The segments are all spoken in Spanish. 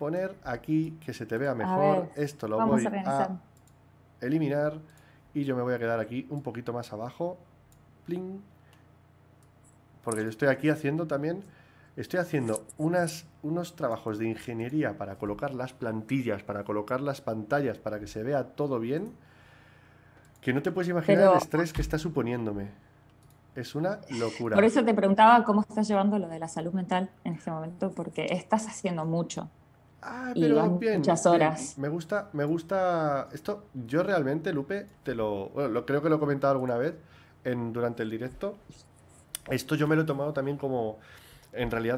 poner aquí que se te vea A mejor. ver, Esto lo vamos a voy organizar. a eliminar y yo me voy a quedar aquí un poquito más abajo. Pling, porque yo estoy aquí haciendo también, estoy haciendo unos trabajos de ingeniería para colocar las plantillas, para colocar las pantallas, para que se vea todo bien, que no te puedes imaginar el Pero estrés que está suponiéndome. Es una por locura. eso te preguntaba cómo estás llevando lo de la salud mental en este momento, porque estás haciendo mucho Ah, y pero van bien, muchas bien. horas. Me gusta esto. Yo realmente, Lupe, bueno, creo que lo he comentado alguna vez durante el directo. Esto yo me lo he tomado también como, en realidad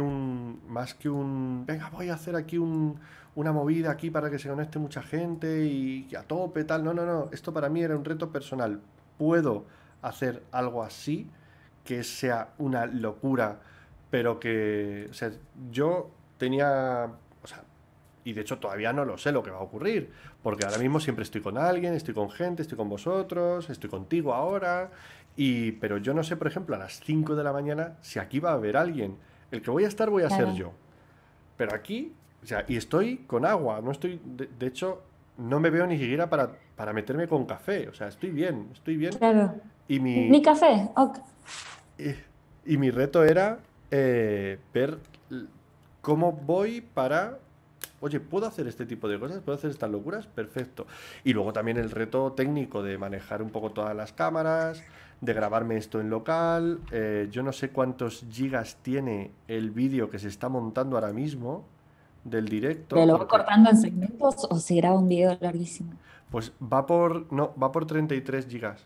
venga, voy a hacer aquí una movida aquí para que se conecte mucha gente y a tope, tal. No, no, no. Esto para mí era un reto personal. Puedo hacer algo así que sea una locura, pero que, o sea, yo tenía, o sea, y de hecho todavía no lo sé lo que va a ocurrir, porque ahora mismo siempre estoy con alguien, estoy con gente, estoy con vosotros, estoy contigo ahora, pero yo no sé, por ejemplo, a las 5 de la mañana si aquí va a haber alguien. El que voy a estar voy a ser Claro, yo. Pero aquí, o sea, y estoy con agua, no estoy, de hecho, no me veo ni siquiera para meterme con café, o sea, estoy bien, estoy bien. claro. Y Ni mi, café. Ok. y, y mi reto era ver cómo voy para... Oye, ¿puedo hacer este tipo de cosas? ¿Puedo hacer estas locuras? Perfecto. Y luego también el reto técnico de manejar un poco todas las cámaras, de grabarme esto en local. Yo no sé cuántos gigas tiene el vídeo que se está montando ahora mismo del ¿Pero directo, lo va porque cortando en segmentos o se graba un video larguísimo? pues no, va por 33 gigas.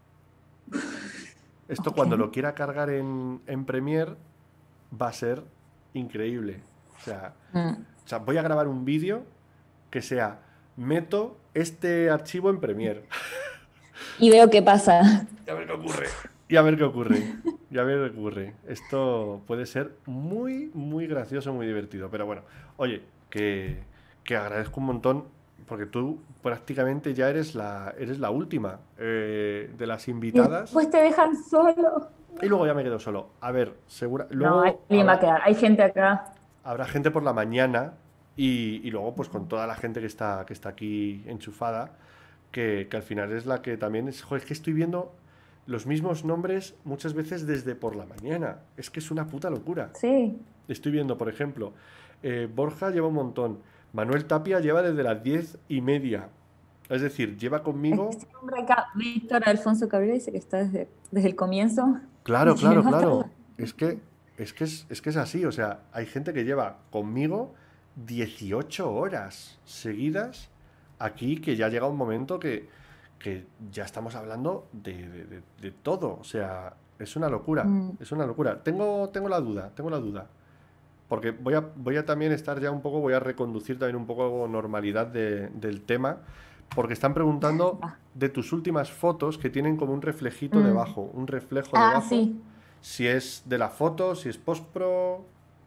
Esto Ok. cuando lo quiera cargar en Premiere va a ser increíble. O sea, Mm. voy a grabar un vídeo que sea, meto este archivo en Premiere. Y veo qué pasa. Y a ver qué ocurre. Y a ver qué ocurre. Y a ver qué ocurre. Esto puede ser muy, muy gracioso, muy divertido. Pero bueno, oye, que agradezco un montón porque tú prácticamente ya eres la última de las Y invitadas. después te dejan solo. Y luego ya No. me quedo solo. A ver, No, luego alguien va a quedar. Hay gente acá. habrá gente por la mañana y luego pues con toda la gente que está aquí enchufada, que al final es la que también es, joder, es que estoy viendo los mismos nombres muchas veces desde por la mañana. Es que es una puta locura. Sí. Estoy viendo, por ejemplo, Borja lleva un montón. Manuel Tapia lleva desde las 10:30. Es decir, lleva conmigo. Este hombre acá, Víctor Alfonso Cabrera, dice que está desde el comienzo Claro, y que claro, va a estar la claro. Es que es así. O sea, hay gente que lleva conmigo 18 horas seguidas aquí, que ya llega un momento que ya estamos hablando de todo. O sea, es una locura. Mm. Es una locura. Tengo la duda, tengo la duda. Porque voy a también estar ya un poco, voy a reconducir también un poco normalidad del tema. Porque están preguntando Va. de tus últimas fotos que tienen como un reflejito Mm. debajo, un reflejo Ah, debajo. sí. Si es de la foto, si es post-pro,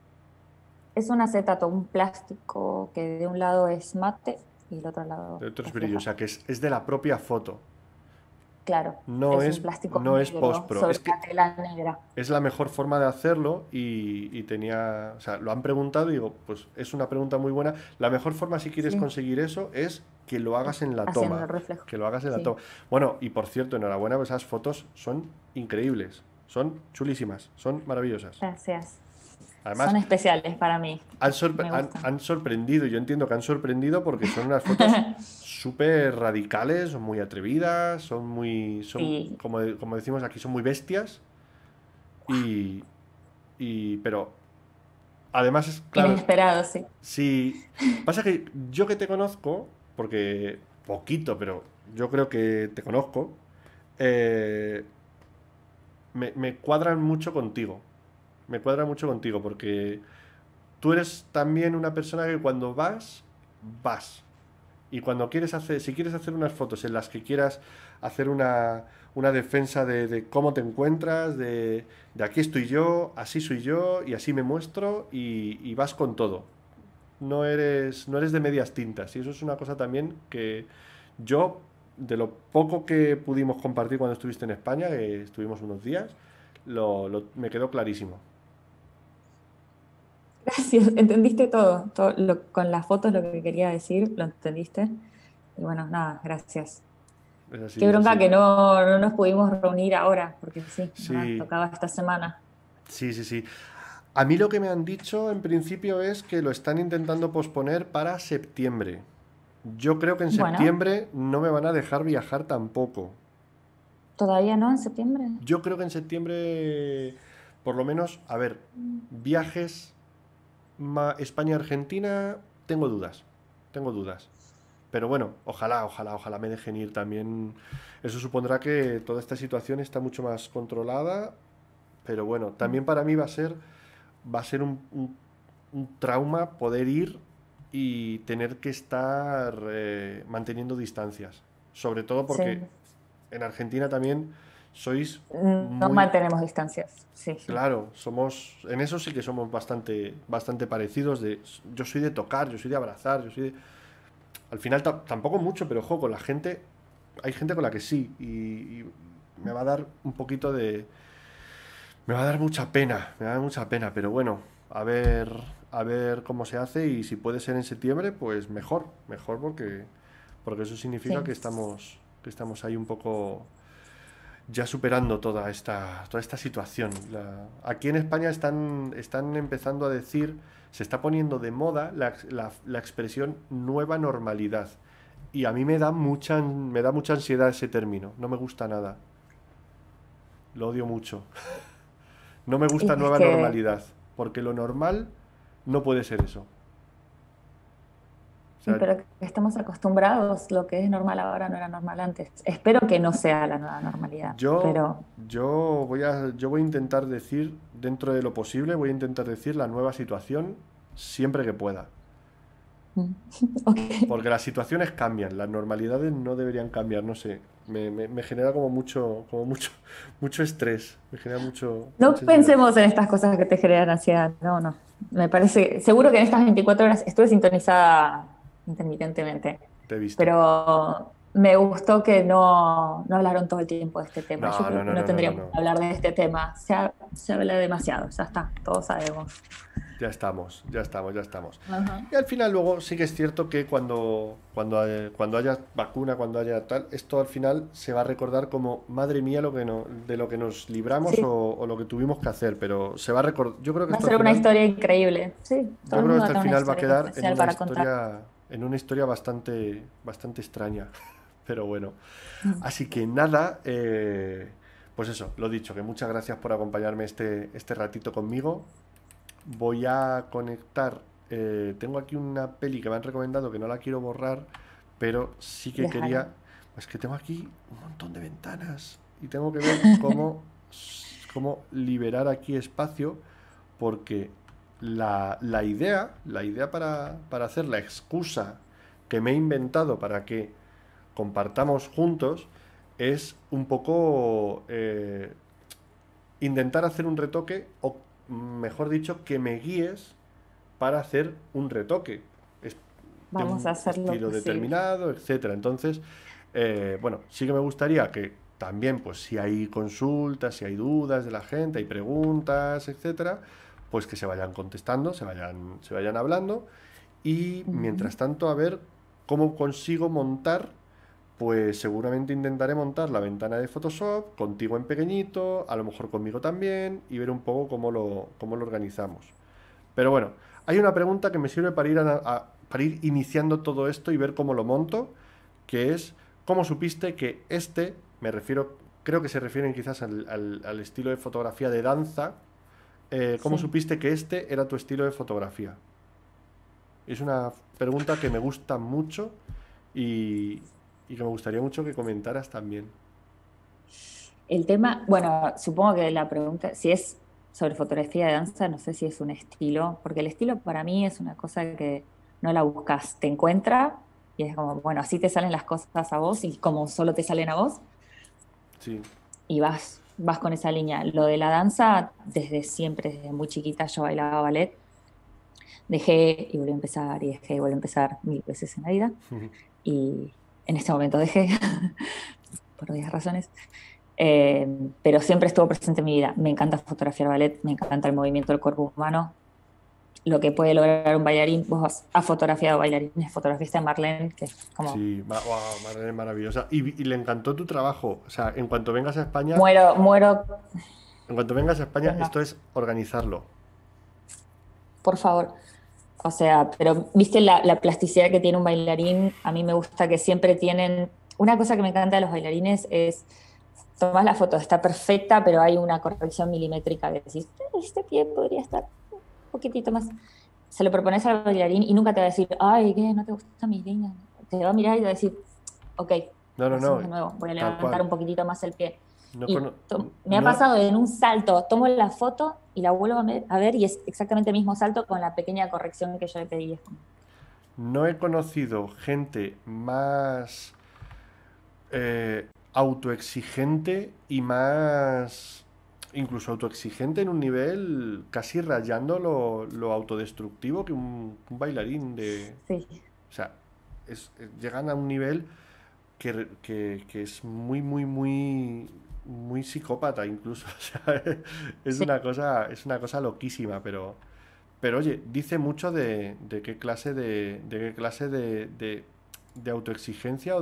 Es un acetato, un plástico que de un lado es mate y el otro de lado otros brillos. O refleja. sea, que es de la propia foto. Claro, No es un es, plástico no es negro post-pro. sobre Es una que tela negra. es la mejor forma de hacerlo y tenía, o sea, lo han preguntado y digo, pues es una pregunta muy buena. La mejor forma si quieres Sí, conseguir eso es que lo hagas en la haciendo toma, el reflejo. que lo hagas en la toma. Sí, Bueno, y por cierto, enhorabuena, pues esas fotos son increíbles, son chulísimas, son maravillosas. gracias. Además, Son especiales para mí. han, Me gustan. han sorprendido, yo entiendo que han sorprendido porque son unas fotos súper radicales, son muy atrevidas, Sí, como decimos aquí, son muy bestias y, pero además es claro, inesperado, sí. si pasa que yo que te conozco, porque poquito, pero yo creo que te conozco, eh, me cuadran mucho contigo, me cuadran mucho contigo porque tú eres también una persona que cuando vas. Y cuando si quieres hacer unas fotos en las que quieras hacer una defensa de cómo te encuentras, de aquí estoy yo, así soy yo y así me muestro y vas con todo. No eres de medias tintas. Y eso es una cosa también que yo, de lo poco que pudimos compartir cuando estuviste en España, que estuvimos unos días, me quedó clarísimo. Gracias, entendiste todo, con las fotos lo que quería decir, lo entendiste. Y bueno, nada, gracias. Es así, Qué es bronca así. que no nos pudimos reunir ahora, porque sí, nada, Sí, tocaba esta semana. sí, sí, sí. A mí lo que me han dicho en principio es que lo están intentando posponer para septiembre. Yo creo que en Bueno, septiembre no me van a dejar viajar tampoco. todavía no en septiembre. Yo creo que en septiembre, por lo menos, a ver, viajes España-Argentina, tengo dudas. Tengo dudas. Pero bueno, ojalá, ojalá, ojalá me dejen ir también. Eso supondrá que toda esta situación está mucho más controlada. Pero bueno, también para mí va a ser un trauma poder ir y tener que estar manteniendo distancias. Sobre todo Sí, porque en Argentina también sois no muy. mantenemos distancias. Sí, sí. Claro, en eso sí que somos bastante, bastante parecidos. Yo soy de tocar, yo soy de abrazar, yo soy de, al final tampoco mucho, pero ojo, con la gente, hay gente con la que sí, y me va a dar un poquito de, me va a dar mucha pena, me va a dar mucha pena, pero bueno, a ver cómo se hace y si puede ser en septiembre, pues mejor, mejor porque eso significa Sí. que estamos ahí un poco ya superando toda esta situación. Aquí en España están empezando a decir, se está poniendo de moda la expresión nueva normalidad. Y a mí me da mucha ansiedad ese término, no me gusta nada, lo odio mucho. No me Y gusta es nueva que, normalidad, porque lo normal no puede ser eso. O sea, pero que estamos acostumbrados, lo que es normal ahora no era normal antes. Espero que no sea la nueva normalidad, yo, pero yo voy a intentar decir, dentro de lo posible, voy a intentar decir la nueva situación siempre que pueda. mm, ok. Porque las situaciones cambian, las normalidades no deberían cambiar, no sé. Me genera como mucho, mucho estrés. Me genera No mucho estrés. pensemos en estas cosas que te generan ansiedad. No, no. Me parece, seguro que en estas 24 horas estuve sintonizada intermitentemente, Te he visto. pero me gustó que no hablaron todo el tiempo de este tema. Yo No, no, creo que no, no no, no, no, tendríamos que no. hablar de este tema. Se habla demasiado, ya está, todos sabemos. Ya estamos, ya estamos, ya estamos. Ajá. Y al final luego sí que es cierto que cuando haya vacuna, cuando haya tal, esto al final se va a recordar como, madre mía, de lo que nos libramos Sí, o lo que tuvimos que hacer, pero se va a recordar, yo creo que va a esto al ser una final, historia increíble. Sí, todo yo el creo que mundo va esto a al tener una final va a historia quedar especial para contar. en una historia bastante, bastante extraña, pero bueno. Mm. Así que nada, pues eso, lo dicho, que muchas gracias por acompañarme este ratito conmigo. Voy a conectar. Tengo aquí una peli que me han recomendado que no la quiero borrar, pero sí que Déjalo. quería. Es que tengo aquí un montón de ventanas y tengo que ver cómo liberar aquí espacio, porque la idea para hacer la excusa que me he inventado para que compartamos juntos es un poco intentar hacer un retoque, o mejor dicho, que me guíes para hacer un retoque de Vamos a un hacer lo estilo posible. determinado, etcétera. Entonces, bueno, sí que me gustaría que también, pues si hay consultas, si hay dudas de la gente, hay preguntas, etcétera, pues que se vayan contestando, se vayan hablando. Y Ujú. mientras tanto, a ver cómo consigo montar, pues seguramente intentaré montar la ventana de Photoshop contigo en pequeñito, a lo mejor conmigo también, y ver un poco cómo lo organizamos. Pero bueno, hay una pregunta que me sirve para ir iniciando todo esto y ver cómo lo monto, que es, ¿cómo supiste que me refiero, creo que se refieren quizás al estilo de fotografía de danza, ¿cómo Sí. supiste que este era tu estilo de fotografía? Es una pregunta que me gusta mucho y, y que me gustaría mucho que comentaras también. El tema, bueno, supongo que la pregunta, si es sobre fotografía de danza, no sé si es un estilo, porque el estilo para mí es una cosa que no la buscas, te encuentra y es como, bueno, así te salen las cosas a vos y como solo te salen a vos Sí. y vas con esa línea. Lo de la danza, desde siempre, desde muy chiquita yo bailaba ballet, dejé y volví a empezar y dejé y volví a empezar mil veces en la vida y en este momento dejé por varias razones. Eh, pero siempre estuvo presente en mi vida. Me encanta fotografiar ballet, me encanta el movimiento del cuerpo humano. lo que puede lograr un bailarín. Vos has fotografiado bailarines, fotografiaste a Marlene, que es como Sí, wow, Marlene es maravillosa. Y le encantó tu trabajo. O sea, en cuanto vengas a España, muero, muero, en cuanto vengas a España, pero no, esto es organizarlo. por favor. O sea, pero viste la plasticidad que tiene un bailarín. A mí me gusta que siempre tienen. Una cosa que me encanta de los bailarines es. Tomás la foto, está perfecta, pero hay una corrección milimétrica que decís, este pie podría estar un poquitito más". Se lo propones al bailarín y nunca te va a decir, ay, ¿qué? ¿No te gusta mi línea? Te va a mirar y va a decir, ok, No, lo no, no, hacemos de nuevo, voy a tal levantar cual. un poquitito más el pie. No, Y me ha no, pasado en un salto, tomo la foto y la vuelvo a ver y es exactamente el mismo salto con la pequeña corrección que yo le pedí. Es como, no he conocido gente más autoexigente y más incluso autoexigente en un nivel casi rayando lo autodestructivo que un bailarín de... sí, O sea, llegan a un nivel que es muy, muy, muy, muy psicópata incluso. O sea, sí. es una cosa loquísima, pero oye, dice mucho de qué clase de qué clase de autoexigencia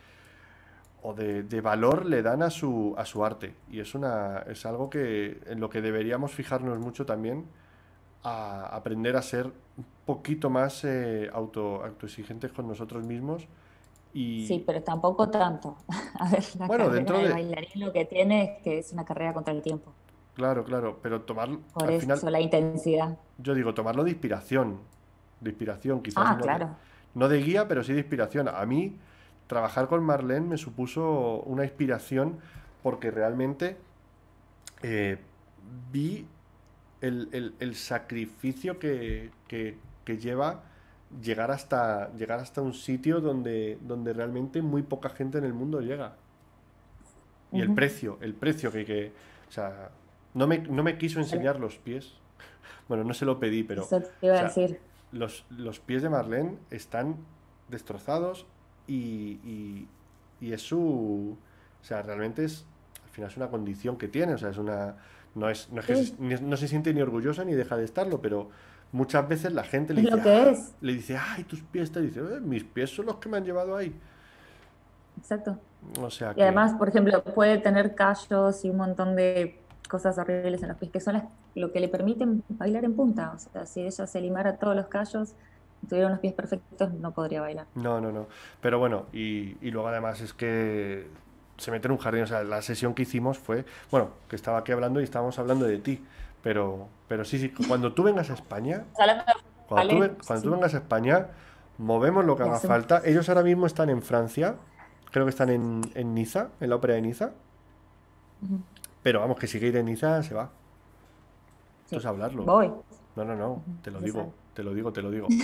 de valor le dan a su arte. Y es algo que en lo que deberíamos fijarnos mucho también a aprender a ser un poquito más autoexigentes con nosotros mismos. Sí, Y pero tampoco tanto. A ver, la bueno, carrera dentro de de... bailarín lo que tiene es que es una carrera contra el tiempo. Claro, claro, pero Por al final, eso la intensidad. yo digo, tomarlo de inspiración, quizás Ah, no claro. no de guía, pero sí de inspiración. A mí, trabajar con Marlene me supuso una inspiración porque realmente eh, vi el sacrificio que lleva llegar hasta un sitio donde realmente muy poca gente en el mundo llega. Y Ujú. el precio o sea, no me quiso Bueno, enseñar los pies. Bueno, no se lo pedí, pero, eso te o iba a sea, decir. los pies de Marlene están destrozados y es su, o sea, realmente es, al final es una condición que tiene, o sea, es una, no es que Sí, no se siente ni orgullosa ni deja de estarlo, pero muchas veces la gente es lo que es. le dice, ay, tus pies, te dice, mis pies son los que me han llevado ahí. Exacto. O sea Y que, además, por ejemplo, puede tener callos y un montón de cosas horribles en los pies, que son lo que le permiten bailar en punta. O sea, si ella se limara todos los callos y tuviera unos pies perfectos, no podría bailar. no, no, no. Pero bueno, y luego además es que se mete en un jardín. O sea, la sesión que hicimos fue, bueno, que estaba aquí hablando y estábamos hablando de ti. Pero sí, sí, cuando tú vengas a España, Hablando de ballet, cuando tú sí, vengas a España, movemos lo que y haga hacemos. falta. Ellos ahora mismo están en Francia, creo que están en Niza, en la ópera de Niza. Ujú. Pero vamos, que si quiere ir a Niza, se va. Esto es Sí, hablarlo. voy. No, no, no, Ujú, te lo ya digo, sabe. te lo digo, te lo digo.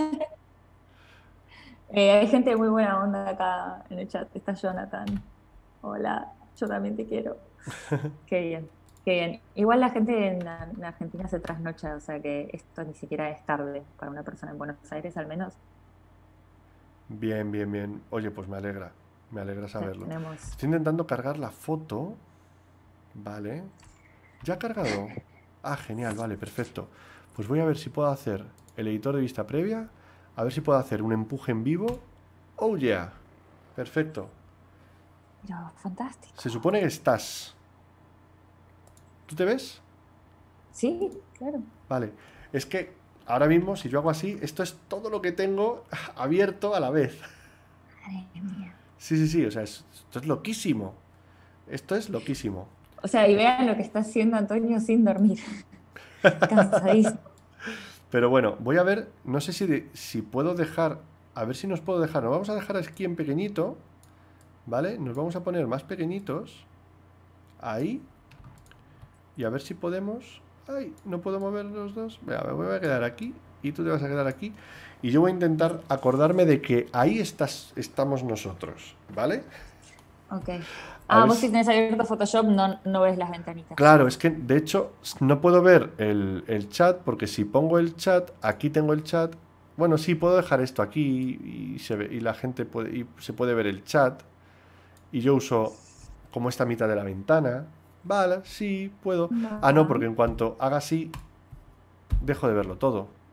Hay gente de muy buena onda acá en el chat. Está Jonathan. Hola, yo también te quiero. Qué bien, qué bien. Igual la gente en Argentina se trasnocha, o sea que esto ni siquiera es tarde para una persona en Buenos Aires, al menos. Bien, bien, bien. Oye, pues me alegra Ya saberlo. tenemos. Estoy intentando cargar la foto. Vale. ¿Ya ha cargado? Ah, genial, vale, perfecto. Pues voy a ver si puedo hacer el editor de vista previa. A ver si puedo hacer un empuje en vivo. Oh, yeah. Perfecto. Pero Se fantástico. supone que estás. ¿Tú te ves? Sí, claro. Vale. Es que ahora mismo, si yo hago así, esto es todo lo que tengo abierto a la vez. Madre mía. Sí, sí, sí. O sea, esto es loquísimo. Esto es loquísimo. O sea, y vean lo que está haciendo Antonio sin dormir. Cansadísimo. Pero bueno, voy a ver, no sé si puedo dejar, a ver si nos puedo dejar, nos vamos a dejar aquí en pequeñito, ¿vale? Nos vamos a poner más pequeñitos, ahí, y a ver si podemos, ay, no puedo mover los dos, venga, me voy a quedar aquí, y tú te vas a quedar aquí, y yo voy a intentar acordarme de que ahí estamos nosotros, ¿vale? Ok. A Ah, ver vos si si... tenés abierto Photoshop no ves las ventanitas. Claro, es que de hecho no puedo ver el chat porque si pongo el chat, aquí tengo el chat. Bueno, sí, puedo dejar esto aquí y, y la gente puede, y se puede ver el chat. Y yo uso como esta mitad de la ventana. Vale, sí, puedo. Ah, no, Va. porque en cuanto haga así, dejo de verlo todo.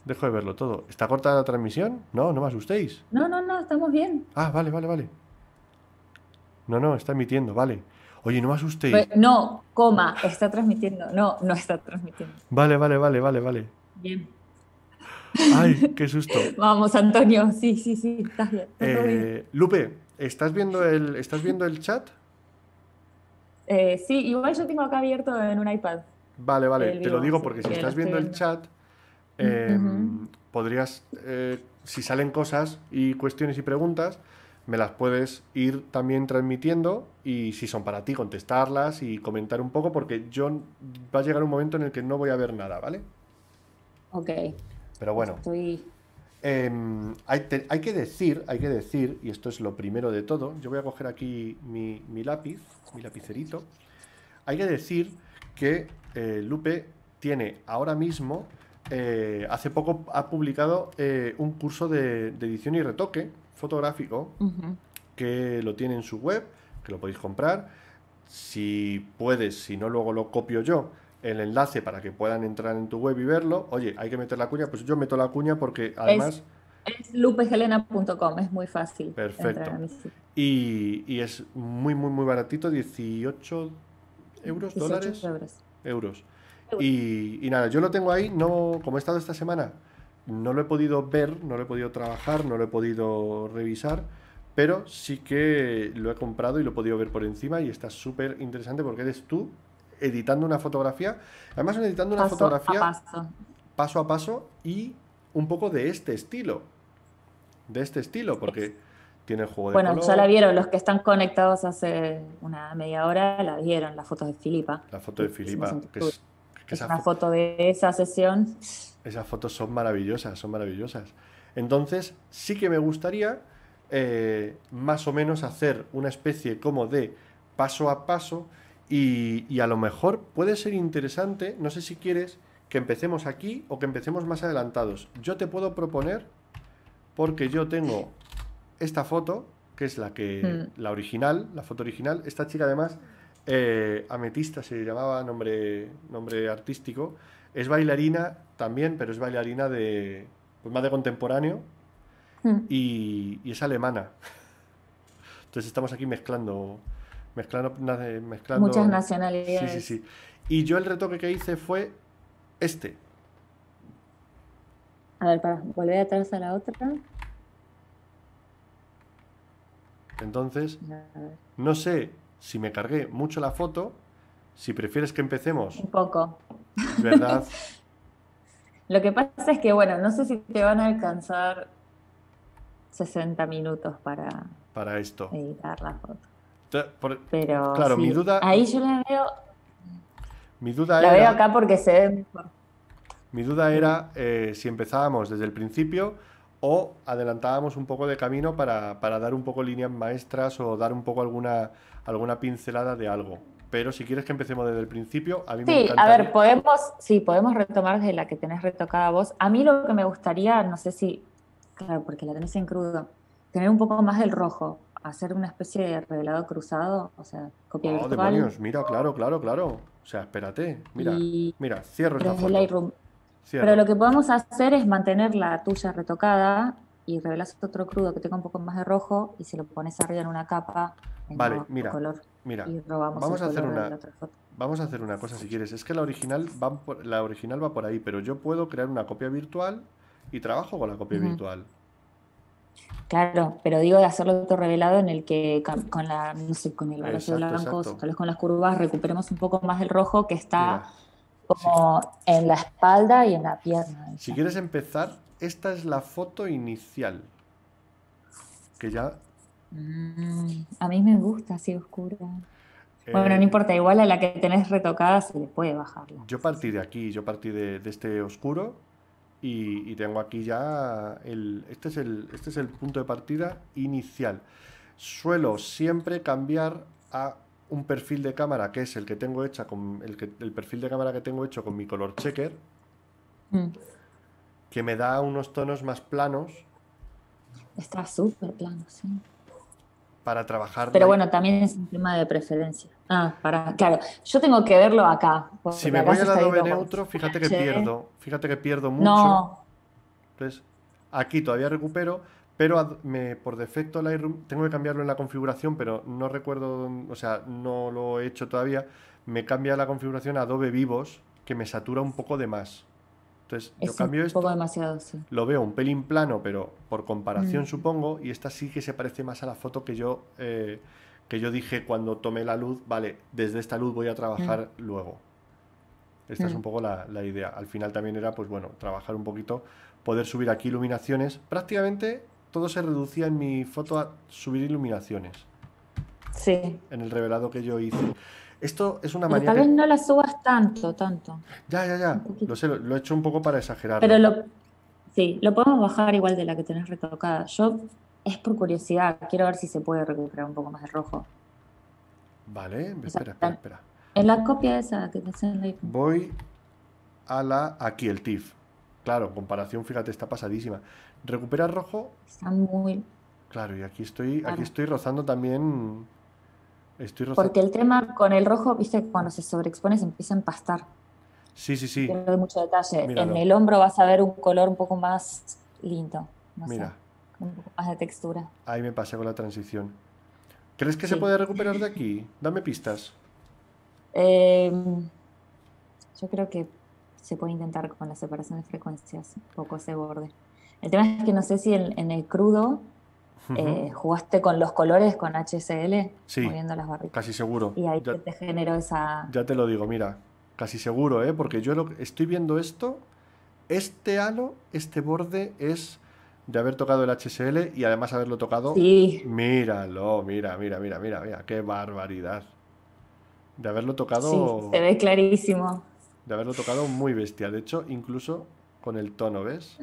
Dejo de verlo todo. ¿Está cortada la transmisión? No, no me asustéis. No, no, no, estamos bien. Ah, vale, vale, vale. No, no, está emitiendo, vale. Oye, no me asustéis. No, coma, está transmitiendo. No, no está transmitiendo. Vale, vale, vale, vale, vale. Bien. Ay, qué susto. Vamos, Antonio. Sí, sí, sí, estás bien. Está todo bien. Lupe, ¿estás viendo el chat? Sí, igual yo tengo acá abierto en un iPad Vale, vale, el te lo vivo, digo así porque si que lo estás estoy viendo el viendo. chat, Ujú. podrías, si salen cosas y cuestiones y preguntas, me las puedes ir también transmitiendo y si son para ti, contestarlas y comentar un poco porque va a llegar un momento en el que no voy a ver nada, ¿vale? Ok, Pero bueno, estoy. hay que decir, y esto es lo primero de todo, yo voy a coger aquí mi lápiz, mi lapicerito. Hay que decir que Lupe tiene ahora mismo, hace poco ha publicado un curso de edición y retoque fotográfico Ujú. que lo tiene en su web, que lo podéis comprar. Si puedes, si no, luego lo copio yo, el enlace para que puedan entrar en tu web y verlo. Oye, hay que meter la cuña, pues yo meto la cuña porque Es, además, es lupehelena.com, es muy fácil entrar perfecto. a mi sitio. Y es muy, muy, muy baratito, 18 euros, 18 dólares, euros. euros. Euros. Y nada, yo lo tengo ahí, no, como he estado esta semana, no lo he podido ver, no lo he podido trabajar, no lo he podido revisar, pero sí que lo he comprado y lo he podido ver por encima y está súper interesante porque eres tú editando una fotografía, además editando una Paso a fotografía paso. paso a paso y un poco de este estilo, porque tiene el juego de Bueno, ya la color, vieron, los que están conectados hace una media hora, la vieron, las fotos de Filipa, la foto que de hicimos Filipa, en tu que estudio. que Es una foto de esa sesión. esas fotos son maravillosas, son maravillosas. Entonces, sí que me gustaría más o menos hacer una especie como de paso a paso y a lo mejor puede ser interesante, no sé si quieres que empecemos aquí o que empecemos más adelantados. Yo te puedo proponer, porque yo tengo esta foto, que es Mm. la original, la foto original. Esta chica además, Ametista se llamaba, nombre artístico. Es bailarina también, pero es bailarina pues más de contemporáneo Mm. y es alemana. Entonces estamos aquí Muchas mezclando. Sí, sí, nacionalidades. sí. Y yo el retoque que hice fue este. A ver, para volver atrás a la otra. Entonces, A ver, no sé si me cargué mucho la foto, si prefieres que empecemos, un poco. ¿verdad? Lo que pasa es que, bueno, no sé si te van a alcanzar 60 minutos para Para esto. editar la foto. Te- por- Pero claro, mi sí, duda, ahí yo mi duda la veo era, acá porque se ve mejor. mi duda Dime. era si empezábamos desde el principio o adelantábamos un poco de camino para dar un poco líneas maestras o dar un poco alguna pincelada de algo. Pero si quieres que empecemos desde el principio, a mí me Sí, a ver, encantaría. sí, podemos retomar desde la que tenés retocada vos. A mí lo que me gustaría, no sé si, claro, porque la tenés en crudo, tener un poco más del rojo, hacer una especie de revelado cruzado, o sea, copia Oh, virtual, demonios, mira, claro, claro, claro. O sea, espérate, mira, y mira, cierro esta desde foto. Lightroom. Pero Cierro. lo que podemos hacer es mantener la tuya retocada y revelás otro crudo que tenga un poco más de rojo y se lo pones arriba en una capa en Vale, otro mira, color mira. y robamos el Vamos a hacer color de una, la otra foto. vamos a hacer una cosa si quieres. Es que la original va por ahí, pero yo puedo crear una copia virtual y trabajo con la copia Ujú. virtual. Claro, pero digo de hacerlo otro revelado en el que con la, no sé, con el balazo Exacto, blanco, exacto. tal vez con las curvas, recuperemos un poco más del rojo que está Mira, si, como en la espalda y en la pierna. si Ella. quieres empezar, esta es la foto inicial. Que ya. A mí me gusta así oscura. Bueno, no eh, importa, igual a la que tenés retocada se le puede bajar la yo partí de sensibilidad. aquí, yo partí de este oscuro y tengo aquí ya este es el punto de partida inicial. Suelo siempre cambiar a un perfil de cámara que es el que tengo hecha con el perfil de cámara que tengo hecho con mi color checker, Mm. que me da unos tonos más planos Está súper plano, sí. para trabajar Pero bueno, también es un tema de preferencia. Claro, yo tengo que verlo acá, Si porque me acá voy se al está Adobe viendo con Neutro, Full fíjate que HD. pierdo mucho. No, Entonces, aquí todavía recupero, pero por defecto tengo que cambiarlo en la configuración, pero no recuerdo, o sea, no lo he hecho todavía. Me cambia la configuración a Adobe Vivos, que me satura un poco de más. Entonces, yo Es un cambio poco esto, demasiado, sí. lo veo un pelín plano, pero por comparación Mm, supongo, y esta sí que se parece más a la foto que yo dije cuando tomé la luz, vale, desde esta luz voy a mm, trabajar luego. Esta es un mm. poco la idea. Al final también era, pues bueno, trabajar un poquito, poder subir aquí iluminaciones. Prácticamente todo se reducía en mi foto a subir iluminaciones, Sí, en el revelado que yo hice. Esto es una pero manía tal vez que... no la subas tanto, tanto. Ya, ya, Un ya. Lo poquito. sé, lo he hecho un poco para Pero exagerarlo. sí, lo podemos bajar igual de la que tenés retocada. Yo, es por curiosidad, quiero ver si se puede recuperar un poco más de rojo. Vale, O sea, espera, espera, espera. en la copia esa que tenés en el iPhone. Voy a aquí el TIFF. Claro, comparación, fíjate, está pasadísima. Recupera rojo. Está muy Claro, y aquí raro. estoy rozando también. Estoy rozando. Porque el tema con el rojo, viste, que cuando se sobreexpone se empieza a empastar. Sí, sí, Y sí. pierde mucho detalle. En Míralo. el hombro vas a ver un color un poco más lindo, no sé, Mira. con un poco más de textura. Ahí me pasé con la transición. ¿Crees que se Sí. puede recuperar de aquí? Dame pistas. Eh, yo creo que se puede intentar con la separación de frecuencias, un poco ese borde. El tema es que no sé si en el crudo Ujú. jugaste con los colores con HSL, Sí, moviendo las barritas. casi seguro. Y ahí Ya, se te generó esa... ya te lo digo, mira. Casi seguro, ¿eh? Porque yo estoy viendo esto. Este halo, este borde es de haber tocado el HSL y además haberlo tocado. Sí, Míralo, mira, mira, mira, mira, mira. Qué barbaridad. De haberlo sí, se tocado. ve clarísimo. De haberlo tocado muy bestia. De hecho, incluso con el tono, ¿ves?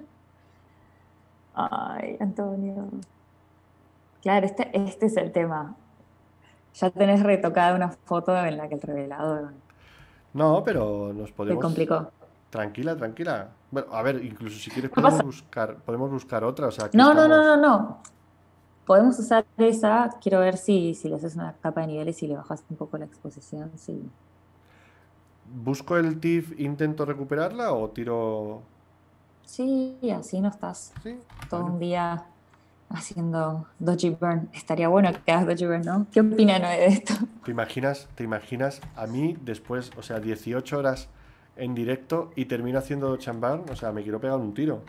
Ay, Antonio. Claro, este es el tema. Ya tenés retocada una foto en la que el revelador No, pero nos se podemos. complicó. Tranquila, tranquila. Bueno, a ver, incluso si quieres No pasa. podemos buscar otra. O sea, aquí No, no, no, no, estamos. no. Podemos usar esa. Quiero ver si le haces una capa de niveles y le bajas un poco la exposición. Sí. ¿Busco el TIFF, intento recuperarla o tiro? Sí, así no estás Sí, todo vale. un día haciendo dodgy burn. Estaría bueno que hagas dodgy burn, ¿no? ¿Qué opinan de esto? Te imaginas a mí después, o sea, 18 horas en directo y termino haciendo chambar? O sea, me quiero pegar un tiro.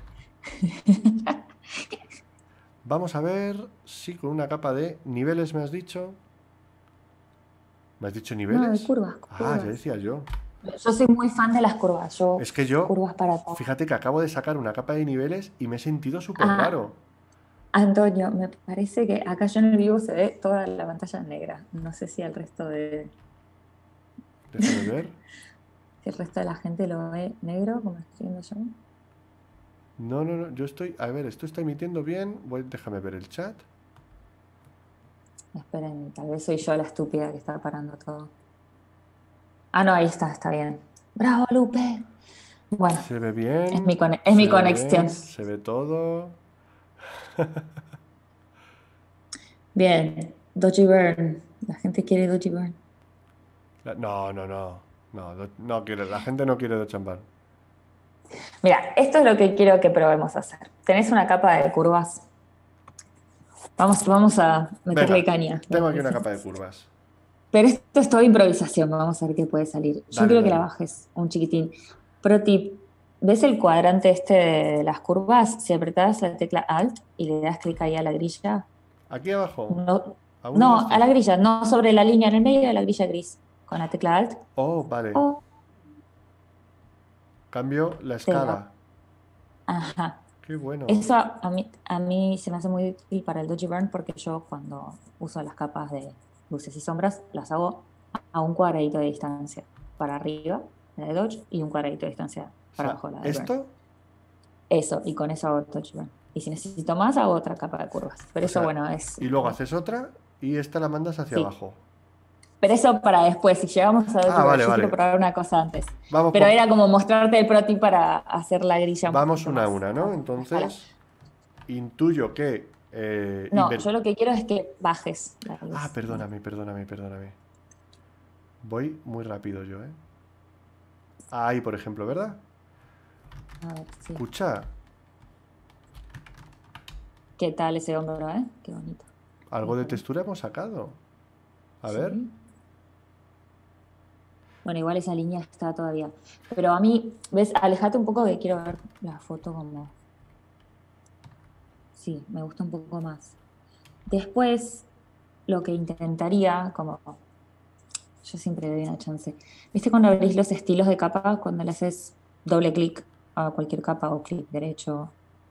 Vamos a ver si con una capa de niveles me has dicho. ¿Me has dicho No, de niveles? curvas, Ah, ya curvas. decía yo. Yo soy muy fan de las curvas. Yo, Es que yo, curvas para todo. fíjate que acabo de sacar una capa de niveles y me he sentido súper Ah, raro. Antonio, me parece que acá yo en el vivo se ve toda la pantalla negra. No sé si el resto Déjame ver. si el resto de la gente lo ve negro, como estoy viendo yo. No, no, no, yo estoy, a ver, esto está emitiendo bien. Déjame ver el chat. Esperen, tal vez soy yo la estúpida que está parando todo. Ah, no, ahí está bien. ¡Bravo, Lupe! Bueno, Se ve es bien, es se mi ve conexión. bien, se ve todo. Bien, Dodgy Burn. La gente quiere Dodgy Burn. No, no, no. No, no quiere, la gente no quiere de champán. Mira, esto es lo que quiero que probemos a hacer. Tenés una capa de curvas. Vamos a meterle Venga, caña, me tengo aquí una parece. capa de curvas. Pero esto es toda improvisación, vamos a ver qué puede salir. Yo Dale, quiero que la dale. bajes un chiquitín. Pro tip, ¿ves el cuadrante este de las curvas? Si apretás la tecla Alt y le das clic ahí a la grilla, Aquí abajo, no, a uno de no, a la estos. grilla, no sobre la línea, en el medio de la grilla gris, con la tecla Alt, Oh, vale. o Cambio la te la... escala. Ajá. Qué bueno. Eso a mí se me hace muy útil para el Dodgy Burn porque yo cuando uso las capas de luces y sombras las hago a un cuadradito de distancia para arriba, la de Dodge, y un cuadradito de distancia O para sea, abajo, la de Burn. esto, Eso, y con eso hago Dodge Burn. Y si necesito más, hago otra capa de curvas. Pero o eso, sea, bueno, es... y luego haces otra y esta la mandas hacia Sí, abajo. pero eso para después, si llegamos a Dodgy Ah, Burn, vale, yo quiero vale. probar una cosa antes. Vamos Pero por, era como mostrarte el pro tip para hacer la grilla un vamos poquito una a más una, a ¿no? escala. Entonces, intuyo que No, yo lo que quiero es que bajes la Ah, luz. perdóname, perdóname, perdóname. Voy muy rápido yo, ¿eh? Ahí, por ejemplo, ¿verdad? A ver, sí. Escucha, ¿Qué tal ese hombro, eh? Qué bonito. Algo de textura hemos sacado. A ver. Sí. Bueno, igual esa línea está todavía. Pero a mí, ¿ves? Alejate un poco que quiero ver la foto como... Sí, me gusta un poco más. Después, lo que intentaría, como yo siempre le doy una chance. ¿Viste cuando abrís los estilos de capa? Cuando le haces doble clic a cualquier capa o clic derecho.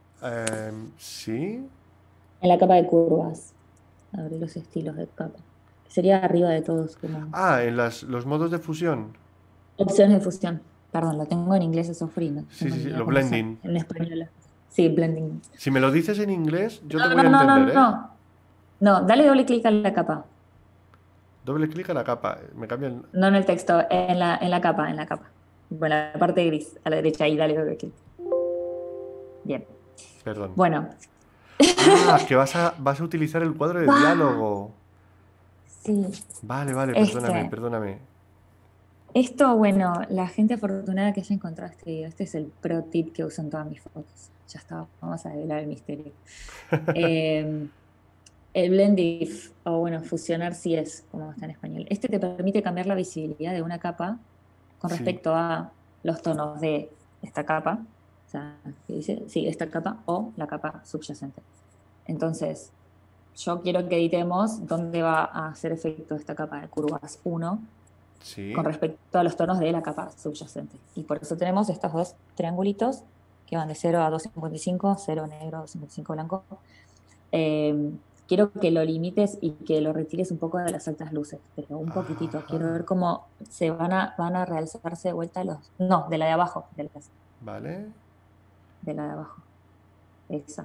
Sí. En la capa de curvas. Abrir los estilos de capa. Sería arriba de todos, como Ah, en los modos de fusión. opciones de fusión. Perdón, lo tengo en inglés, eso free, no Sí, tengo sí, ni sí, idea lo cómo son blending. en español. Sí, blending. Si me lo dices en inglés, yo te No, voy no, a no, no, entender, no, ¿eh? no. No, dale doble clic a la capa. Doble clic a la capa. Me cambia el... No en el texto, en la capa, en la capa. Bueno, la parte gris, a la derecha, ahí dale doble clic. Bien. Perdón. Bueno. Ah, que vas a utilizar el cuadro de ¡Ah! diálogo. Sí. Vale, vale, perdóname, Este. perdóname. Esto, bueno, la gente afortunada que haya encontrado este video, este es el pro tip que uso en todas mis fotos. Ya está, vamos a develar el misterio. Eh, el blend if, o bueno, fusionar si es, como está en español. Este te permite cambiar la visibilidad de una capa con Sí. respecto a los tonos de esta capa, o sea, ¿qué dice? Sí, esta capa o la capa subyacente. Entonces, yo quiero que editemos dónde va a hacer efecto esta capa de curvas 1 con Sí. respecto a los tonos de la capa subyacente. Y por eso tenemos estos dos triangulitos que van de 0 a 255, 0 negro, 255 blanco. Quiero que lo limites y que lo retires un poco de las altas luces, pero un poquitito. Ajá. Quiero ver cómo van a realzarse de vuelta los... No, de la de abajo, Vale. de la de abajo. Esa.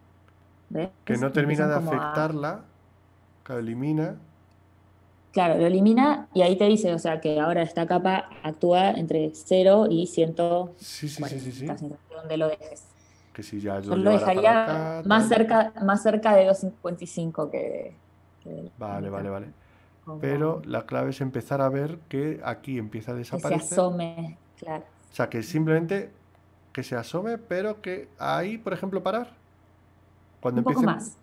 ¿Ves? Que no termina Empiezan de como a... afectarla. Que elimina. Claro, lo elimina y ahí te dice, o sea, que ahora esta capa actúa entre 0 y Sí, sí, sí, sí, 140, sí. donde lo dejes. Que si ya Yo lo lo llevara para dejaría acá, más tal. cerca, más cerca de 255 que de la Vale, mitad. vale, vale. Pero Como la clave es empezar a ver que aquí empieza a que se desaparecer. asome, claro. O sea, que simplemente que se asome, pero que ahí, por ejemplo, parar. Cuando Un poco empiecen más,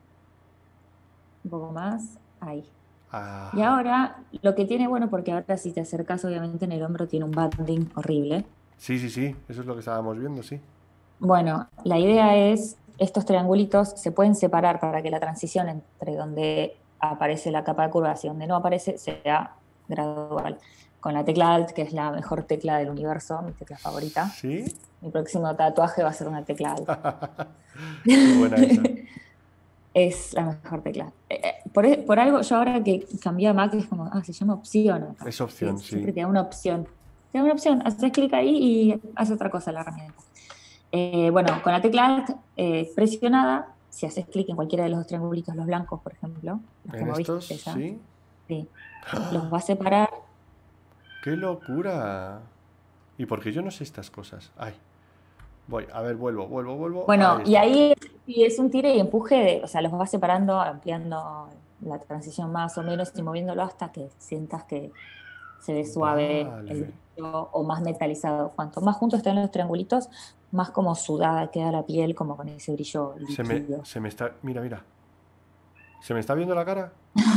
un poco más, ahí. Y a... ahora, lo que tiene bueno, porque ahora si te acercas, obviamente en el hombro tiene un banding horrible. Sí, sí, sí, eso es lo que estábamos viendo, sí. Bueno, la idea es, estos triangulitos se pueden separar para que la transición entre donde aparece la capa de curvas y donde no aparece sea gradual. Con la tecla Alt, que es la mejor tecla del universo, mi tecla favorita, ¿Sí? mi próximo tatuaje va a ser una tecla Alt. Qué buena esa. Es la mejor tecla. Por algo, yo ahora que cambié a Mac es como, se llama opción acá. Es Sí, opción, sí. siempre te da una opción. Te da una opción, haces clic ahí y hace otra cosa la herramienta. Bueno, con la tecla Alt presionada, si haces clic en cualquiera de los dos triangulitos, los blancos, por ejemplo, los que En estos, moviste ya, sí. sí, los va a separar. ¡Qué locura! ¿Y por qué yo no sé estas cosas? Ay, voy, a ver, vuelvo. Ahí Bueno, y está. ahí sí, es un tire y empuje, o sea, los va separando, ampliando la transición más o menos y moviéndolo hasta que sientas que se ve suave el Vale. brillo o más metalizado. Cuanto más juntos estén los triangulitos, más como sudada queda la piel, como con ese brillo Se me, líquido. se me está... Mira, mira. ¿Se me está viendo la cara?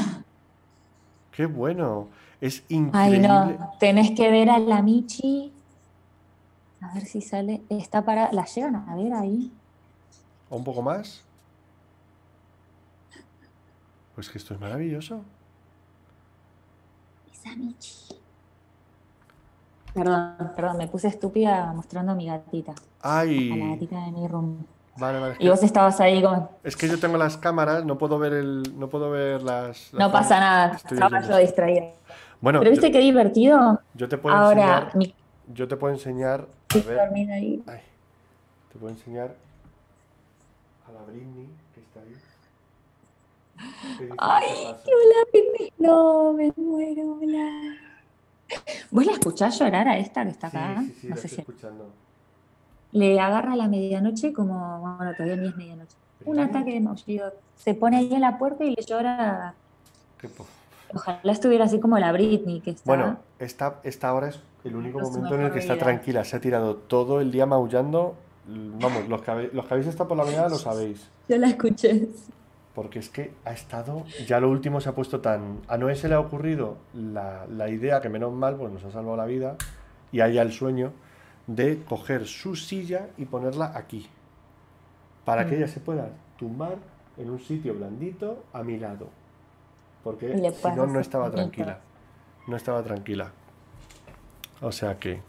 ¡Qué bueno! Es Ay, increíble. no, tenés que ver a la Michi, a ver si sale. Está para. ¿La llegan a ver ahí? ¿O un poco más? Pues que esto es maravilloso. Esa Michi. Perdón, me puse estúpida mostrando a mi gatita, a la ¡Ay! gatita de mi room. Vale, vale. Y vos estabas ahí como, Es que yo tengo las cámaras, no puedo ver no puedo ver las no fotos. pasa nada, Estoy estaba oyendo yo esto. distraída. Bueno, Pero yo, viste qué divertido. yo te puedo Ahora, enseñar. mi Yo te puedo enseñar. A gatita ver. dormida ahí. Ay, te puedo enseñar a la Britney que está ahí. Que dice que qué Ay, pasa. hola, Pipi. No, me muero, hola. ¿Vos la escuchás llorar a esta que está Sí, acá? sí, sí, No la sé estoy si escuchando. le agarra a la medianoche como, bueno, todavía ni es medianoche. Un Britney, ataque de maullido. Se pone ahí en la puerta y le llora. qué po- Ojalá estuviera así como la Britney, que Bueno, está esta hora es el único viviendo su momento en el mejor que está vida. tranquila. Se ha tirado todo el día maullando vamos, los que habéis estado por la mañana lo sabéis. Yo la escuché. Porque es que ha estado, ya lo último se ha puesto tan... A Noé se le ha ocurrido la idea, que menos mal, pues nos ha salvado la vida, y a ella el sueño, de coger su silla y ponerla aquí, para que ella se pueda tumbar en un sitio blandito a mi lado. Y Porque le si puedes no, no hacer estaba sonido. tranquila. No estaba tranquila. O sea que...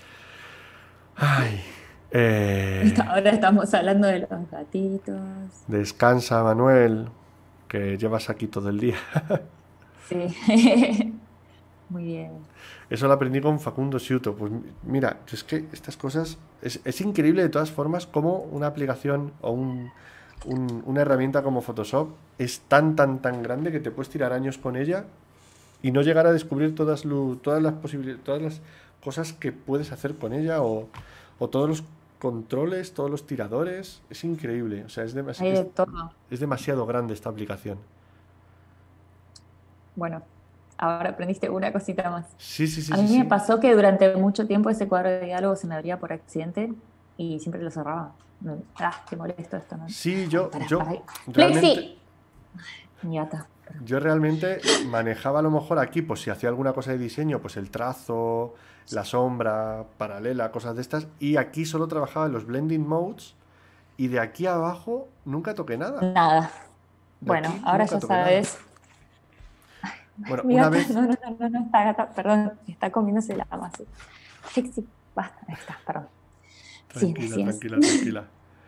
Ay. Ahora estamos hablando de los gatitos. Descansa, Manuel, que llevas aquí todo el día. Sí. Muy bien. Eso lo aprendí con Facundo Ciuto. Pues mira, es que estas cosas... Es increíble de todas formas cómo una aplicación o una herramienta como Photoshop es tan grande que te puedes tirar años con ella y no llegar a descubrir todas las posibilidades, todas las cosas que puedes hacer con ella o todos los controles, todos los tiradores. Es increíble. O sea, Hay de todo. es demasiado grande esta aplicación. Bueno, ahora aprendiste una cosita más. Sí, sí, sí, A sí, mí me sí. pasó que durante mucho tiempo ese cuadro de diálogo se me abría por accidente y siempre lo cerraba. Qué molesto esto, ¿no? Sí, Ay, para ahí. realmente, ¡Flexi! Mi gata. yo realmente manejaba a lo mejor aquí, pues si hacía alguna cosa de diseño, pues el trazo, la sombra, paralela, cosas de estas. Y aquí solo trabajaba en los blending modes y de aquí abajo nunca toqué nada. Nada. De Bueno, aquí ahora nunca ya toqué nada. sabes. Bueno, Mi una gata, vez... no, esta gata, perdón, está comiéndose la masa. Flexi, basta, ahí está, perdón. Sí, Tranquila, decías. tranquila, tranquila.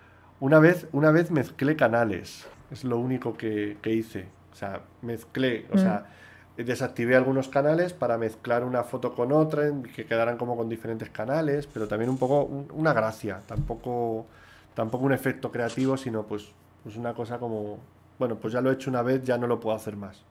Una vez mezclé canales. Es lo único que hice. O sea, mezclé, o Mm. sea, desactivé algunos canales para mezclar una foto con otra, que quedaran como con diferentes canales, pero también un poco una gracia. Tampoco un efecto creativo, sino pues una cosa como, bueno, pues ya lo he hecho una vez, ya no lo puedo hacer más.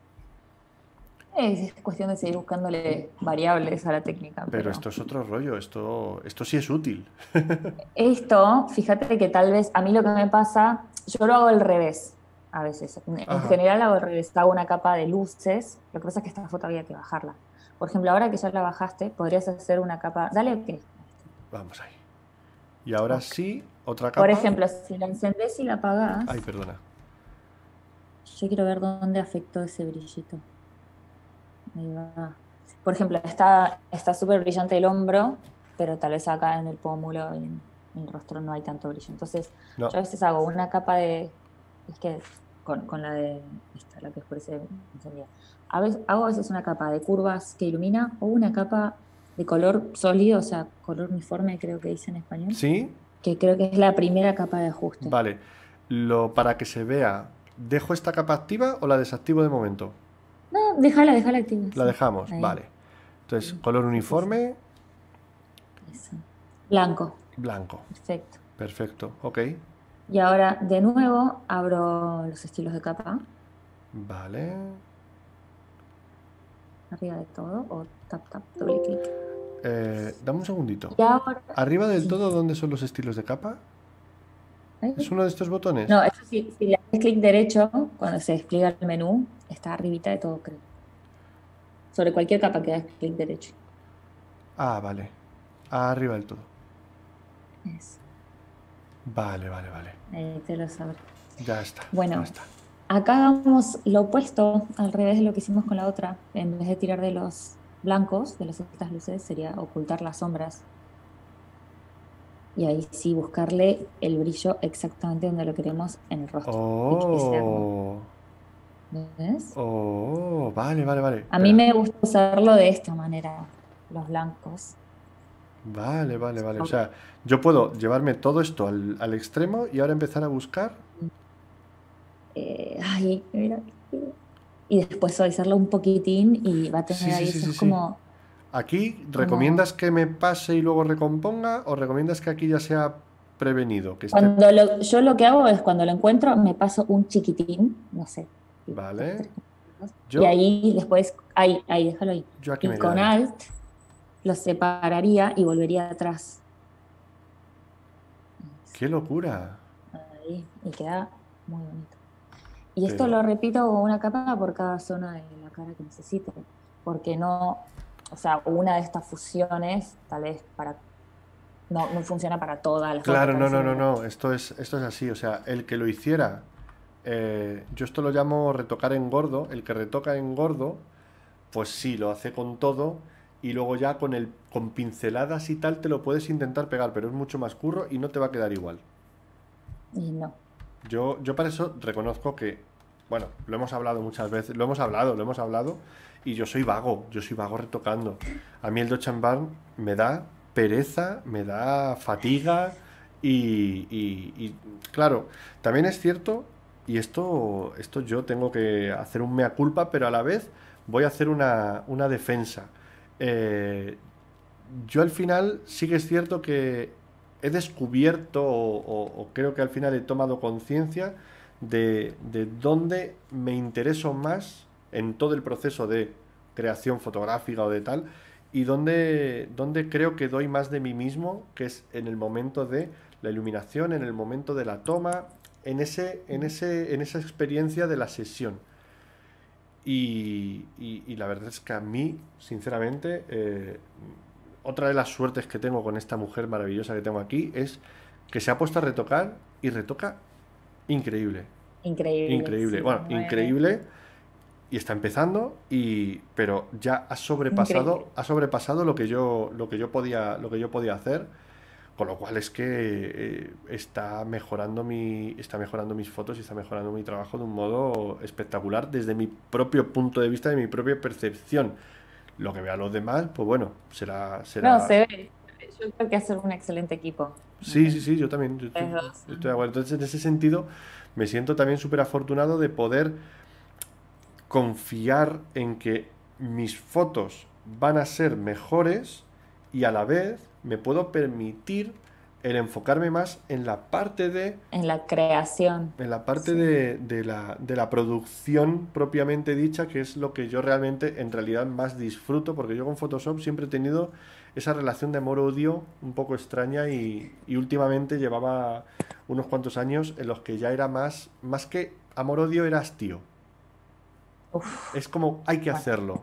Es cuestión de seguir buscándole variables a la técnica, Pero pero esto es otro rollo, esto sí es útil. esto, fíjate que tal vez a mí lo que me pasa, yo lo hago al revés a veces. En Ajá. general hago al revés, hago una capa de luces. Lo que pasa es que esta foto había que bajarla. Por ejemplo, ahora que ya la bajaste, podrías hacer una capa. Dale, ok. Vamos ahí. Y ahora Ok. sí, otra Por capa. ejemplo, si la encendés y la Ay, apagás, perdona. yo quiero ver dónde afectó ese brillito. Ahí va. Por ejemplo, está súper brillante el hombro, pero tal vez acá en el pómulo, en el rostro no hay tanto brillo. Entonces, No. yo a veces hago una capa de, es que con la de, esta, la que oscurece encendida. Hago a veces una capa de curvas que ilumina o una capa de color sólido, o sea, color uniforme, creo que dice en español, ¿Sí? que creo que es la primera capa de ajuste. Vale. Para que se vea, ¿dejo esta capa activa o la desactivo de momento? No, déjala activa, La sí. dejamos, Ahí. vale. Entonces, Sí, color sí, sí, sí. uniforme, Eso. Blanco, blanco. perfecto. Perfecto, ok. Y ahora de nuevo abro los estilos de capa, Vale. arriba de todo, o doble clic. Dame un segundito. Y ahora, Arriba del sí. todo, ¿dónde son los estilos de capa? ¿Es Ahí. uno de estos botones? No, eso sí, si le das clic derecho, cuando se despliega el menú, está arribita de todo, creo. Sobre cualquier capa que das clic derecho. Ah, vale. Arriba del todo. Eso. Vale, vale, vale. Ahí te lo sabré. Ya está, ya Bueno, está. acá hagamos lo opuesto, al revés de lo que hicimos con la otra. En vez de tirar de los blancos, de las estas luces, sería ocultar las sombras. Y ahí sí buscarle el brillo exactamente donde lo queremos en el rostro. Y que sea como, Oh, ¿ves? oh, vale, vale, vale. A mí Espera. me gusta usarlo de esta manera, los blancos. Vale, vale, vale. O sea, yo puedo llevarme todo esto al extremo y ahora empezar a buscar. Ay, mira. Y después suavizarlo un poquitín y va a Sí, tener sí, ahí sí, sí, esos sí. como, Aquí, como ¿recomiendas que me pase y luego recomponga o recomiendas que aquí ya sea prevenido? Que esté... yo lo que hago es cuando lo encuentro, me paso un chiquitín, no sé, dos, Vale. tres puntitos, y Yo, ahí después, ahí, déjalo ahí. yo aquí Y me con quedaré. Alt lo separaría y volvería atrás. ¡Qué locura! Ahí, y queda muy bonito. Y esto Pero, lo repito con una capa por cada zona de la cara que necesite, porque no, o sea, una de estas fusiones, tal vez para No, no funciona para todas las fotos, Claro, para no, no, decirlo. no, no, esto es así, o sea, el que lo hiciera, yo esto lo llamo retocar en gordo, el que retoca en gordo, pues sí, lo hace con todo y luego ya con pinceladas y tal te lo puedes intentar pegar, pero es mucho más curro y no te va a quedar igual. Y no. Yo para eso reconozco que, bueno, lo hemos hablado muchas veces, lo hemos hablado, y yo soy vago retocando. A mí el Dodge and Burn me da pereza, me da fatiga y claro, también es cierto, y esto yo tengo que hacer un mea culpa, pero a la vez voy a hacer una defensa. Eh, yo al final sí que es cierto que he descubierto o creo que al final he tomado conciencia de dónde me intereso más en todo el proceso de creación fotográfica o de tal y dónde creo que doy más de mí mismo, que es en el momento de la iluminación, en el momento de la toma, en esa experiencia de la sesión. Y la verdad es que a mí, sinceramente, otra de las suertes que tengo con esta mujer maravillosa que tengo aquí es que se ha puesto a retocar y retoca increíble. Increíble, Increíble. sí. Bueno, increíble. Y está empezando, pero ya Increíble. ha sobrepasado lo que yo podía hacer. Con lo cual es que está mejorando mis fotos y está mejorando mi trabajo de un modo espectacular desde mi propio punto de vista, de mi propia percepción. Lo que vean los demás, pues bueno, No, será. se ve. Yo creo que hacer un excelente equipo. Sí, sí, sí, yo también. Ustedes dos Yo estoy de acuerdo. Entonces, en ese sentido, me siento también súper afortunado de poder confiar en que mis fotos van a ser mejores y a la vez me puedo permitir el enfocarme más en la creación. en la parte Sí. de la producción propiamente dicha, que es lo que yo realmente en realidad más disfruto, porque yo con Photoshop siempre he tenido esa relación de amor-odio un poco extraña y últimamente llevaba unos cuantos años en los que ya era más que amor-odio, era hastío. Uf, Es como hay que bueno. hacerlo.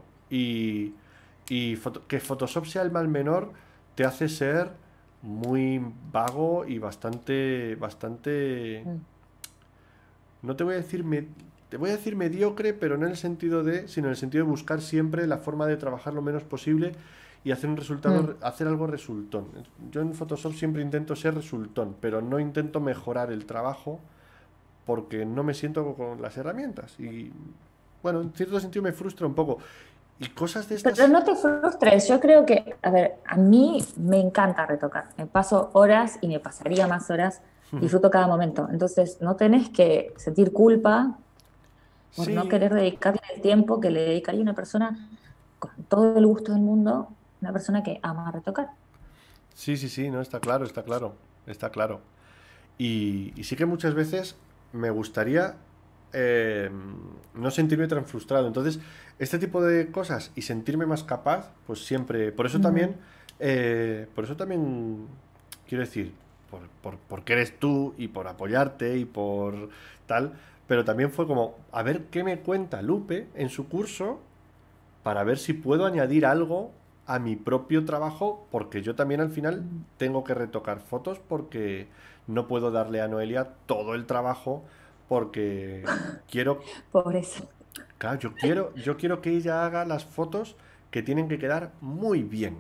Que Photoshop sea el mal menor te hace ser muy vago y bastante, Mm. no te voy a decir, te voy a decir mediocre, pero no en el sentido sino en el sentido de buscar siempre la forma de trabajar lo menos posible y hacer un Mm. resultado, hacer algo resultón. Yo en Photoshop siempre intento ser resultón, pero no intento mejorar el trabajo porque no me siento con las herramientas. Y bueno, en cierto sentido me frustra un poco. Y cosas de Pero estas. no te frustres, yo creo que, a ver, a mí me encanta retocar, me paso horas y me pasaría más horas, disfruto cada momento, entonces no tenés que sentir culpa por no Sí, querer dedicarle el tiempo que le dedicaría una persona con todo el gusto del mundo, una persona que ama retocar. sí, sí, sí, no, está claro, está claro, está claro. Y sí que muchas veces me gustaría eh, no sentirme tan frustrado. Entonces, este tipo de cosas y sentirme más capaz, pues siempre. Ujú. Por eso también quiero decir, porque eres tú y por apoyarte y por tal, pero también fue como, a ver qué me cuenta Lupe en su curso para ver si puedo añadir algo a mi propio trabajo, porque yo también al final tengo que retocar fotos porque no puedo darle a Noelia todo el trabajo porque quiero, Por eso. claro, yo quiero que ella haga las fotos que tienen que quedar muy bien.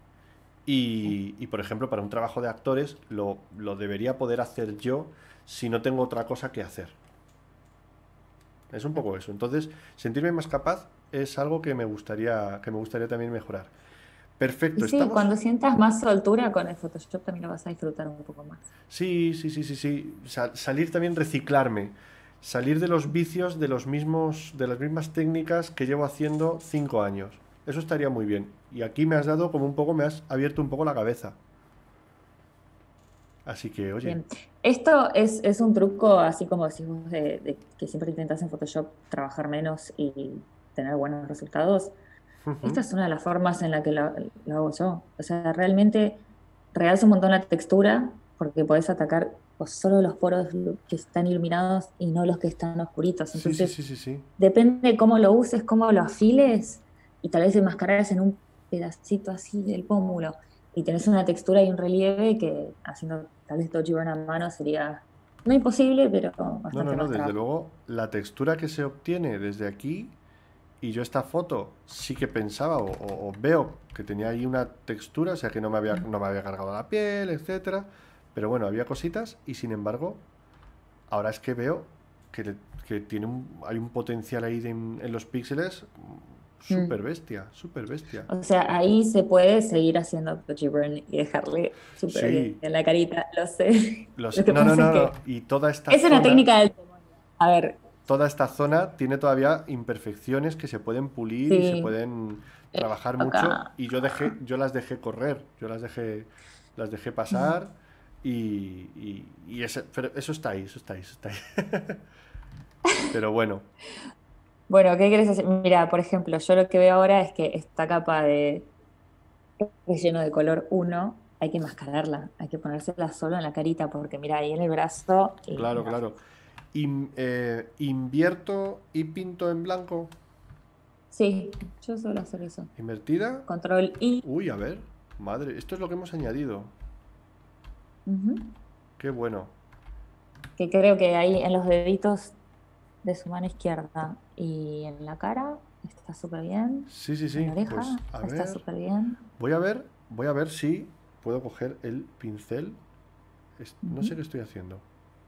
Y por ejemplo, para un trabajo de actores lo debería poder hacer yo si no tengo otra cosa que hacer. Es un poco eso. Entonces, sentirme más capaz es algo que me gustaría también mejorar. Y Perfecto, sí, estamos. cuando sientas más soltura con el Photoshop también lo vas a disfrutar un poco más. Sí, sí, sí, sí, sí. Salir también, reciclarme. Salir de los vicios de las mismas técnicas que llevo haciendo 5 años. Eso estaría muy bien. Y aquí me has dado como un poco, me has abierto un poco la cabeza. Así que, oye. Bien, esto es un truco, así como decís vos, de que siempre intentas en Photoshop trabajar menos y tener buenos resultados. Esta es una de las formas en la que lo hago yo. O sea, realmente realza un montón la textura porque podés atacar pues, solo los poros que están iluminados y no los que están oscuritos. Sí, sí, Entonces, sí, sí, sí. depende de cómo lo uses, cómo lo afiles y tal vez enmascaras en un pedacito así del pómulo. y tenés una textura y un relieve que haciendo tal vez Dodgy Burn a mano sería no imposible, pero No, no, bastante no, más desde trabajo. luego la textura que se obtiene desde aquí y yo esta foto sí que pensaba o veo que tenía ahí una textura, o sea que no me había cargado la piel, etcétera, pero bueno, había cositas y sin embargo ahora es que veo que, que tiene hay un potencial ahí en los píxeles Mm. súper bestia, súper bestia. O sea, ahí se puede seguir haciendo Dodgy Burn y dejarle súper bien Sí, la carita, lo sé. Lo que no, no, pasa es no, no, que y toda esta es una zona, técnica del demonio. A ver, toda esta zona tiene todavía imperfecciones que se pueden pulir y se sí, pueden trabajar mucho acá. y yo las dejé correr, las dejé pasar pero eso está ahí, eso está ahí, eso está ahí. Pero bueno, Bueno, ¿qué quieres hacer? Mira, por ejemplo, yo lo que veo ahora es que esta capa de relleno de color uno hay que enmascararla, hay que ponérsela solo en la carita, porque mira, ahí en el brazo y claro, no. claro. Invierto y pinto en blanco. Sí, yo suelo hacer eso. Invertida. Control I. Uy, a ver. Madre, esto es lo que hemos añadido. Ujú. Qué bueno. Que creo que ahí en los deditos de su mano izquierda y en la cara está súper bien. Sí, sí, En sí. la Pues oreja a está ver. súper bien. Voy a ver si puedo coger el pincel. No sé Ujú. qué estoy haciendo.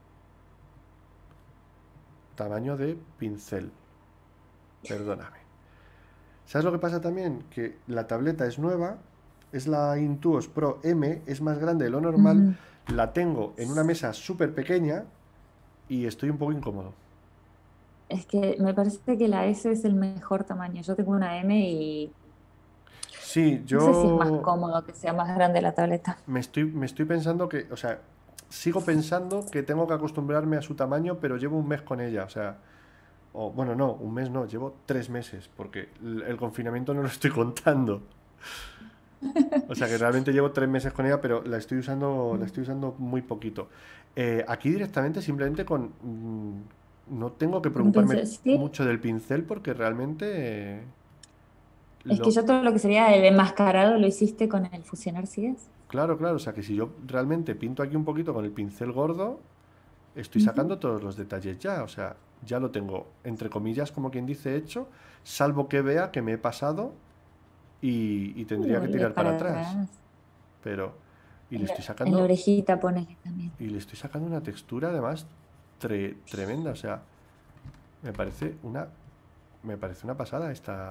Tamaño de pincel. Perdóname. ¿Sabes lo que pasa también? Que la tableta es nueva, es la Intuos Pro M, es más grande de lo normal, Ujú. la tengo en una mesa súper pequeña y estoy un poco incómodo. Es que me parece que la S es el mejor tamaño. Yo tengo una M y Sí, no sé si es más yo cómodo que sea más grande la tableta. me estoy pensando que, o sea, sigo pensando que tengo que acostumbrarme a su tamaño, pero llevo un mes con ella, o sea, o bueno, no, un mes no, llevo 3 meses, porque el confinamiento no lo estoy contando. O sea que realmente llevo 3 meses con ella, pero la Mm. estoy usando muy poquito. Aquí directamente, simplemente no tengo que Con un preocuparme pincel, sí. mucho del pincel porque realmente Es que lo... yo todo lo que sería el enmascarado lo hiciste con el fusionar, ¿sigues? Claro, claro, o sea que si yo realmente pinto aquí un poquito con el pincel gordo, estoy Ujú. sacando todos los detalles ya, o sea, ya lo tengo, entre comillas, como quien dice, hecho, salvo que vea que me he pasado y tendría que Vuelve tirar para para atrás. atrás. Pero, y le En estoy la sacando orejita ponele también. Y le estoy sacando una textura además tremenda. O sea, me parece una. Me parece una pasada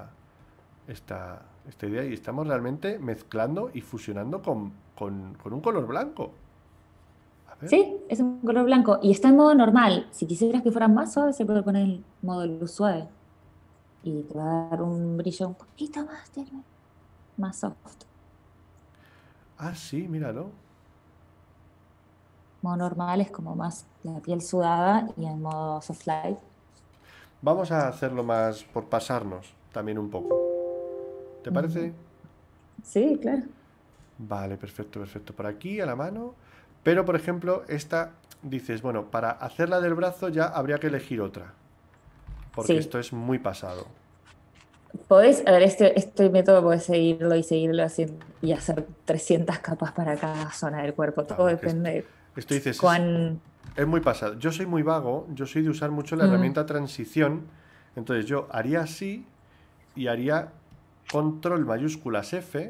esta idea. Y estamos realmente mezclando y fusionando con un color blanco. A ver. Sí, es un color blanco y está en modo normal. Si quisieras que fuera más suave, se puede poner en modo luz suave y te va a dar un brillo un poquito más tenue, más soft. Ah, sí, míralo. Modo normal es como más la piel sudada y en modo soft light. Vamos a hacerlo más por pasarnos también un poco. ¿Te Ujú. parece? Sí, claro. Vale, perfecto, perfecto. Por aquí a la mano. Pero, por ejemplo, esta dices, bueno, para hacerla del brazo ya habría que elegir otra. Porque esto Sí. es muy pasado. Podés, a ver, este método podés seguirlo y seguirlo haciendo y hacer 300 capas para cada zona del cuerpo. Todo Vamos, que depende de esto dices, cuán... es muy pasado. Yo soy muy vago, yo soy de usar mucho la Mm, herramienta transición. Entonces yo haría así y haría control mayúsculas F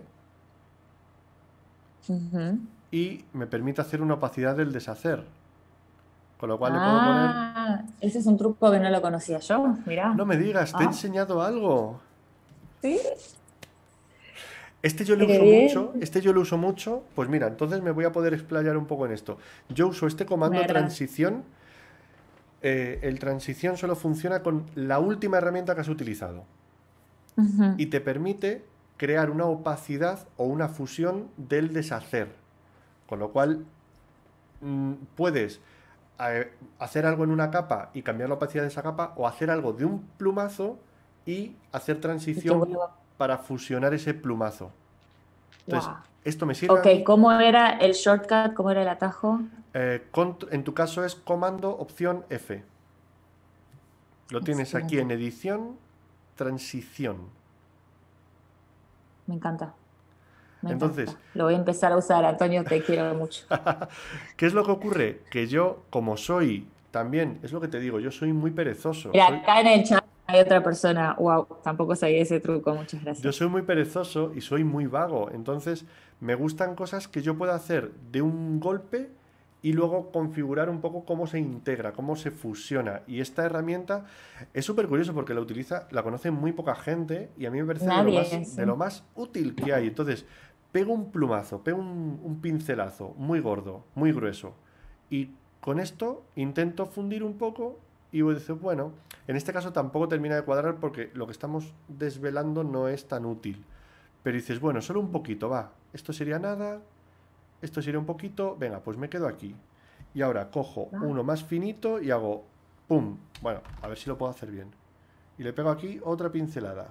ujú. y me permite hacer una opacidad del deshacer. Con lo cual le puedo poner... Ah, ese es un truco que no lo conocía yo, mirá. No me digas, te he Ah, enseñado algo. sí, Este yo le qué uso bien. mucho, este yo lo uso mucho. Pues mira, entonces me voy a poder explayar un poco en esto. Yo uso este Me comando agrada. transición. El transición solo funciona con la última herramienta que has utilizado. Ujú. Y te permite crear una opacidad o una fusión del deshacer. Con lo cual puedes hacer algo en una capa y cambiar la opacidad de esa capa o hacer algo de un plumazo y hacer Y que transición vuelva. para fusionar ese plumazo. Entonces, Wow. esto me sirve a Ok, mí. ¿cómo era el shortcut? ¿Cómo era el atajo? En tu caso es comando opción F. Lo tienes aquí en Excelente. edición, transición. Me encanta. Me Entonces, encanta. Lo voy a empezar a usar, Antonio, te quiero mucho. ¿qué es lo que ocurre? Que yo, como soy también, es lo que te digo, yo soy muy perezoso, Mira, soy, acá en el chat hay otra persona. Wow, tampoco sabía ese truco, muchas yo gracias. soy muy perezoso y soy muy vago. Entonces, me gustan cosas que yo pueda hacer de un golpe y luego configurar un poco cómo se integra, cómo se fusiona. Y esta herramienta es súper curioso porque la conoce muy poca gente y a mí me parece Nadie, de lo sí. más útil que hay. Entonces, pego un plumazo, pego un pincelazo muy gordo, muy grueso. Y con esto intento fundir un poco y voy a decir, bueno, en este caso tampoco termina de cuadrar porque lo que estamos desvelando no es tan útil. Pero dices, bueno, solo un poquito, va. Esto sería nada, esto sería un poquito, venga, pues me quedo aquí. Y ahora cojo Ah, uno más finito y hago, ¡pum! Bueno, a ver si lo puedo hacer bien. Y le pego aquí otra pincelada.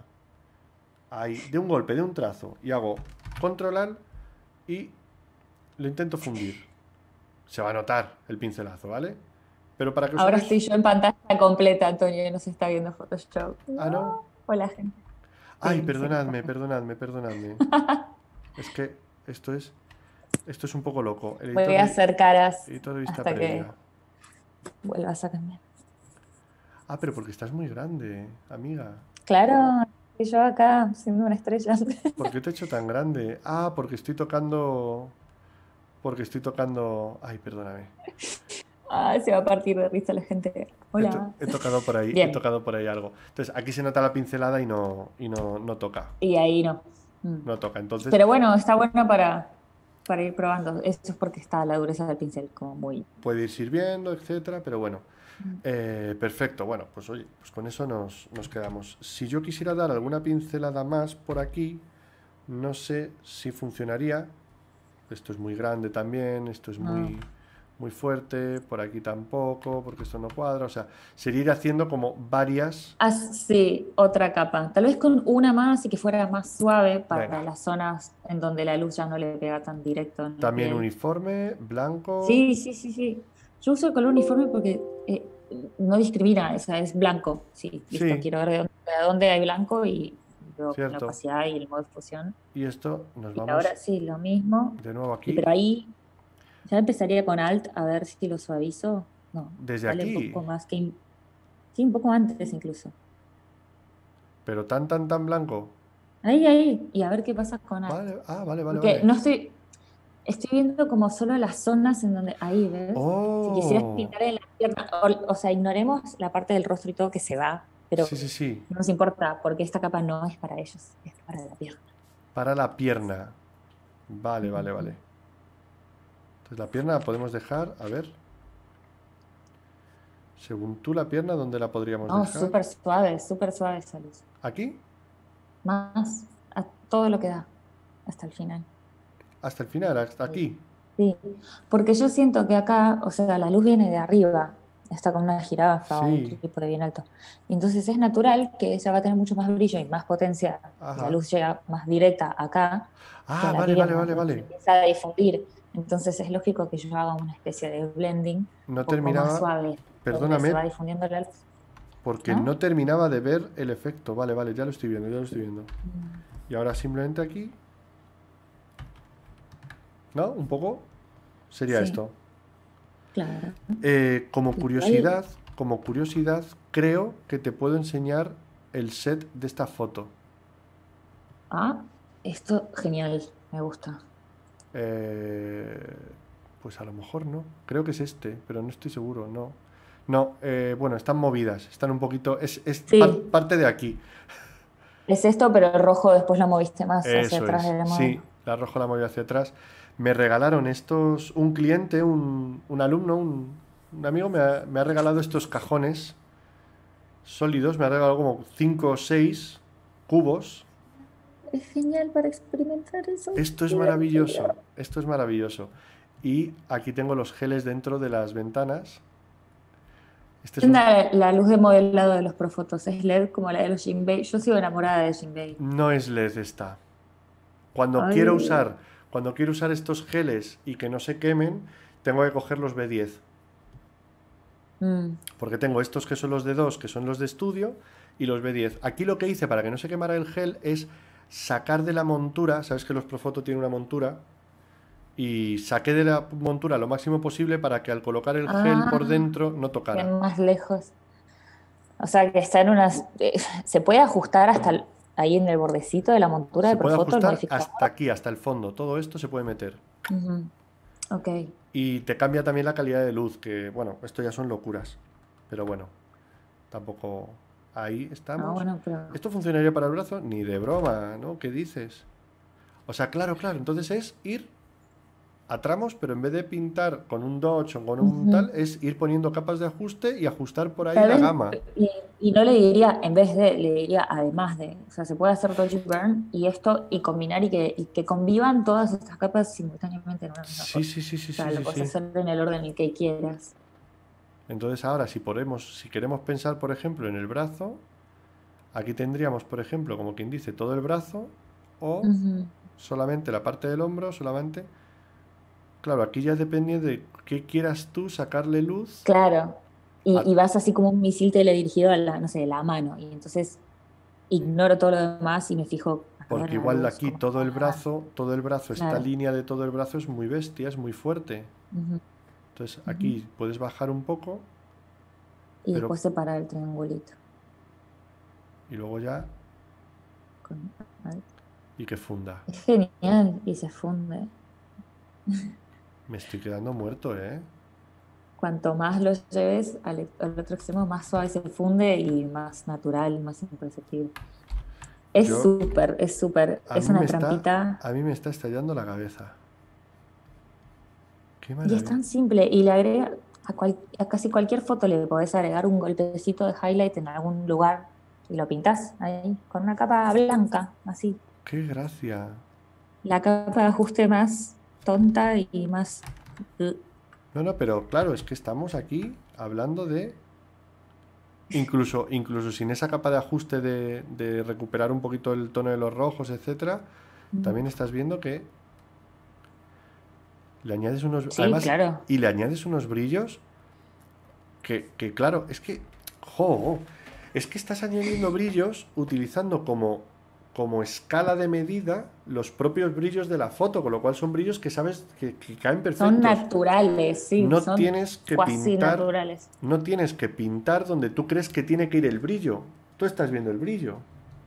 Ahí, de un golpe, de un trazo. Y hago controlar y lo intento fundir. Se va a notar el pincelazo, ¿vale? Pero para que os ahora hagáis... estoy yo en pantalla completa, Antonio, y no se está viendo Photoshop. Ah, no. No. Hola, gente. Ay, Sí, no sé qué está perdonadme, pasando. perdonadme, perdonadme. Es que esto es, esto es un poco loco. Voy a hacer caras Editor de vista hasta que previa. vuelvas a cambiar. Ah, pero porque estás muy grande, amiga. Claro, y yo acá siendo una estrella. ¿Por qué te he hecho tan grande? Ah, porque estoy tocando... Porque estoy tocando... Ay, perdóname. Ah, se va a partir de risa la gente. Hola. He tocado he Bien, tocado por ahí algo. Entonces, aquí se nota la pincelada y no toca. y ahí no. Mm. No toca. Entonces, Pero bueno, está bueno para ir probando. Eso es porque está la dureza del pincel como muy... puede ir sirviendo, etcétera, pero bueno. Mm. Perfecto, bueno, pues oye, pues con eso nos quedamos. Si yo quisiera dar alguna pincelada más por aquí, no sé si funcionaría. Esto es muy grande también, esto es Ah. muy fuerte, por aquí tampoco, porque esto no cuadra. O sea, sería ir haciendo como varias. Sí, otra capa. Tal vez con una más y que fuera más suave Venga, para las zonas en donde la luz ya no le pega tan directo en la también piel. uniforme, blanco. Sí, sí, sí, sí. Yo uso el color uniforme porque no discrimina, o sea, es blanco. Sí, listo, Sí, quiero ver de dónde hay blanco y veo la cierto. opacidad y el modo de fusión. Y esto nos Y vamos ahora sí, lo mismo. de nuevo Y aquí. pero ahí ya empezaría con Alt a ver si lo suavizo. No, Desde dale un aquí, poco más que... Sí, un poco antes incluso. pero tan blanco. Ahí, ahí. Y a ver qué pasa con Alt. Vale, ah, vale, vale, Porque vale. no estoy viendo como solo las zonas en donde, ahí, ¿ves? Si quisieras Oh, pintar en la pierna, o sea, ignoremos la parte del rostro y todo que se va, pero sí, sí, sí. no nos importa porque esta capa no es para ellos, es para la pierna. Para la pierna. Vale, vale, Ujú. vale. Entonces la pierna la podemos dejar, a ver. Según tú la pierna, ¿dónde la podríamos No, dejar? súper suave esa luz. ¿Aquí? Más a todo lo que da, hasta el final. Hasta el final, hasta aquí. Sí, porque yo siento que acá, o sea, la luz viene de arriba, está como una jirafa o un Sí. trípode bien alto. Y entonces es natural que ella va a tener mucho más brillo y más potencia, y la Ajá. luz llega más directa acá que Ah, a la vale, vale, pierna, vale, entonces se vale. empieza a difundir. Entonces es lógico que yo haga una especie de blending un No poco más terminaba, suave, donde se perdóname, va difundiendo la luz, porque ¿no? no terminaba de ver el efecto. Vale, vale, ya lo estoy viendo, ya lo estoy viendo. Mm, Y ahora simplemente aquí, ¿no? Un poco sería sí, esto. claro. Igual, Como curiosidad, creo que te puedo enseñar el set de esta foto. ah, esto genial, me gusta. Eh, pues a lo mejor no. Creo que es este, pero no estoy seguro, no. No, bueno, están movidas, están un poquito... Sí, parte de aquí. es esto, pero el rojo después lo moviste más hacia Eso atrás es, del sí, modelo. la rojo la moví hacia atrás. Me regalaron estos, un cliente, un alumno, un amigo me ha regalado estos cajones sólidos, me ha regalado como 5 o 6 cubos. Es genial para experimentar eso. Esto es Qué divertido. maravilloso, esto es maravilloso. Y aquí tengo los geles dentro de las ventanas. Este es un... La luz de modelado de los Profotos es LED como la de los Jinbei. Yo sigo enamorada de Jinbei. No es LED esta. Cuando quiero Ay, usar, cuando quiero usar estos geles y que no se quemen, tengo que coger los B10. mm, Porque tengo estos que son los de 2, que son los de estudio, y los B10. Aquí lo que hice para que no se quemara el gel es sacar de la montura, sabes que los Profoto tienen una montura, y saqué de la montura lo máximo posible para que al colocar el gel por Ah, dentro no tocara. bien más lejos. O sea, que está en unas... ¿se puede ajustar hasta ahí en el bordecito de la montura Se de puede Profoto, el ajustar hasta modificador? aquí, hasta el fondo, todo esto se puede meter. Ujú. Ok. Y te cambia también la calidad de luz, que bueno, esto ya son locuras, pero bueno, tampoco... Ahí Ah, estamos. bueno, pero... ¿Esto funcionaría para el brazo? Ni de broma, ¿no? ¿Qué dices? O sea, claro, claro, entonces es ir a tramos, pero en vez de pintar con un Dodge o con un tal, Ujú. es ir poniendo capas de ajuste y ajustar por ahí Tal la vez, gama. y no le diría, en vez de, le diría además de, o sea, se puede hacer dodge burn y esto, y combinar y que convivan todas estas capas simultáneamente en una misma Sí, foto. sí, sí, sí, O sea, sí, lo sí, puedes sí. hacer en el orden en el que quieras. Entonces ahora, si queremos pensar, por ejemplo, en el brazo, aquí tendríamos, por ejemplo, como quien dice, todo el brazo o Ujú. solamente la parte del hombro, solamente. Claro, aquí ya depende de qué quieras tú sacarle luz. Claro. a- Y vas así como un misil teledirigido a la, no sé, la mano. Y entonces ignoro todo lo demás y me fijo acá en Porque la igual luz, aquí cómo está. todo el brazo, esta Claro. línea de todo el brazo es muy bestia, es muy fuerte. Ujú, Entonces ujú. aquí puedes bajar un poco, Y pero después separar el triangulito. y luego ya Con- y que funda. Es genial y se funde. Me estoy quedando muerto, ¿eh? Cuanto más lo lleves al otro extremo, más suave se funde y más natural, más imperceptible. Yo Es súper, a es mí una trampita a mí me está estallando la cabeza. Qué y es maravilla. tan simple. Y le agrega a casi cualquier foto le podés agregar un golpecito de highlight en algún lugar y lo pintás ahí con una capa blanca, así. Qué gracia. La capa de ajuste más tonta y más... No, no, pero claro, es que estamos aquí hablando de incluso sin esa capa de ajuste de recuperar un poquito el tono de los rojos, etcétera, también estás viendo que le añades unos, Sí, además, claro. y le añades unos brillos claro, jo, es que estás añadiendo brillos utilizando como escala de medida los propios brillos de la foto, con lo cual son brillos que sabes que caen Son perfectos. naturales, sí, No son tienes que cuasi pintar, naturales. no tienes que pintar donde tú crees que tiene que ir el brillo. Tú estás viendo el brillo.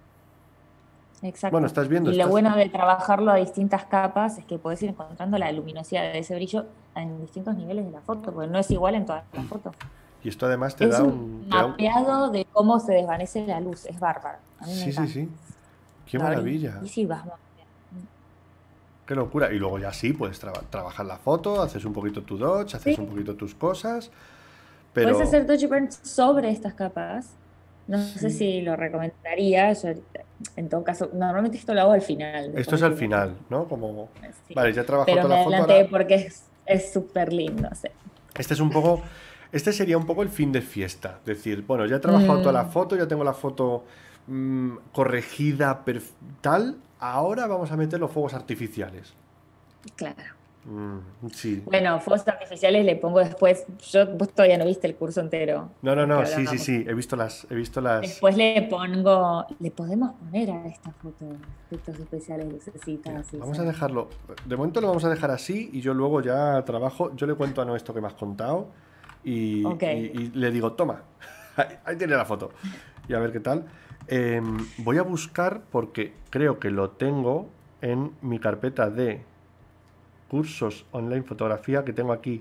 Bueno, Exacto. estás viendo, Y lo estás. bueno de trabajarlo a distintas capas es que podés ir encontrando la luminosidad de ese brillo en distintos niveles de la foto, porque no es igual en todas las fotos. Y esto además Es un te da un. mapeado de cómo se desvanece la luz, es bárbaro. A mí me Sí, sí, encanta. sí. Qué Lo abrís maravilla. y vas mapeando. Qué locura. Y luego ya sí, puedes trabajar la foto, haces un poquito tu dodge, haces un Sí, poquito tus cosas, puedes pero hacer touch burn sobre estas capas. No sé sí. si lo recomendaría. Yo, en todo caso, normalmente esto lo hago al final, Esto después es de al que ya está. final, ¿no? Como, Sí. vale, ya he trabajado Pero toda me la foto, adelanté ahora porque es súper lindo. Sí. este es un poco, este sería un poco el fin de fiesta. Decir, bueno, ya he trabajado toda la Mm, foto, ya tengo la foto corregida, tal, ahora vamos a meter los fuegos artificiales. claro. Sí. Bueno, fuegos artificiales le pongo después. Vos todavía no viste el curso entero No, no, del que no, sí, sí, hablábamos. sí, he visto las. Después le podemos poner a esta foto efectos especiales, Mira, lucecitas y vamos a escenas. dejarlo, de momento lo vamos a dejar así y yo luego ya trabajo, yo le cuento a No esto que me has contado Ok. y le digo, toma, ahí tiene la foto y a ver qué tal. Voy a buscar porque creo que lo tengo en mi carpeta de cursos online fotografía que tengo aquí.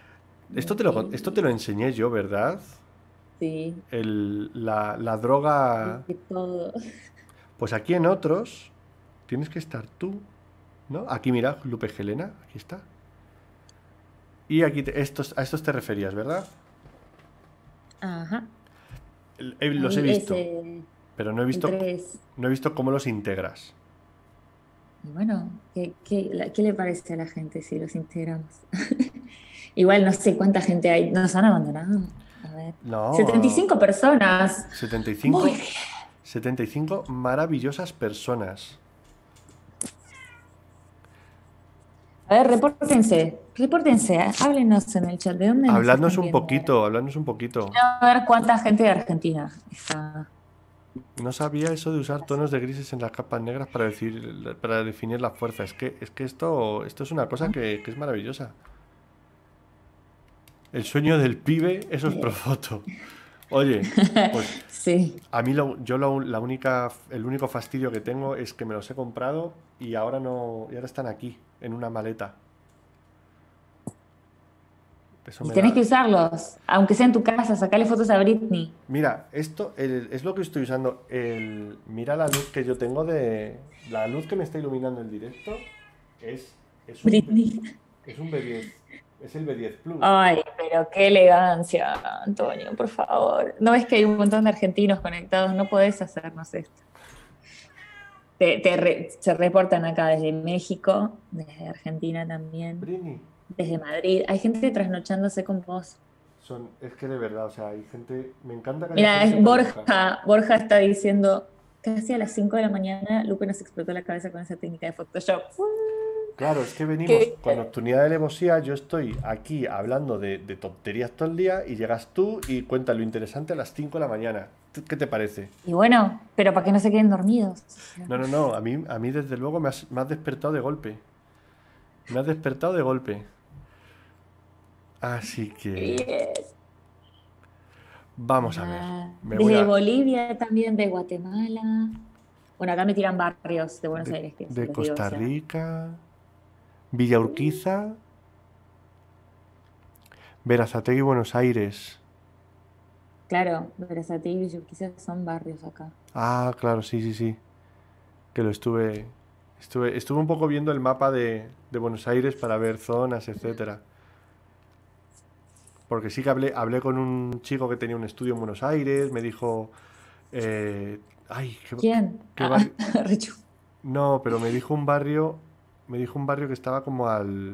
Esto te lo enseñé yo, ¿verdad? Sí, La droga. de todo. Pues aquí en otros tienes que estar tú, ¿no? Aquí mira, Lupe Helena, aquí está. Y aquí a estos te referías, ¿verdad? Ajá. Los he Ahí visto, ese, pero el 3. no he visto cómo los integras. Y bueno, ¿qué le parece a la gente si los integramos? Igual no sé cuánta gente hay. Nos han abandonado. A ver. setenta y No, cinco personas. setenta y Muy cinco bien. 75 maravillosas personas. A ver, repórtense, háblenos en el chat. ¿De dónde nos están viendo ahora? Habladnos un poquito. Quiero ver cuánta gente de Argentina está. No sabía eso de usar tonos de grises en las capas negras para definir la fuerza. Es que esto es una cosa que es maravillosa. El sueño del pibe, eso es Eh, Profoto. Oye, pues Sí. a mí el único fastidio que tengo es que me los he comprado y ahora no, y ahora están aquí, en una maleta. Eso Y me tenés que da. usarlos, aunque sea en tu casa, sacarle fotos a Britney. Mira, es lo que estoy usando. Mira la luz que yo tengo la luz que me está iluminando el directo es, es un, Britney. es un B10. Es el B10 Plus. Ay, pero qué elegancia, Antonio, por favor. ¿No ves que hay un montón de argentinos conectados? No podés hacernos esto. Se reportan acá desde México, desde Argentina también, Brini, desde Madrid. Hay gente trasnochándose con vos. es que de verdad, o sea, hay gente, me encanta que haya Mira, gente es tan loca. Borja está diciendo, casi a las 5 de la mañana, Lupe nos explotó la cabeza con esa técnica de Photoshop. Claro, es que venimos Qué con bien. Nocturnidad de Alevosía, yo estoy aquí hablando de tonterías todo el día y llegas tú y cuentas lo interesante a las 5 de la mañana. ¿Qué te parece? Y bueno, pero para que no se queden dormidos. O sea, No, no, no, a mí desde luego me has despertado de golpe. Me has despertado de golpe. Así que bien. vamos a ver. Ah, Me voy desde a... Bolivia también, de Guatemala. Bueno, acá me tiran barrios de Buenos De, Aires, que se de los digo, o Costa sea. Rica, Villa Urquiza, Berazategui, Buenos Aires. Claro, Berazategui y Urquiza son barrios acá. Ah, claro, sí, sí, sí. Que lo estuve un poco viendo el mapa de Buenos Aires para ver zonas, etcétera. Porque sí que hablé con un chico que tenía un estudio en Buenos Aires, me dijo, ay, ¿Quién? qué Ah, barrio. Rechu. No, pero me dijo un barrio que estaba como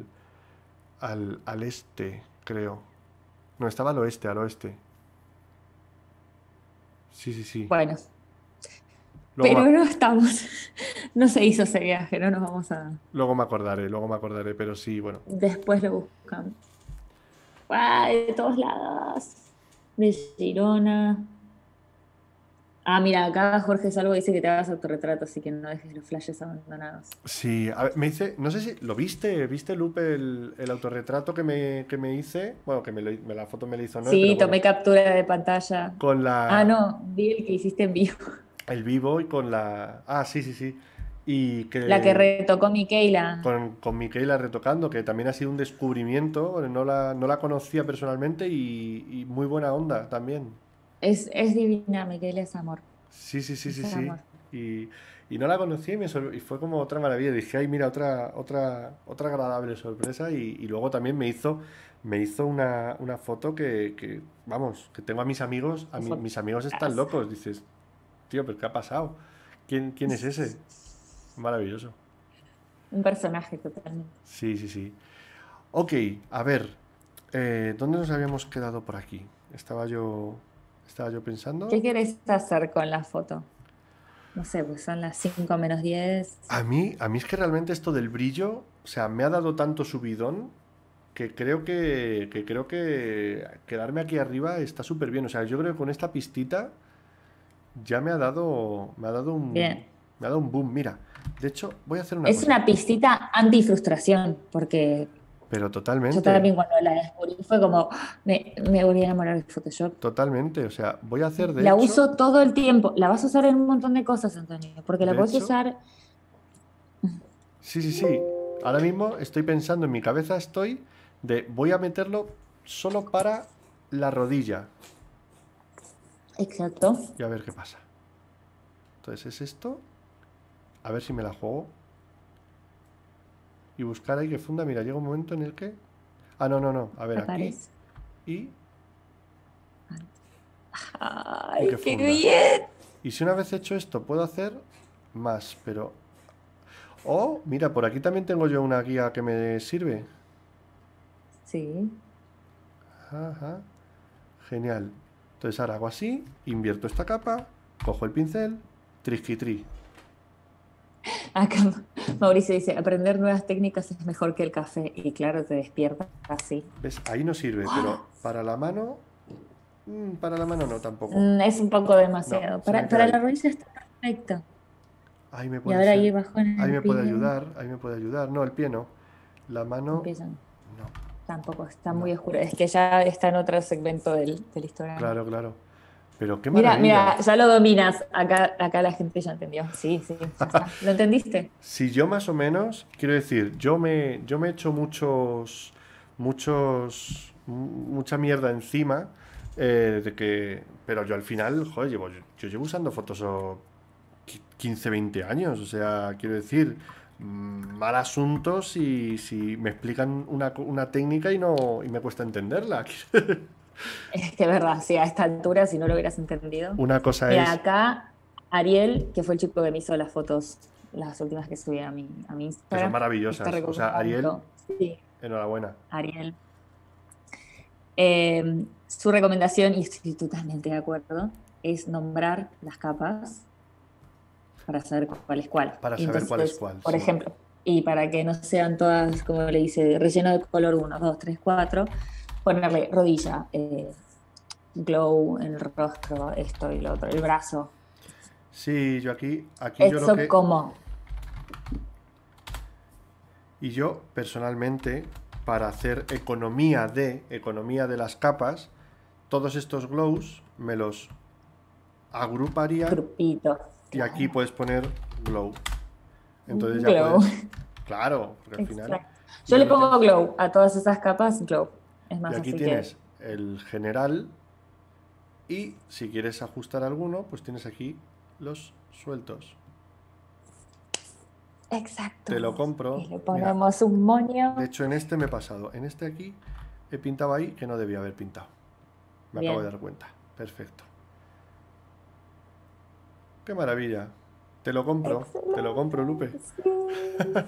al este, creo. No, estaba al oeste, al oeste. Sí, sí, sí. Bueno, Luego me, pero no estamos. No se hizo ese viaje, no nos vamos a. luego me acordaré, pero sí, bueno. Después lo buscamos. ¡Ay, de todos lados! De Girona. Ah, mira, acá Jorge Salvo dice que te hagas autorretrato, así que no dejes los flashes abandonados. Sí, a ver, me dice, no sé si lo viste Lupe, el autorretrato que me hice. Bueno, la foto me la hizo Noé, pero Sí, bueno, tomé captura de pantalla. con Ah, la, no, vi el que hiciste en vivo. el vivo y con la, sí, sí, sí. Y La que que retocó Miquela. con Miquela retocando, que también ha sido un descubrimiento, no la conocía personalmente y muy buena onda también. Es divina, Miquela es amor. Sí, sí, sí, sí, Es sí. amor. Y, y no la conocía y fue como otra maravilla. Dije, ay, mira, otra agradable sorpresa. Y luego también me hizo una foto vamos, que tengo a mis amigos, Qué mis amigos están fotazo. locos. Dices, tío, ¿pero qué ha pasado? ¿Quién es ese? Maravilloso. Un personaje totalmente. Sí, sí, sí. Ok, a ver, ¿dónde nos habíamos quedado por aquí? Estaba yo ¿Qué pensando. querés hacer con la foto? No sé, pues son las 5 menos 10. A mí es que realmente esto del brillo, o sea, me ha dado tanto subidón que creo que quedarme aquí arriba está súper bien. O sea, yo creo que con esta pistita ya Bien. me ha dado un boom. Mira, de hecho, voy a hacer una Es cosa, una pistita anti-frustración, porque pero yo totalmente, también cuando la descubrí fue como, me volví a enamorar de Photoshop. totalmente. O sea, voy a hacer de La hecho, uso todo el tiempo. La vas a usar en un montón de cosas, Antonio, porque la de puedes hecho, usar. sí, sí, sí. Ahora mismo estoy pensando en mi cabeza, voy a meterlo solo para la rodilla Exacto. y a ver qué pasa. Entonces es esto. A ver si me la juego. Y buscar ahí que funda. Mira, llega un momento en el que... Ah, no, no, no. A ver, aquí. Aparece. Y... Y que ¡Ay, qué funda. bien! Y si una vez hecho esto, puedo hacer más, pero... Oh, mira, por aquí también tengo yo una guía que me sirve. Sí. Ajá. Genial. Entonces ahora hago así, invierto esta capa, cojo el pincel, trisquitri. Acá Mauricio dice, aprender nuevas técnicas es mejor que el café. Y claro, te despierta así. ¿Ves? Ahí no sirve, pero para la mano Para la mano no, tampoco. Es un poco No, demasiado. se me queda Para la ahí. rodilla está perfecto. Ahí me Y puede ahora ser. ahí bajo en Ahí el me puede pie. ayudar. Ahí me puede ayudar. No, el pie no. La mano, Empiezan. no. Tampoco está No. muy oscuro. Es que ya está en otro segmento del histograma. Claro, claro. Pero qué Mira, maravilla. mira, ya lo dominas. Acá la gente ya entendió. Sí, sí, ya está. ¿Lo entendiste? Si yo más o menos, quiero decir, yo me he hecho mucha mierda encima pero yo al final, joder, yo llevo usando Photoshop 15, 20 años, o sea, quiero decir, mal asunto si me explican una técnica y me cuesta entenderla. Es que es verdad, sí, a esta altura, si no lo hubieras entendido. Una cosa Mira, es, acá Ariel, que fue el chico que me hizo las fotos, las últimas que subí a mi que son Instagram, está maravillosas, o sea, Ariel, recomendando. Sí, enhorabuena. Ariel. Su recomendación, y estoy totalmente de acuerdo, es nombrar las capas para saber cuál es cuál. Para Y saber cuál es entonces, cuál, por sí. ejemplo, y para que no sean todas, como le dice, relleno de color 1, 2, 3, 4, ponerle rodilla, glow en el rostro, esto y lo otro, el brazo. Sí, aquí yo lo Eso que... como, Y yo, personalmente, para hacer economía de las capas, todos estos glows me los agruparía grupito, y aquí claro. puedes poner glow. Entonces ya Glow, puedes... Claro, porque al final exacto. Yo ya le lo tienes. pongo glow a todas esas capas, glow. Es Y más aquí fácil que... tienes el general y si quieres ajustar alguno, pues tienes aquí los sueltos. Te lo Exacto. Y compro. le Mira, ponemos un de moño. hecho en este me he pasado. En este aquí he pintado ahí que no debía haber pintado. Me acabo de Bien. dar cuenta. Perfecto. Qué maravilla. Te lo compro, Lupe. Excelente. Sí.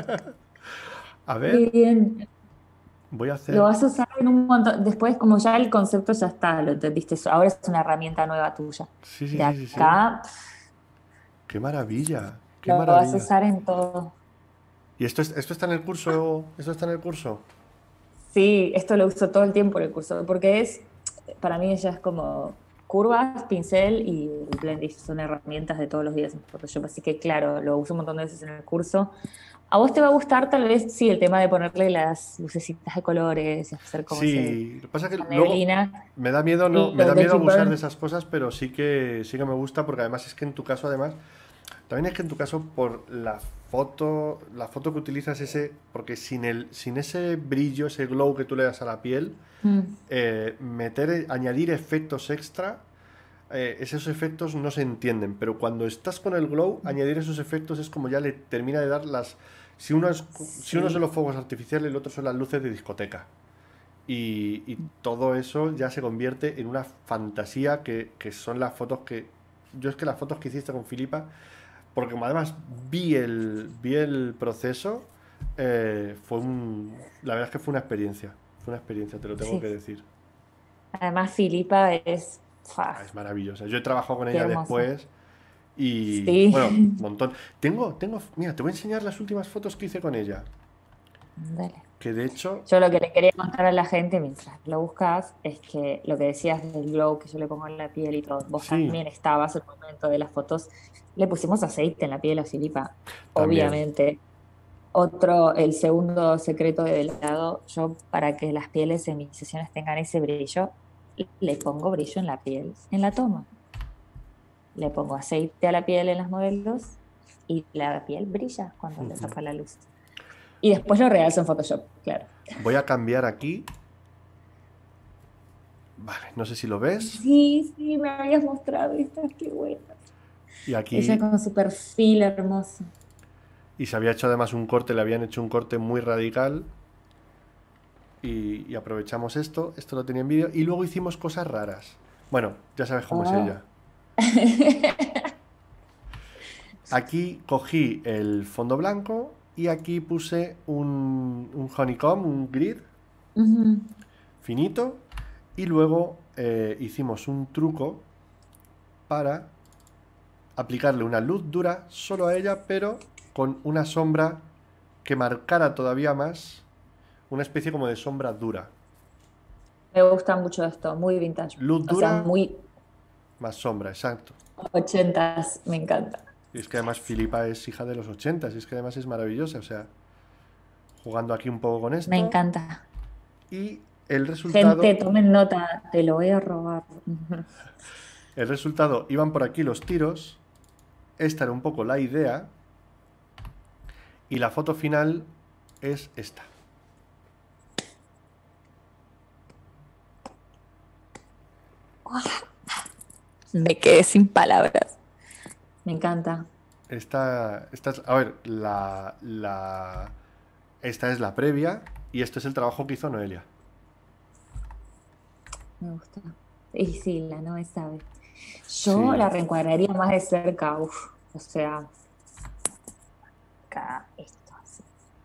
A Qué ver, bien. voy a Lo hacer... vas a usar en un montón. Después, como ya el concepto ya está, lo entendiste. Ahora es una herramienta nueva tuya. Sí, sí, De sí, sí, sí. acá Qué maravilla, qué lo vas a maravilla. usar en todo. ¿Y esto está en el curso? ¿Esto está en el curso? Sí, esto lo uso todo el tiempo en el curso, porque para mí ya es como curvas, pincel y el Blendif son herramientas de todos los días en Photoshop, así que claro, lo uso un montón de veces en el curso. A vos te va a gustar tal vez, sí, el tema de ponerle las lucecitas de colores y hacer como Sí, lo que pasa es que esa luego neblina, me da miedo, no, me lo da de miedo Keep abusar de Burn. esas cosas, pero sí que me gusta porque además es que en tu caso además también es que en tu caso por la foto que utilizas porque sin ese brillo, ese glow que tú le das a la piel, Mm, añadir efectos extra, esos efectos no se entienden, pero cuando estás con el glow, añadir esos efectos es como ya le termina de dar si uno son sí, los fuegos artificiales y el otro son las luces de discoteca. Y todo eso ya se convierte en una fantasía que son las fotos que... Yo es que las fotos que hiciste con Filipa, porque como además vi el proceso, la verdad es que fue una experiencia. Fue una experiencia, te lo tengo sí. que decir. Además, Filipa es, Ah, es fa, maravillosa. Yo he trabajado con qué ella hermosa. después y, Sí, bueno, un montón. Mira, te voy a enseñar las últimas fotos que hice con ella. dale. Que de hecho, Yo lo que le quería contar a la gente mientras lo buscas es que lo que decías del glow que yo le pongo en la piel y todo, vos sí, también estabas en el momento de las fotos, le pusimos aceite en la piel a Filipa, también. obviamente. El segundo secreto de velado, yo para que las pieles en mis sesiones tengan ese brillo, le pongo brillo en la piel, en la toma. Le pongo aceite a la piel en las modelos y la piel brilla cuando le tapa la luz. Y después lo realzo en Photoshop, claro. Voy a cambiar aquí. Vale, no sé si lo ves. Sí, sí, me habías mostrado esta, qué buena. Y Ella aquí, con su perfil hermoso. y se había hecho además un corte, le habían hecho un corte muy radical. Y aprovechamos esto lo tenía en vídeo. Y luego hicimos cosas raras. Bueno, ya sabes cómo es Ah. ella. Aquí cogí el fondo blanco y aquí puse un honeycomb, un grid Ujú. finito. Y luego hicimos un truco para aplicarle una luz dura solo a ella, pero con una sombra que marcara todavía más, una especie como de sombra dura. gusta mucho esto, muy vintage. Luz O sea, dura, muy más sombra, exacto. ochentas, me encanta. Y es que además Filipa es hija de los 80, y es que además es maravillosa, o sea, jugando aquí un poco con Me esto. encanta. Y el Gente, resultado, tomen nota, te lo voy a robar. el resultado, iban por aquí los tiros, esta era un poco la idea, y la foto final es esta. Me quedé sin palabras. Me encanta. A ver, esta es la previa y esto es el trabajo que hizo Noelia. Me gusta. Y sí, la no sabe. Yo Sí, la reencuadraría más de cerca, uf. O sea, acá, esto así.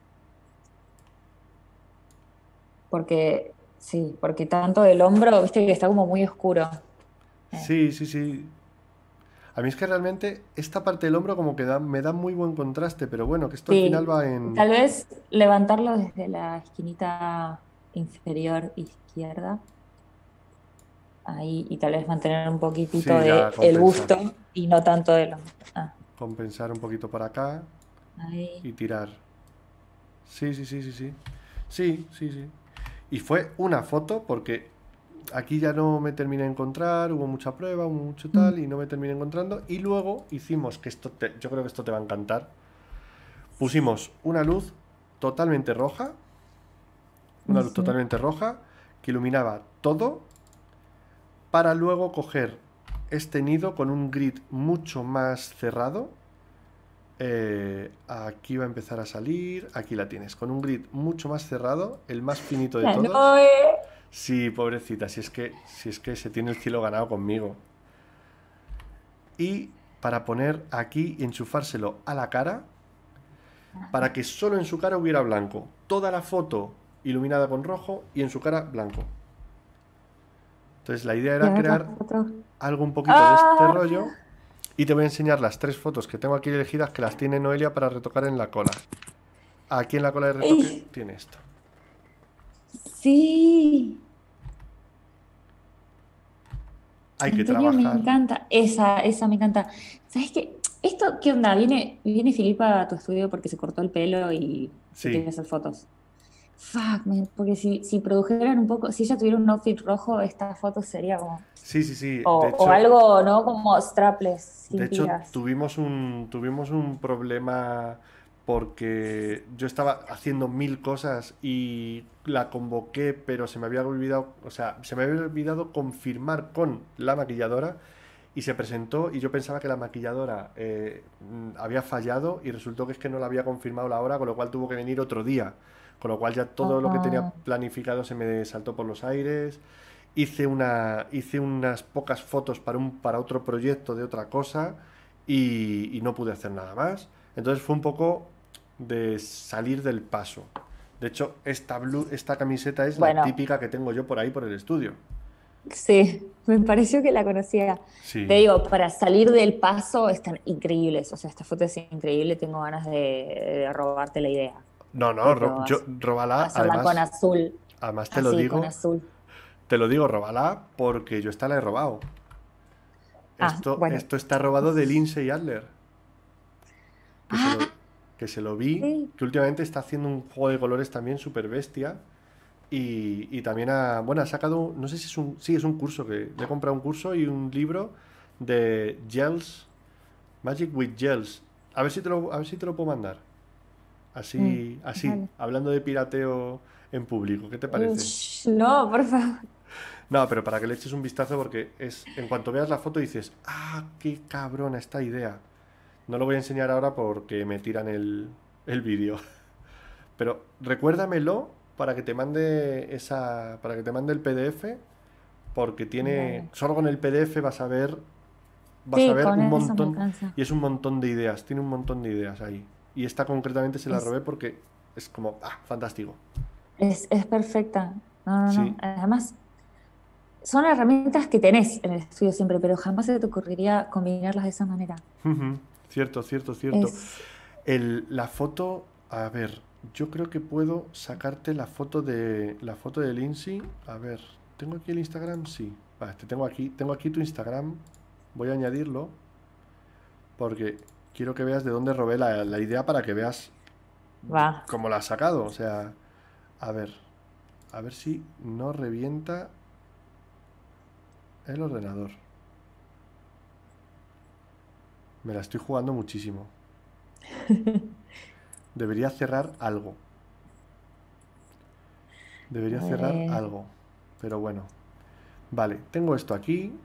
Porque, sí, porque tanto del hombro, viste que está como muy oscuro. Eh, sí, sí, sí. A mí es que realmente esta parte del hombro como que me da muy buen contraste, pero bueno, que esto al final Sí, va en... tal vez levantarlo desde la esquinita inferior izquierda, ahí, y tal vez mantener un poquitito Sí, ya de el compensar. busto y no tanto del hombro. Ah, Compensar un poquito por acá ahí. y tirar. Sí, sí, sí, sí, sí. Sí, sí, sí. Y fue una foto porque aquí ya no me terminé de encontrar, hubo mucha prueba, hubo mucho Mm, tal y no me terminé encontrando. Y luego hicimos, yo creo que esto te va a encantar, pusimos una luz ujú. totalmente roja que iluminaba todo para luego coger este nido con un grid mucho más cerrado. Aquí va a empezar a salir, aquí la tienes, con un grid mucho más cerrado, el más finito de La todos. Noe. Sí, pobrecita, si es que se tiene el cielo ganado conmigo. Y para poner aquí y enchufárselo a la cara, para que solo en su cara hubiera blanco. Toda la foto iluminada con rojo y en su cara blanco. Entonces la idea Y era a ver la crear foto. algo un poquito de este ¡Ah! rollo. Y te voy a enseñar las tres fotos que tengo aquí elegidas que las tiene Noelia para retocar en la cola. Aquí en la cola de retoque ¡Ay! tiene esto. Sí. Hay que Antonio, me trabajar. encanta. Esa me encanta. ¿Sabes qué? ¿Esto qué onda? ¿Viene Filipa a tu estudio porque se cortó el pelo y se quiere Sí, hacer fotos? Fuck, man, porque si produjeran un poco, si ella tuviera un outfit rojo, esta foto sería como. sí, sí, sí. O algo, ¿no? Como strapless, De sin hecho, tiras. tuvimos un problema porque yo estaba haciendo mil cosas y la convoqué, pero se me había olvidado, o sea, se me había olvidado confirmar con la maquilladora y se presentó y yo pensaba que la maquilladora había fallado y resultó que es que no la había confirmado la hora, con lo cual tuvo que venir otro día, con lo cual ya todo lo que tenía Oh, planificado se me saltó por los aires. Hice unas pocas fotos para otro proyecto de otra cosa y no pude hacer nada más. Entonces fue un poco de salir del paso. De hecho, esta camiseta es la bueno, típica que tengo yo por ahí por el estudio. sí, me pareció que la conocía. Te Sí. digo, para salir del paso están increíbles. O sea, esta foto es increíble. Tengo ganas de robarte la idea. No, no, Pero róbala, hacerla con azul, además así, con azul. te lo digo, róbala porque yo esta la he robado. Ah, bueno. Esto está robado de Lindsay Adler, que se lo, Ah, que se lo vi, sí. que últimamente está haciendo un juego de colores también súper bestia. Y también bueno, ha sacado, no sé si es sí, es un curso, que le he comprado un curso y un libro de gels, Magic with Gels. A ver si te lo puedo mandar. Mm, Así, dale. hablando de pirateo en público, ¿qué te parece? No, por favor. No, pero para que le eches un vistazo porque en cuanto veas la foto dices, ah, qué cabrona esta idea. No lo voy a enseñar ahora porque me tiran el vídeo. Pero recuérdamelo para que te mande para que te mande el PDF, porque tiene, Dale. solo con el PDF vas a Sí, ver con un eso me montón, alcanza. y es un montón de ideas, tiene un montón de ideas ahí. Y esta concretamente se la Es, robé porque es como, fantástico. es perfecta. No, no, Sí, no. Además, son herramientas que tenés en el estudio siempre, pero jamás se te ocurriría combinarlas de esa manera. ujú, cierto, cierto, cierto. Es. La foto, a ver, yo creo que puedo sacarte la foto de Lindsay. A ver, ¿Tengo aquí el Instagram? Sí. Vale, tengo aquí tu Instagram. Voy a añadirlo porque quiero que veas de dónde robé la idea para que veas Va. cómo la has sacado. O sea, a ver, a ver si no revienta el ordenador. Me la estoy jugando muchísimo. Debería cerrar algo. Debería cerrar Eh, algo. Pero bueno. Vale, tengo esto aquí.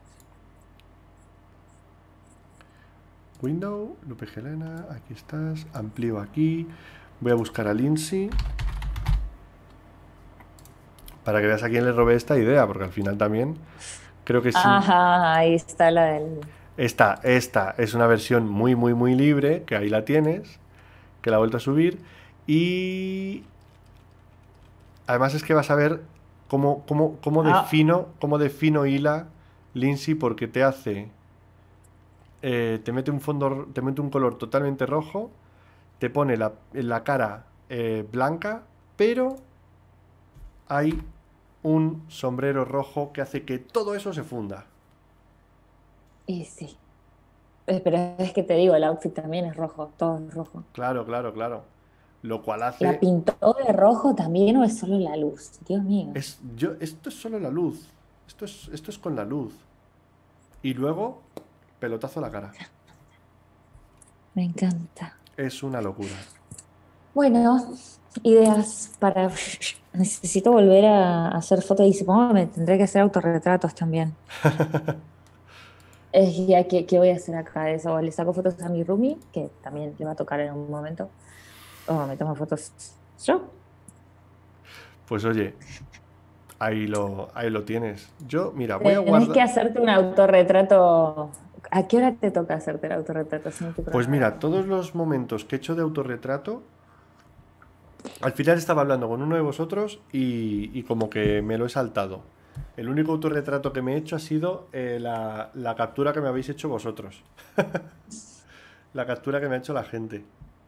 Window, Lupe Helena, aquí estás. Amplío aquí. Voy a buscar a Lindsay. Para que veas a quién le robé esta idea, porque al final también creo que sí. Ajá, ahí está la del... Esta es una versión muy, muy, muy libre, que ahí la tienes, que la he vuelto a subir. Y además es que vas a ver Ah, cómo defino hila Lindsay, porque te hace, te mete un fondo, te mete un color totalmente rojo, te pone la cara blanca, pero hay un sombrero rojo que hace que todo eso se funda. y sí. Pero es que te digo, el outfit también es rojo, todo es rojo. Claro, claro, claro. Lo cual ¿La hace pintó de rojo también o es solo la luz? Dios mío, esto es solo la luz. Esto es con la luz. Y luego, pelotazo a la cara. me encanta. Es una locura. Bueno, ideas para... Necesito volver a hacer fotos y supongo que me tendré que hacer autorretratos también. Ya ¿qué voy a hacer acá? Eso, le saco fotos a mi roomie, que también le va a tocar en un momento. O me tomo fotos yo. Pues oye, ahí lo tienes. Yo, mira, voy a Tenés guardar. que hacerte un autorretrato. ¿A qué hora te toca hacerte el autorretrato? Si no estoy Pues mira, programada. todos los momentos que he hecho de autorretrato, al final estaba hablando con uno de vosotros y como que me lo he saltado. El único autorretrato que me he hecho ha sido la captura que me habéis hecho vosotros. La captura que me ha hecho la gente.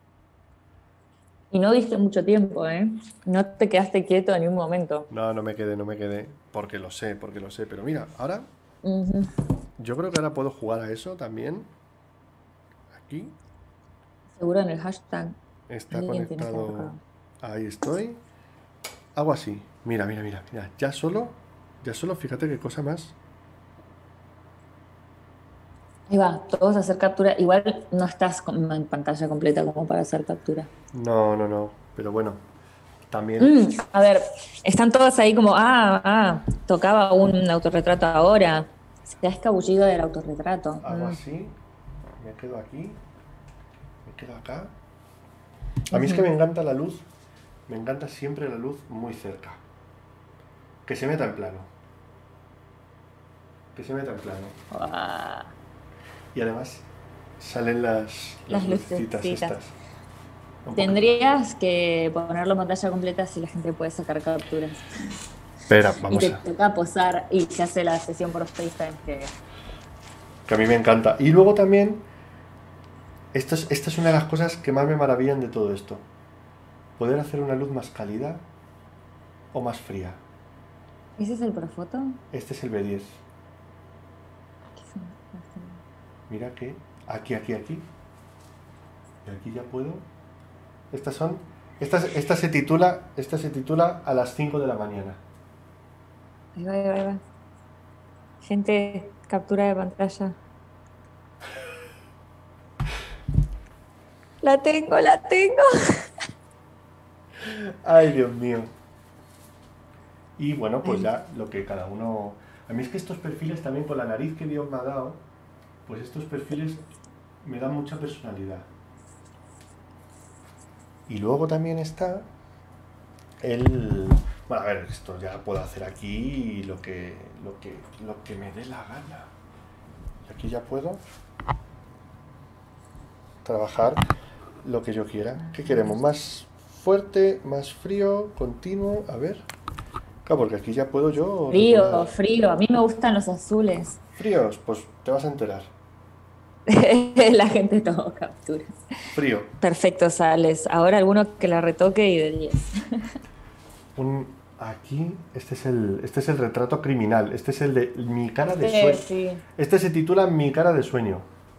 Y no diste mucho tiempo, ¿eh? No te quedaste quieto en ningún momento. No, no me quedé. Porque lo sé. Pero mira, ahora Ujú. yo creo que ahora puedo jugar a eso también. Aquí Seguro en el hashtag está alguien tiene que haber conectado. tocado. Ahí estoy. Hago así. Mira, mira, mira, mira. Ya solo, fíjate qué cosa más. Ahí va, todos a hacer captura. Igual no estás en pantalla completa como para hacer captura. No, no, no. Pero bueno, también A ver, están todos ahí como, tocaba un autorretrato ahora. Se ha escabullido del autorretrato. hago así. Me quedo aquí. Me quedo acá. A mí es que Ujú. me encanta la luz. Me encanta siempre la luz muy cerca. Que se meta en plano. Que se meta en plano. Ah, Y además salen las las lucecitas lucecitas. estas. Un poquito. Tendrías que ponerlo en pantalla completa si la gente puede sacar capturas. Espera, Y vamos te a. toca posar y se hace la sesión por FaceTime. Que a mí me encanta. Y luego también, esta es una de las cosas que más me maravillan de todo esto. Poder hacer una luz más cálida o más fría. ¿Ese es el Profoto? Este es el B10. ¿Qué es un- Mira que aquí. Y aquí ya puedo. Estas son. Esta se titula a las 5 de la mañana. Ahí va, ahí va, ahí va. Gente, captura de pantalla. La tengo, la tengo. Ay, Dios mío. Y bueno, pues Ay, ya lo que cada uno. A mí es que estos perfiles también con la nariz que Dios me ha dado, pues estos perfiles me dan mucha personalidad. Y luego también está el. Bueno, a ver, esto ya puedo hacer aquí lo que me dé la gana. Y aquí ya puedo trabajar lo que yo quiera. ¿Qué queremos? ¿Más fuerte, más frío, continuo? A ver. Claro, porque aquí ya puedo yo frío, regular. frío. A mí me gustan los azules. Fríos, pues te vas a enterar. La gente tomó capturas. Frío. Perfecto, Sales. Ahora alguno que la retoque y de 10. Un, aquí, este es el retrato criminal. Este es el de mi cara de sueño. Sí. Este se titula Mi cara de sueño.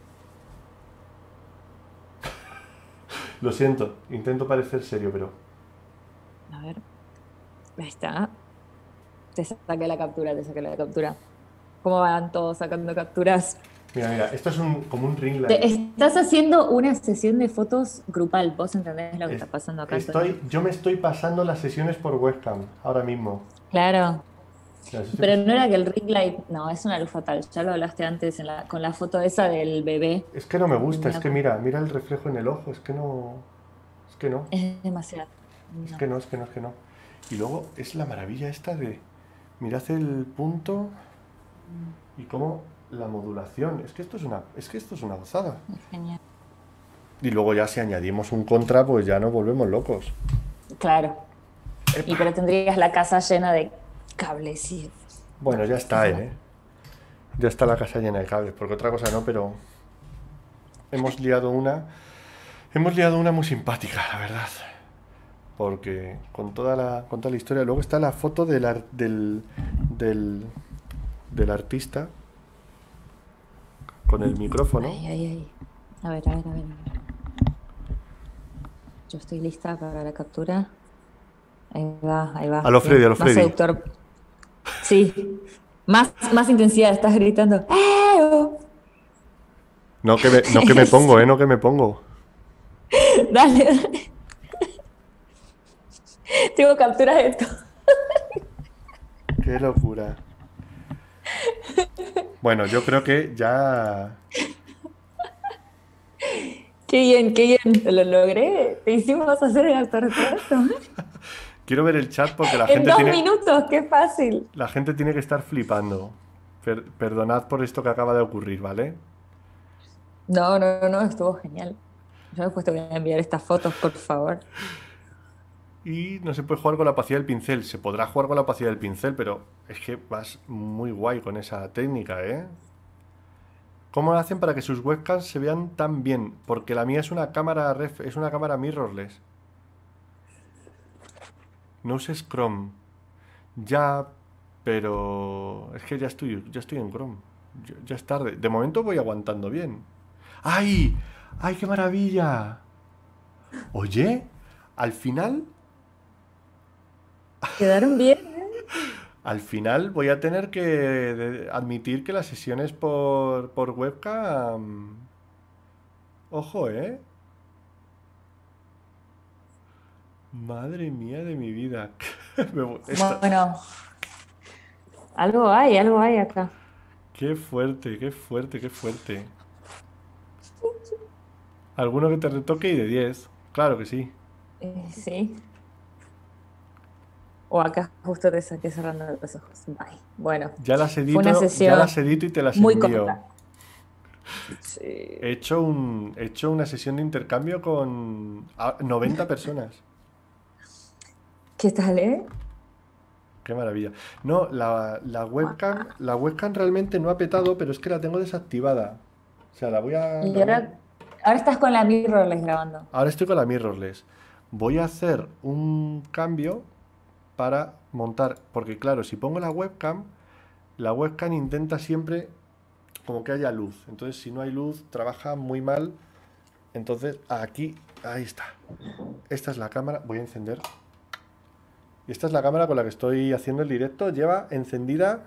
Lo siento, intento parecer serio, pero... A ver. Ahí está. Te saqué la captura, te saqué la captura. ¿Cómo van todos sacando capturas? Mira, esto es como un ring light. Estás haciendo una sesión de fotos grupal. ¿Vos entendés lo que está pasando acá? Yo me estoy pasando las sesiones por webcam, ahora mismo. Claro. Pero no era que el ring light, no, es una luz fatal. Ya lo hablaste antes con la foto esa del bebé. Es que no me gusta, es que mira el reflejo en el ojo, es que no. Es demasiado. Es que no. Y luego es la maravilla esta de, mirad el punto y cómo la modulación, es que esto es una gozada. Es genial. Y luego ya si añadimos un contra, pues ya nos volvemos locos. Claro. Pero tendrías la casa llena de cables y... Bueno, ya está, ya está la casa llena de cables, porque otra cosa no, pero hemos liado una muy simpática, la verdad. Porque con toda la historia, luego está la foto del artista con el micrófono. Ay. A ver. Yo estoy lista para la captura. Ahí va. A lo Freddy. Más seductor. Sí. Más intensidad, estás gritando. No que me pongo, no que me pongo. Dale. Tengo capturas de esto. Qué locura. Bueno, yo creo que ya... Qué bien. Lo logré. Te hicimos hacer el autorretrato. Quiero ver el chat porque la gente En 2 minutos, qué fácil. La gente tiene que estar flipando. Perdonad por esto que acaba de ocurrir, ¿vale? No, estuvo genial. Yo después te voy a enviar estas fotos, por favor. Y no se puede jugar con la opacidad del pincel. Se podrá jugar con la opacidad del pincel, pero es que vas muy guay con esa técnica, ¿eh? ¿Cómo hacen para que sus webcams se vean tan bien? Porque la mía es una cámara mirrorless. No uses Chrome. Ya, pero es que ya estoy en Chrome. Ya es tarde. De momento voy aguantando bien. ¡Ay! ¡Ay, qué maravilla! Oye, al final... Quedaron bien. Al final voy a tener que admitir que las sesiones por webcam... Ojo, ¿eh? Madre mía de mi vida. Bueno, algo hay acá. Qué fuerte. ¿Alguno que te retoque y de 10? Claro que sí. Sí. O acá justo te saqué cerrando los ojos. Bye. Bueno, Ya las edito, fue una sesión y te las muy envío. corta. Sí. He hecho una sesión de intercambio con 90 personas. ¿Qué tal, Qué maravilla. No, la webcam realmente no ha petado, pero es que la tengo desactivada. O sea, la voy a... Y ahora estás con la mirrorless grabando. Ahora estoy con la mirrorless. Voy a hacer un cambio para montar, porque claro, si pongo la webcam intenta siempre como que haya luz. Entonces, si no hay luz, trabaja muy mal. Entonces, ahí está. Esta es la cámara. Voy a encender. Y esta es la cámara con la que estoy haciendo el directo. Lleva encendida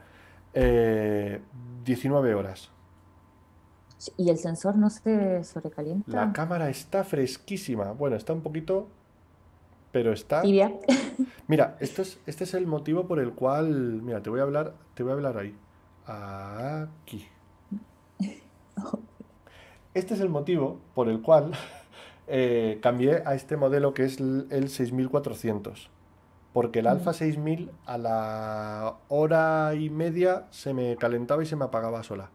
19 horas. ¿Y el sensor no se sobrecalienta? La cámara está fresquísima. Bueno, está un poquito... pero está... Tibia. Mira, este es el motivo por el cual... Mira, te voy a hablar ahí. Aquí. Este es el motivo por el cual cambié a este modelo que es el 6400. Porque el Alpha 6000 a la hora y media se me calentaba y se me apagaba sola.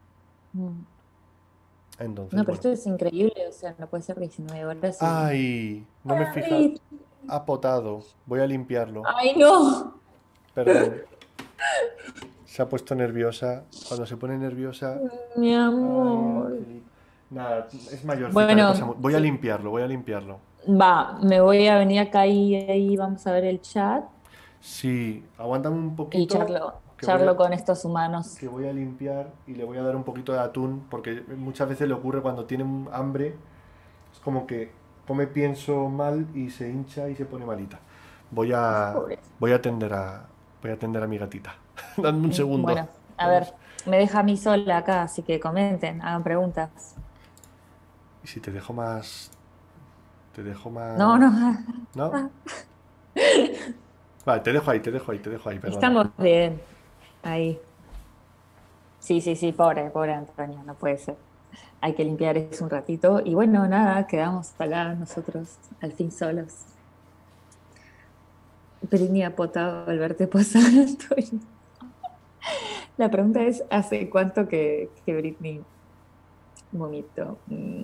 Entonces, No, pero esto es increíble, o sea, no puede ser 19 horas. ¡Ay! No me he fijado. Ha potado. Voy a limpiarlo. ¡Ay, no! Perdón. Se ha puesto nerviosa. Cuando se pone nerviosa... Mi amor. Nada, es mayorcita. Bueno, voy a limpiarlo. Va, me voy a venir acá y ahí vamos a ver el chat. Sí, aguántame un Y poquito charlo, que voy charlo a, con estos humanos. que voy a limpiar y le voy a dar un poquito de atún, porque muchas veces le ocurre cuando tiene hambre, es como que come pienso mal y se hincha y se pone malita. Voy a, Pobre. voy a atender a, voy a atender a mi gatita. Dame un segundo. Bueno, a Dame un ver, me deja a mí sola acá, así que comenten, hagan preguntas. Y si te dejo más, te dejo No, más, no. ¿no? Vale, te dejo ahí, te dejo ahí, te dejo ahí, perdona. Estamos bien. Ahí. Sí, sí, sí, pobre, pobre Antonio, no puede ser. Hay que limpiar eso un ratito. Y bueno, nada, quedamos acá nosotros al fin solos. Britney apotado al verte posar, Antonio. La pregunta es, ¿hace cuánto que Britney vomitó?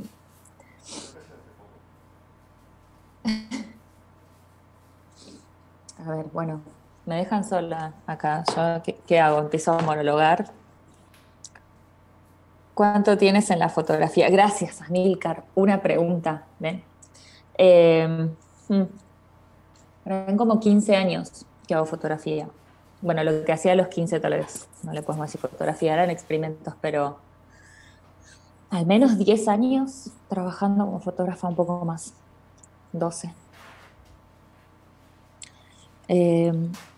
A ver, bueno, me dejan sola acá. ¿Yo qué hago? Empiezo a monologar. ¿Cuánto tienes en la fotografía? Gracias, Amílcar. Una pregunta, ¿ven? Eh, hmm, Eran como 15 años que hago fotografía. Bueno, lo que hacía a los 15 tal vez, no le podemos decir fotografía, eran experimentos, pero al menos 10 años trabajando como fotógrafa, un poco más, 12. Eh,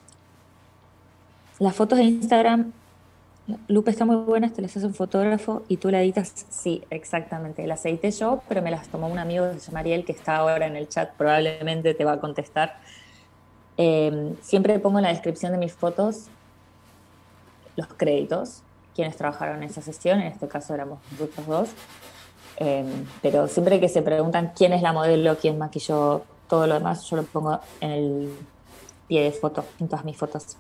las fotos de Instagram, Lupe, están muy buenas, te las hace un fotógrafo y tú la editas. Sí, exactamente. Las edité yo, pero me las tomó un amigo que se llama Ariel, que está ahora en el chat, probablemente te va a contestar. Siempre pongo en la descripción de mis fotos los créditos, quienes trabajaron en esa sesión, en este caso éramos nosotros dos. Pero siempre que se preguntan quién es la modelo, quién maquilló, todo lo demás, yo lo pongo en el pie de foto, en todas mis fotos.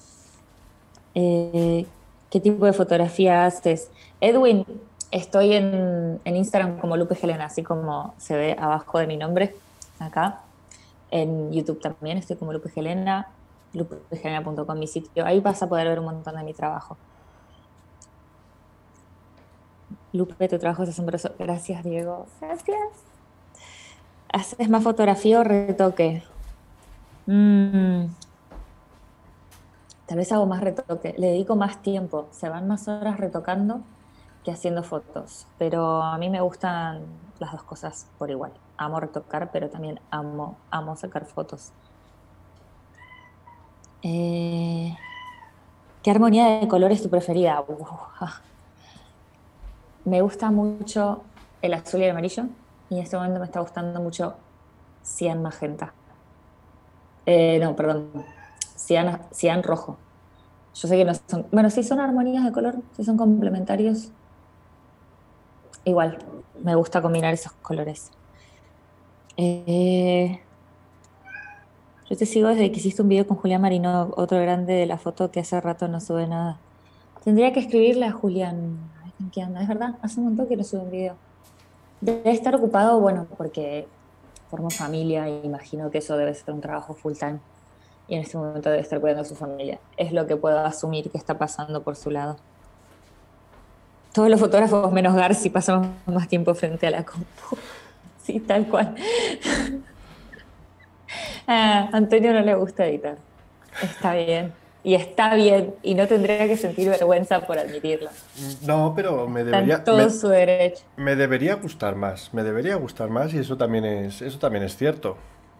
¿Qué tipo de fotografía haces? Edwin, estoy en Instagram como Lupe Helena, así como se ve abajo de mi nombre, acá. En YouTube también estoy como Lupe Helena, lupehelena.com, mi sitio. Ahí vas a poder ver un montón de mi trabajo. Lupe, tu trabajo es asombroso. Gracias, Diego. Gracias. ¿Haces más fotografía o retoque? Mm, Tal vez hago más retoque. Le dedico más tiempo. Se van más horas retocando que haciendo fotos. Pero a mí me gustan las dos cosas por igual. Amo retocar, pero también amo sacar fotos. Eh, ¿Qué armonía de color es tu preferida? Me gusta mucho el azul y el amarillo. Y en este momento me está gustando mucho cian magenta. No, perdón. Cian rojo. Yo sé que no son. Bueno, sí son armonías de color, sí son complementarios. Igual, me gusta combinar esos colores. Eh, yo te sigo desde que hiciste un video con Julián Marino, otro grande de la foto que hace rato no sube nada. Tendría que escribirle a Julián, a ver en qué anda. Es verdad, hace un montón que no sube un video. Debe estar ocupado, bueno, porque formo familia y imagino que eso debe ser un trabajo full time. Y en este momento debe estar cuidando a su familia. Es lo que puedo asumir que está pasando por su lado. Todos los fotógrafos menos Garci pasamos más tiempo frente a la compu. Sí, tal cual. A Antonio no le gusta editar. Está bien. Y está bien. Y no tendría que sentir vergüenza por admitirlo. No, pero Está en todo su derecho. me debería gustar más. Me debería gustar más y eso también es cierto.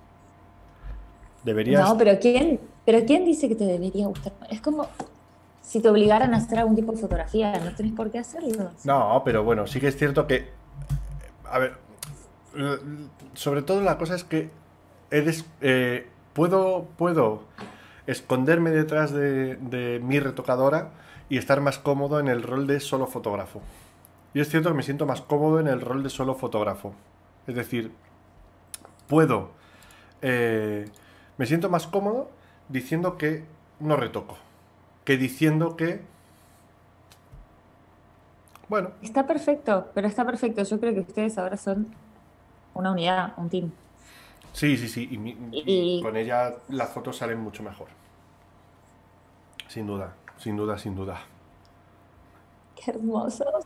No, Deberías. pero ¿quién dice que te debería gustar? Es como si te obligaran a hacer algún tipo de fotografía. No tenés por qué hacerlo. No, pero bueno, sí que es cierto que. A ver. Sobre todo la cosa es que eres. Puedo esconderme detrás de mi retocadora y estar más cómodo en el rol de solo fotógrafo. Y es cierto que me siento más cómodo en el rol de solo fotógrafo. Es decir, puedo. eh, Me siento más cómodo diciendo que no retoco. Que diciendo que. Bueno, Está perfecto, pero está perfecto. Yo creo que ustedes ahora son una unidad, un team. sí, sí, sí. Y Y con ella las fotos salen mucho mejor. Sin duda, sin duda, sin duda. qué hermosos.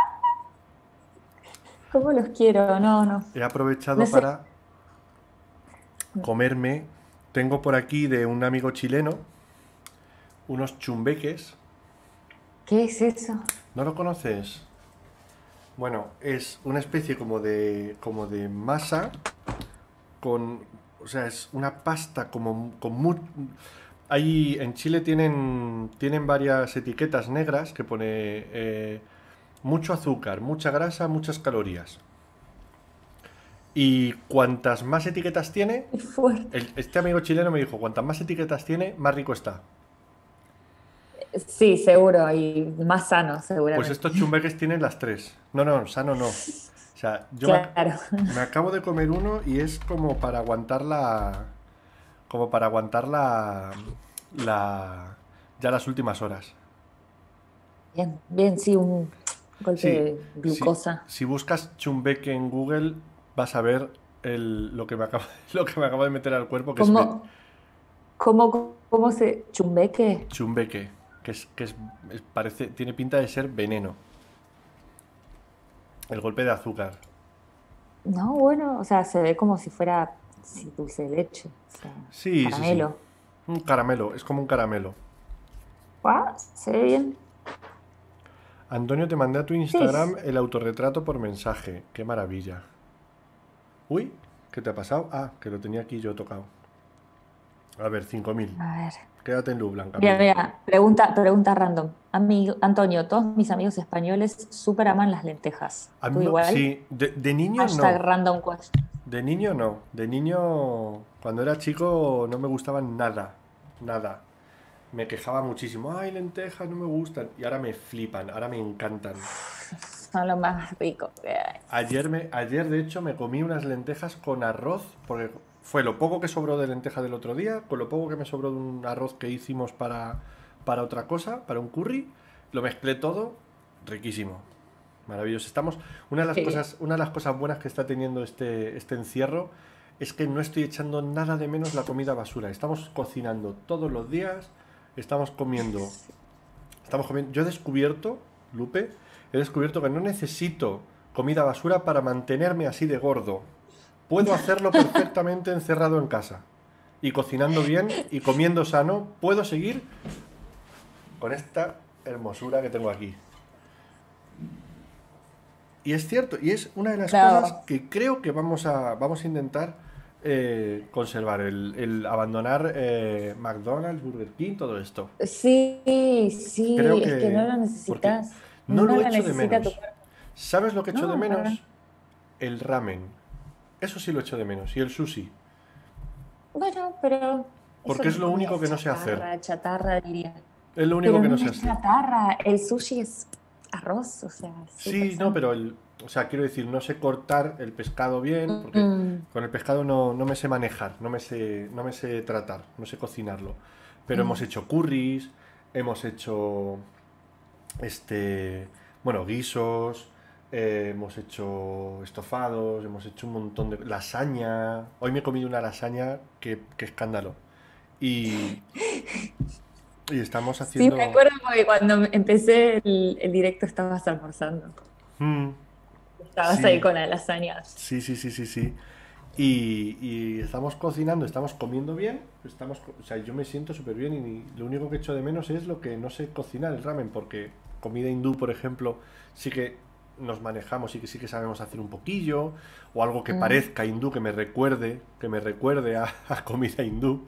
¿Cómo los quiero? No, no. He No aprovechado sé. para comerme tengo por aquí de un amigo chileno unos chumbeques. ¿Qué es eso? ¿No lo conoces? Bueno, es una especie como de masa con, o sea, es una pasta como con ahí en Chile tienen varias etiquetas negras que pone mucho azúcar, mucha grasa, muchas calorías. Y cuantas más etiquetas tiene, Qué fuerte. este amigo chileno me dijo, cuantas más etiquetas tiene, más rico está. Sí, seguro, y más sano, Pues seguramente. estos chumbeques tienen las tres. No, no, sano no. O sea, Claro. me acabo de comer uno y es como para aguantar ya las últimas horas. Bien, bien, sí, un golpe Sí, de glucosa. si buscas chumbeque en Google vas a ver lo que me acabo de meter al cuerpo, que es ¿Cómo, cómo se chumbeque? chumbeque, tiene pinta de ser veneno, el golpe de azúcar. No, bueno, o sea, se ve como si fuera sí, dulce de leche, o sea, Sí, sí, sí. caramelo. Un caramelo, es como un caramelo. Ah, se ve bien. Antonio, te mandé a tu Sí. Instagram el autorretrato por mensaje. Qué maravilla. Uy, ¿qué te ha pasado? Ah, que lo tenía aquí yo tocado. A ver, 5.000. A ver. Quédate en luz, Blanca Mira, Mili. mira, pregunta random. Amigo, Antonio, todos mis amigos españoles súper aman las lentejas. ¿Tú igual? Sí, de niño Hashtag no. random question. De niño no. De niño, cuando era chico, no me gustaban nada. Nada. Me quejaba muchísimo. Ay, lentejas, no me gustan. Y ahora me flipan, ahora me encantan. Son lo más rico que hay. Ayer, de hecho, me comí unas lentejas con arroz, porque fue lo poco que sobró de lenteja del otro día, con lo poco que me sobró de un arroz que hicimos para otra cosa, para un curry, lo mezclé todo, riquísimo, maravilloso. Qué bien. Una de las cosas buenas que está teniendo este encierro es que no estoy echando nada de menos la comida a basura. Estamos cocinando todos los días, estamos comiendo yo he descubierto, Lupe, he descubierto que no necesito comida basura para mantenerme así de gordo. Puedo hacerlo perfectamente encerrado en casa. Y cocinando bien y comiendo sano, puedo seguir con esta hermosura que tengo aquí. Y es cierto, y es una de las cosas No. que creo que vamos a intentar conservar, el abandonar McDonald's, Burger King, todo esto. Sí, Creo sí, es que no que... lo Porque necesitas. no No lo lo echo de necesita tu menos. cuerpo. ¿Sabes lo que echo de No, para. menos? El ramen. Eso sí lo echo de menos. Y el sushi. Bueno, pero eso Porque no es es lo comida único que no sé hacer. chatarra diría. Es lo único Pero que no no sé es hacer. chatarra, el sushi es arroz, o sea, es súper Sí, no, sano. pero o sea, quiero decir, no sé cortar el pescado bien, porque Mm, con el pescado no me sé manejar, no me sé tratar, no sé cocinarlo. Pero hemos mm. hecho curries, hemos hecho bueno, guisos, hemos hecho estofados, hemos hecho un montón de lasaña. Hoy me he comido una lasaña que escándalo. Y, y estamos Sí, me haciendo... acuerdo porque cuando empecé el directo estabas almorzando. Mm, Estabas ahí sí, con la lasaña. sí, sí, sí, sí, sí. Y estamos cocinando, estamos comiendo bien, o sea, yo me siento súper bien y lo único que echo de menos es lo que no sé cocinar, el ramen, porque comida hindú, por ejemplo, sí que nos manejamos y que sí que sabemos hacer un poquillo, o algo que Mm, parezca hindú, que me recuerde a comida hindú,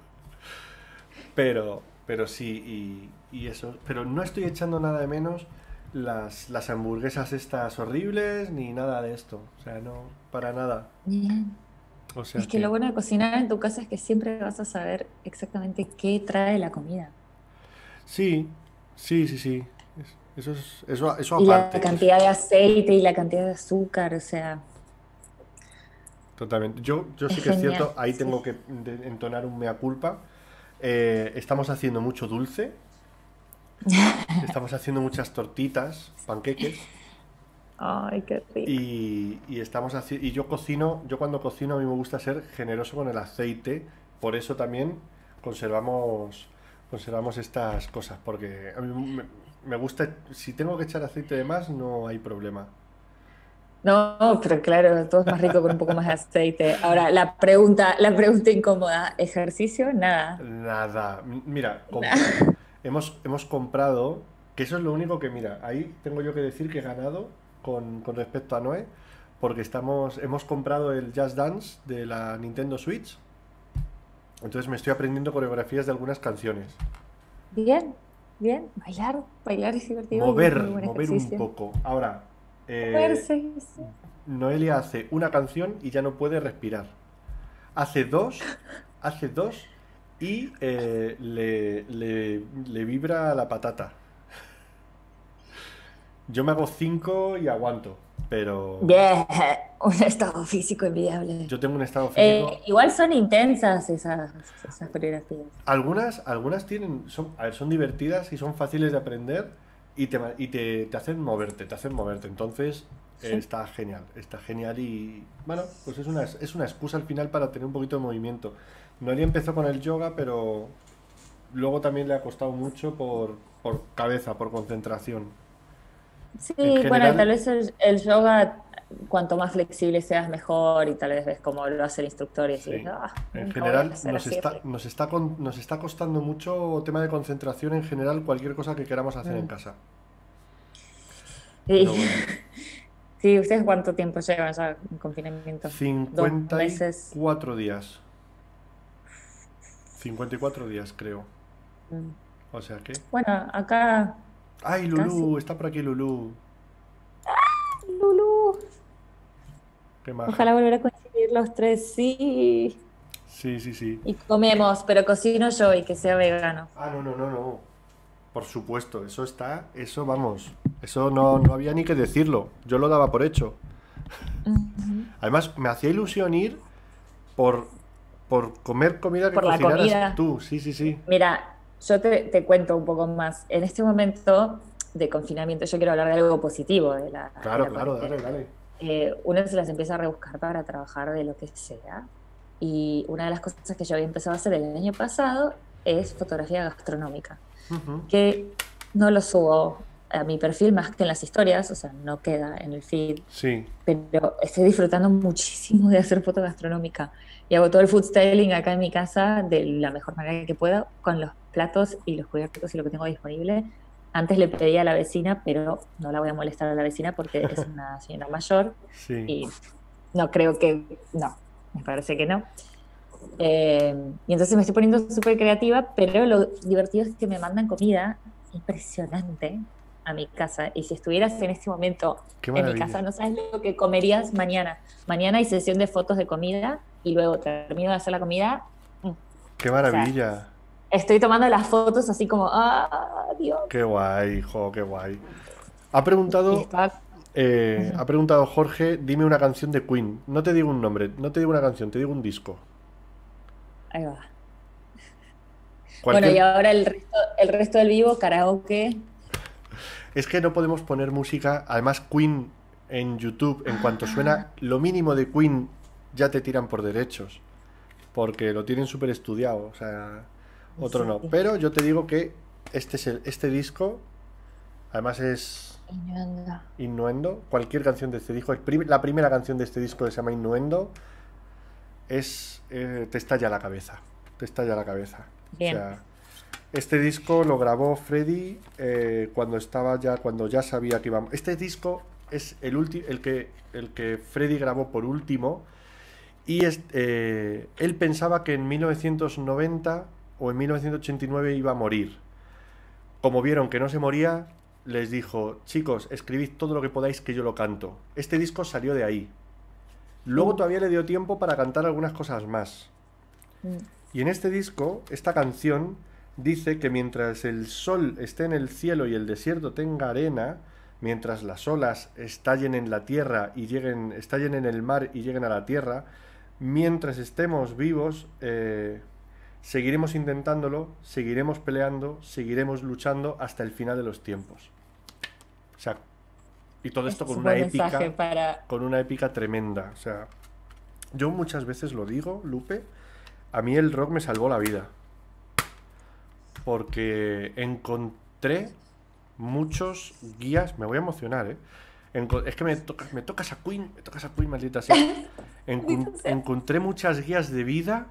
pero sí, y eso, pero no estoy echando nada de menos las hamburguesas estas horribles, ni nada de esto, o sea, no, para nada, bien. o sea Es que lo que... bueno de cocinar en tu casa es que siempre vas a saber exactamente qué trae la comida. Sí, sí, sí, sí. Eso Y la aparte. cantidad de aceite y la cantidad de azúcar, o sea, Totalmente. Yo sí es que es genial. cierto, ahí Sí. tengo que entonar un mea culpa. Estamos haciendo mucho dulce, estamos haciendo muchas tortitas, panqueques, Ay, qué rico. y yo cuando cocino a mí me gusta ser generoso con el aceite, por eso también conservamos estas cosas, porque a mí me gusta, si tengo que echar aceite de más, no hay problema. No, pero claro, todo es más rico con un poco más de aceite. Ahora, la pregunta incómoda, ¿ejercicio? Nada. Nada. Mira, Nada. hemos comprado, que eso es lo único que, mira, ahí tengo yo que decir que he ganado con respecto a Noé, porque hemos comprado el Just Dance de la Nintendo Switch, entonces me estoy aprendiendo coreografías de algunas canciones. Bien, bien. Bailar es divertido y es muy buen Mover un ejercicio. poco. Ahora, eh, Moverse, sí. Noelia hace una canción y ya no puede respirar. Hace dos, hace dos y le vibra la patata. Yo me hago cinco y aguanto, pero Bien, un estado físico envidiable. yo tengo un estado físico. Igual son intensas esas coreografías. Algunas a ver, son divertidas y son fáciles de aprender te hacen moverte, te hacen moverte. Entonces, Sí. está genial y bueno, pues es una excusa al final para tener un poquito de movimiento. Noelia empezó con el yoga, pero luego también le ha costado mucho por cabeza, por concentración. En Sí, bueno, y tal general, vez el yoga, cuanto más flexible seas, mejor, y tal vez ves cómo lo hace el instructor y decís, sí. En nunca voy a general hacer así. nos está costando mucho tema de concentración en general cualquier cosa que queramos hacer en Mm. casa. Sí. Pero bueno. Sí, ¿ustedes cuánto tiempo llevan ya en confinamiento? ¿Dos 54 meses? días. 54 días, creo. Mm. O sea que. Bueno, acá ¡Ay, casi. Lulú! Está por aquí Lulú. Lulú. ¡Qué maja! Ojalá volver a coincidir los tres, sí. Sí, sí, sí. Y comemos, pero cocino yo y que sea vegano. Ah, no, no, no, no. Por supuesto, eso está. Eso vamos. Eso no había ni que decirlo. Yo lo daba por hecho. Ujú. Además, me hacía ilusión ir por, por comer comida que Por la cocinaras comida. tú. Sí, sí, sí. Mira, yo te cuento un poco más. En este momento de confinamiento, yo quiero hablar de algo positivo de Claro, la claro, cuarentena. dale, dale. Uno se las empieza a rebuscar para trabajar de lo que sea. Y una de las cosas que yo había empezado a hacer el año pasado es fotografía gastronómica, Ujú. que no lo subo a mi perfil más que en las historias, o sea, no queda en el feed, Sí. pero estoy disfrutando muchísimo de hacer foto gastronómica y hago todo el food styling acá en mi casa de la mejor manera que puedo, con los platos y los cubiertos y lo que tengo disponible. Antes le pedí a la vecina, pero no la voy a molestar a la vecina porque es una señora mayor Sí. y no creo que, no, me parece que no. Y entonces me estoy poniendo súper creativa, pero lo divertido es que me mandan comida impresionante a mi casa. Y si estuvieras en este momento Qué en mi maravilla. casa, no sabes lo que comerías mañana. Mañana hay sesión de fotos de comida y luego termino de hacer la comida. O Qué sea, maravilla. estoy tomando las fotos así como, ah, Dios. Qué guay, jo, qué guay. Y Ha está. Ujú. preguntado Jorge, dime una canción de Queen. No te digo un nombre, no te digo una canción, te digo un disco. Ahí va. Bueno, y Cualquier. ahora el resto del vivo, karaoke. Es que no podemos poner música. Además, Queen en YouTube, en cuanto suena Ah, lo mínimo de Queen, ya te tiran por derechos. Porque lo tienen súper estudiado. O sea, otro no. sí. Pero yo te digo que este disco, además es Innuendo. Innuendo. Cualquier canción de este disco, la primera canción de este disco que se llama Innuendo, te estalla la cabeza. Te estalla la cabeza. O Bien. sea, este disco lo grabó Freddy cuando ya sabía que íbamos. Este disco es el que Freddy grabó por último y él pensaba que en 1990 o en 1989 iba a morir. Como vieron que no se moría, les dijo, chicos, escribid todo lo que podáis que yo lo canto. Este disco salió de ahí. Luego Uh, todavía le dio tiempo para cantar algunas cosas más. mm. Y en este disco, esta canción dice que mientras el sol esté en el cielo y el desierto tenga arena, mientras las olas estallen en la tierra estallen en el mar y lleguen a la tierra, mientras estemos vivos, seguiremos intentándolo, seguiremos peleando, seguiremos luchando hasta el final de los tiempos. O sea, y todo esto Ese es un buen mensaje con una épica tremenda. O sea, yo muchas veces lo digo, Lupe, a mí el rock me salvó la vida. Porque encontré muchos guías, me voy a emocionar, ¿eh? Es que me tocas a Queen, maldita sea. Maldita sea. Encontré muchas guías de vida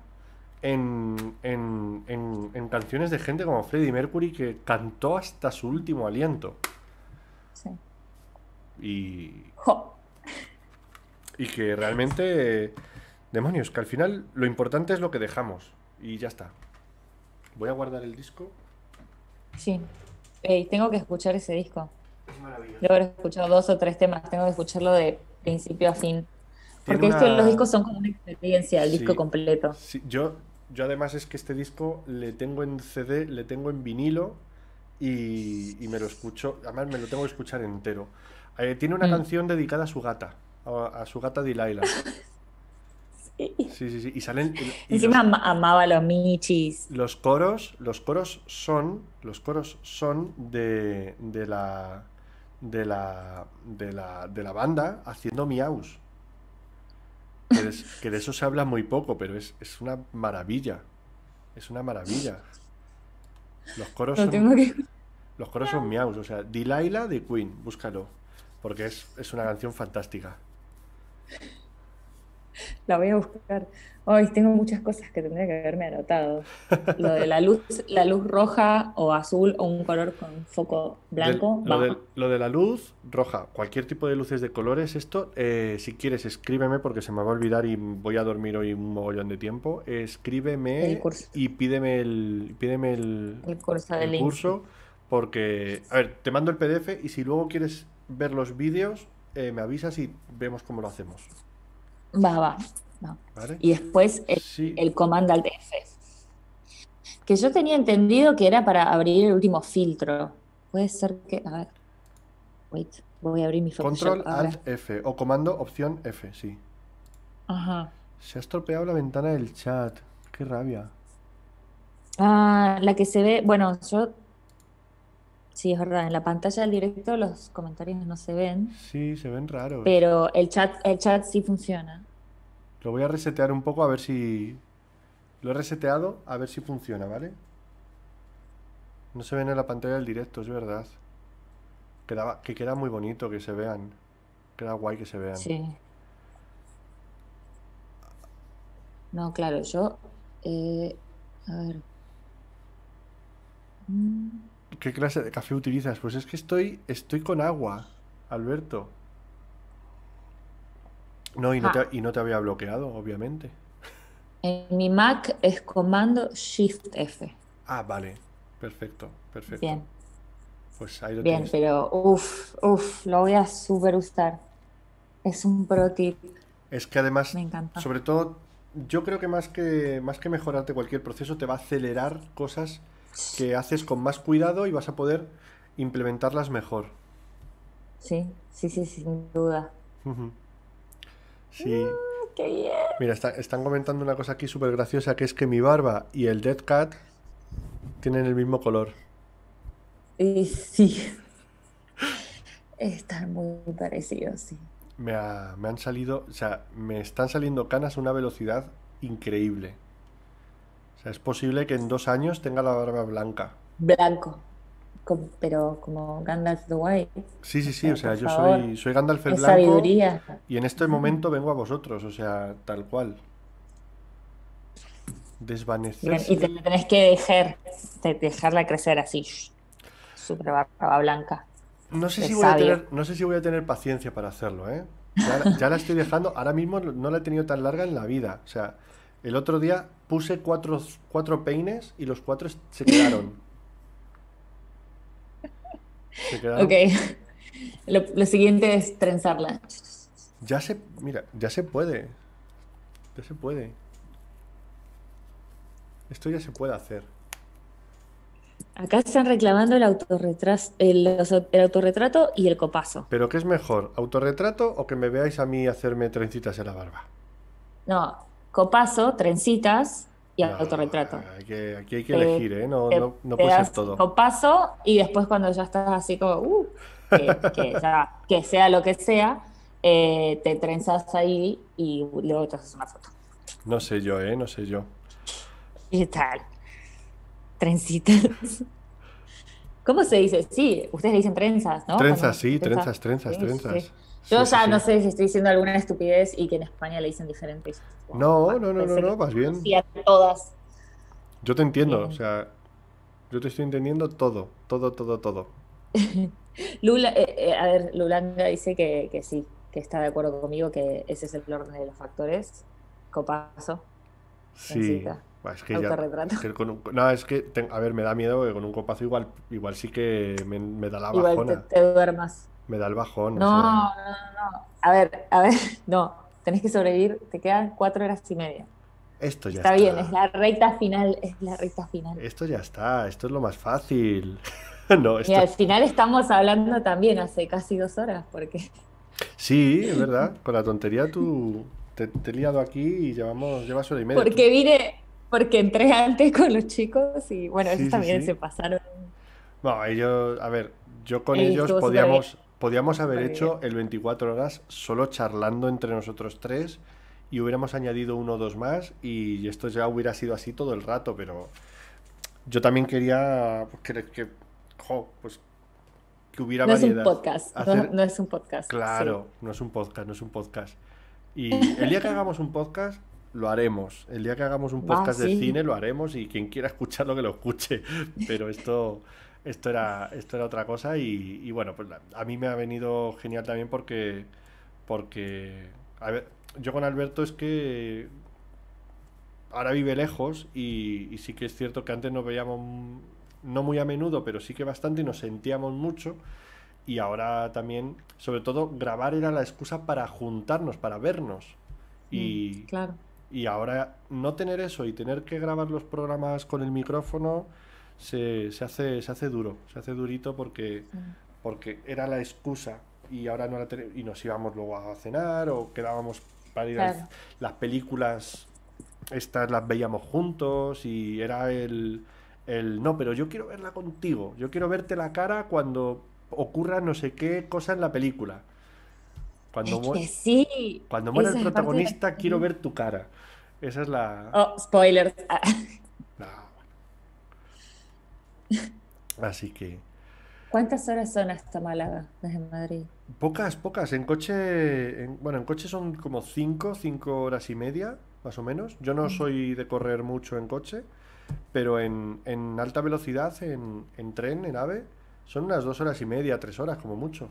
en canciones de gente como Freddie Mercury que cantó hasta su último aliento. Sí. Y, Jo. y que realmente, demonios, que al final lo importante es lo que dejamos. Y ya está. Voy a guardar el disco. Sí. Ey, tengo que escuchar ese disco. Es maravilloso. Debo haber escuchado 2 o 3 temas, tengo que escucharlo de principio a fin. Tiene Porque viste, los una... discos son como una experiencia, el disco Sí, completo. sí. Yo además es que este disco le tengo en CD, le tengo en vinilo y me lo escucho, además me lo tengo que escuchar entero. Tiene una Mm. canción dedicada a su gata, a su gata Delilah. Sí. Sí, sí, sí. Y salen y Encima amaba a los Michis. los coros son de la banda haciendo miaus. Que de eso se habla muy poco, pero es una maravilla. Es una maravilla. Los coros Lo son, tengo que los coros son miaus, o sea, Delilah de Queen, búscalo, porque es una canción fantástica. La voy a buscar. Hoy tengo muchas cosas que tendría que haberme anotado. Lo de la luz roja o azul o un color con foco blanco, va. Lo de la luz roja, cualquier tipo de luces de colores, esto, si quieres, escríbeme porque se me va a olvidar y voy a dormir hoy un mogollón de tiempo. El Escríbeme curso, y pídeme el curso de el Lindsay. curso porque, a ver, te mando el PDF y si luego quieres ver los vídeos, me avisas y vemos cómo lo hacemos. Va. Va. ¿Vale? Y después Sí, el Command Alt F. Que yo tenía entendido que era para abrir el último filtro. Puede ser que. A ver, wait. Voy a abrir mi Photoshop control alt ahora. F o comando opción F, sí. Ajá. Se ha estropeado la ventana del chat. Qué rabia. Ah, la que se ve. Bueno, yo. Sí, es verdad. En la pantalla del directo los comentarios no se ven. Sí, se ven raros. Pero el chat sí funciona. Lo voy a resetear un poco a ver si... Lo he reseteado a ver si funciona, ¿vale? No se ven en la pantalla del directo, es verdad. Que queda muy bonito que se vean. Queda guay que se vean. Sí. No, claro, yo. eh, a ver. Mm, ¿Qué clase de café utilizas? Pues es que estoy con agua, Alberto. No, ja. y no te había bloqueado, obviamente. En mi Mac es comando Shift F. Ah, vale. Perfecto, perfecto. Bien, Pues ahí lo bien, tienes. pero lo voy a super usar. Es un pro tip, Es que además, me encanta. sobre todo, yo creo que más que mejorarte cualquier proceso, te va a acelerar cosas que haces con más cuidado y vas a poder implementarlas mejor. Sí, sí, sí, sin duda. Ujú. Sí. ¡Qué bien! Mira, están comentando una cosa aquí súper graciosa, que es que mi barba y el Dead Cat tienen el mismo color. Y sí, están muy parecidos, sí. Me han salido, o sea, me están saliendo canas a una velocidad increíble. O sea, es posible que en 2 años tenga la barba blanca. Blanco, pero como Gandalf the White. Sí, O sí, sí, o sea, sea, por yo favor, soy Gandalf el es Blanco sabiduría. y en este momento vengo a vosotros, o sea, tal cual. Bien, y Desvanecerse te del... tenés que dejarla crecer así, súper barba blanca. De sabio. No sé si voy a tener paciencia para hacerlo, ¿eh? Ya la estoy dejando, ahora mismo no la he tenido tan larga en la vida. O sea, el otro día puse cuatro peines y los cuatro se quedaron. Se Ok, quedaron. lo siguiente es trenzarla. Mira, ya se puede. Ya se puede. Esto ya se puede hacer. Acá están reclamando el autorretrato y el copazo. Pero ¿qué es mejor? ¿Autorretrato o que me veáis a mí hacerme trencitas en la barba? No, copazo, trencitas y No, autorretrato. aquí hay que Te, elegir, ¿eh? No, te, no te puede ser das todo. copazo y después cuando ya estás así como, que sea lo que sea, te trenzas ahí y luego te haces una foto. No sé yo, ¿eh? No sé yo. Y tal, trencitas. ¿Cómo se dice? Sí, ustedes le dicen trenzas, ¿no? Trenzas, Cuando sí, trenzas. trenzas, trenzas, Sí, sí. trenzas. Yo Sí, sí, ya no sí. sé si estoy diciendo alguna estupidez y que en España le dicen diferente. Y yo, tipo, No, bueno, no, no, no, pensé que no, vas bien. conocía todas. Yo te entiendo, o Bien. sea, yo te estoy entendiendo todo, todo, todo, todo. A ver, Lulanga dice que sí, que está de acuerdo conmigo, que ese es el orden de los factores. Copazo, Sí, trencita, buah, es que ya, autorretrato. es que no, es que, a ver, me da miedo que con un copazo igual sí que me da la Igual bajona, te duermas. me da el bajón, o No, sea, no, no, no. A ver, no. Tenés que sobrevivir, te quedan 4 horas y media. esto ya Está bien, es está, la recta final, es la recta final. esto ya está, esto es lo más fácil. No, Y esto, al final estamos hablando también hace casi 2 horas, porque, sí, es verdad, con la tontería tú te he liado aquí y llevas hora y media, tú, porque porque entré antes con los chicos y bueno, ellos sí, sí, también sí. se pasaron. No, ellos, a ver, yo con Y ellos estuvo súper bien, podíamos estuvo haber súper bien. hecho el 24 horas solo charlando entre nosotros tres y hubiéramos añadido uno o dos más y esto ya hubiera sido así todo el rato, pero yo también quería pues, pues, que hubiera No es un variedad. podcast, no, Hacer, no es un podcast, sí. claro, no es un podcast, no es un podcast. Y el día que hagamos un podcast, lo haremos. El día que hagamos un Va, podcast de sí. cine, lo haremos y quien quiera escucharlo, que lo escuche. Pero esto era otra cosa y bueno, pues a mí me ha venido genial también porque, a ver, yo con Alberto es que ahora vive lejos y sí que es cierto que antes nos veíamos no muy a menudo, pero sí que bastante y nos sentíamos mucho. Y ahora también, sobre todo, grabar era la excusa para juntarnos, para vernos. Y, Claro. y ahora no tener eso y tener que grabar los programas con el micrófono se hace duro, se hace durito Sí. porque era la excusa y ahora no la tenemos. Y nos íbamos luego a cenar o quedábamos para ir a Claro. las películas, estas las veíamos juntos y era no, pero yo quiero verla contigo, yo quiero verte la cara cuando ocurra no sé qué cosa en la película. Cuando, Es mu- que sí, cuando muera el esa es parte de la protagonista, quiero experiencia. ver tu cara. Esa es la... Oh, spoilers. Así que... ¿Cuántas horas son hasta Málaga desde Madrid? Pocas, pocas. En coche... bueno, en coche son como 5 horas y media, más o menos. Yo no Mm. soy de correr mucho en coche, pero en alta velocidad, en tren, en AVE, son unas 2 horas y media, 3 horas como mucho.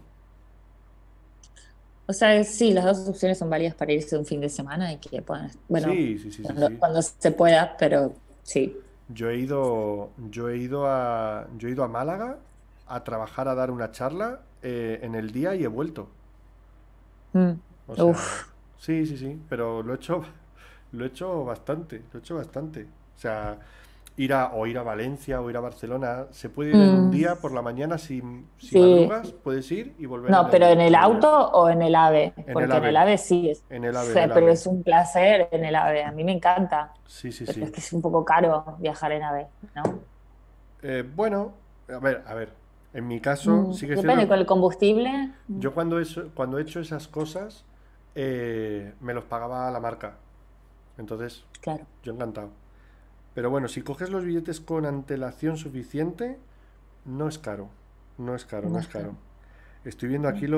O sea, sí, las dos opciones son válidas para irse un fin de semana y que puedan, bueno, Sí, sí, sí, sí, sí. cuando se pueda, pero sí. Yo he ido a Málaga a trabajar, a dar una charla en el día y he vuelto. Mm. O sea, Uf. sí, sí, sí, pero lo he hecho bastante, lo he hecho bastante. O sea, ir a Valencia o ir a Barcelona, se puede ir en un Mm, día por la mañana si sí. madrugas, puedes ir y volver en No, pero el, ¿en el en el día. auto o en el AVE? En el Porque en el AVE, AVE sí, en el AVE, en el pero AVE. es un placer en el AVE. A mí me encanta, Sí, sí, pero es sí. que es un poco caro viajar en AVE, ¿no? Bueno, a ver, en mi caso sí que es Depende cierto. con el combustible. Yo cuando he hecho esas cosas, me los pagaba la marca. Entonces, Claro, yo encantado. Pero bueno, si coges los billetes con antelación suficiente, no es caro. No es caro, no no es es caro. caro. Estoy viendo aquí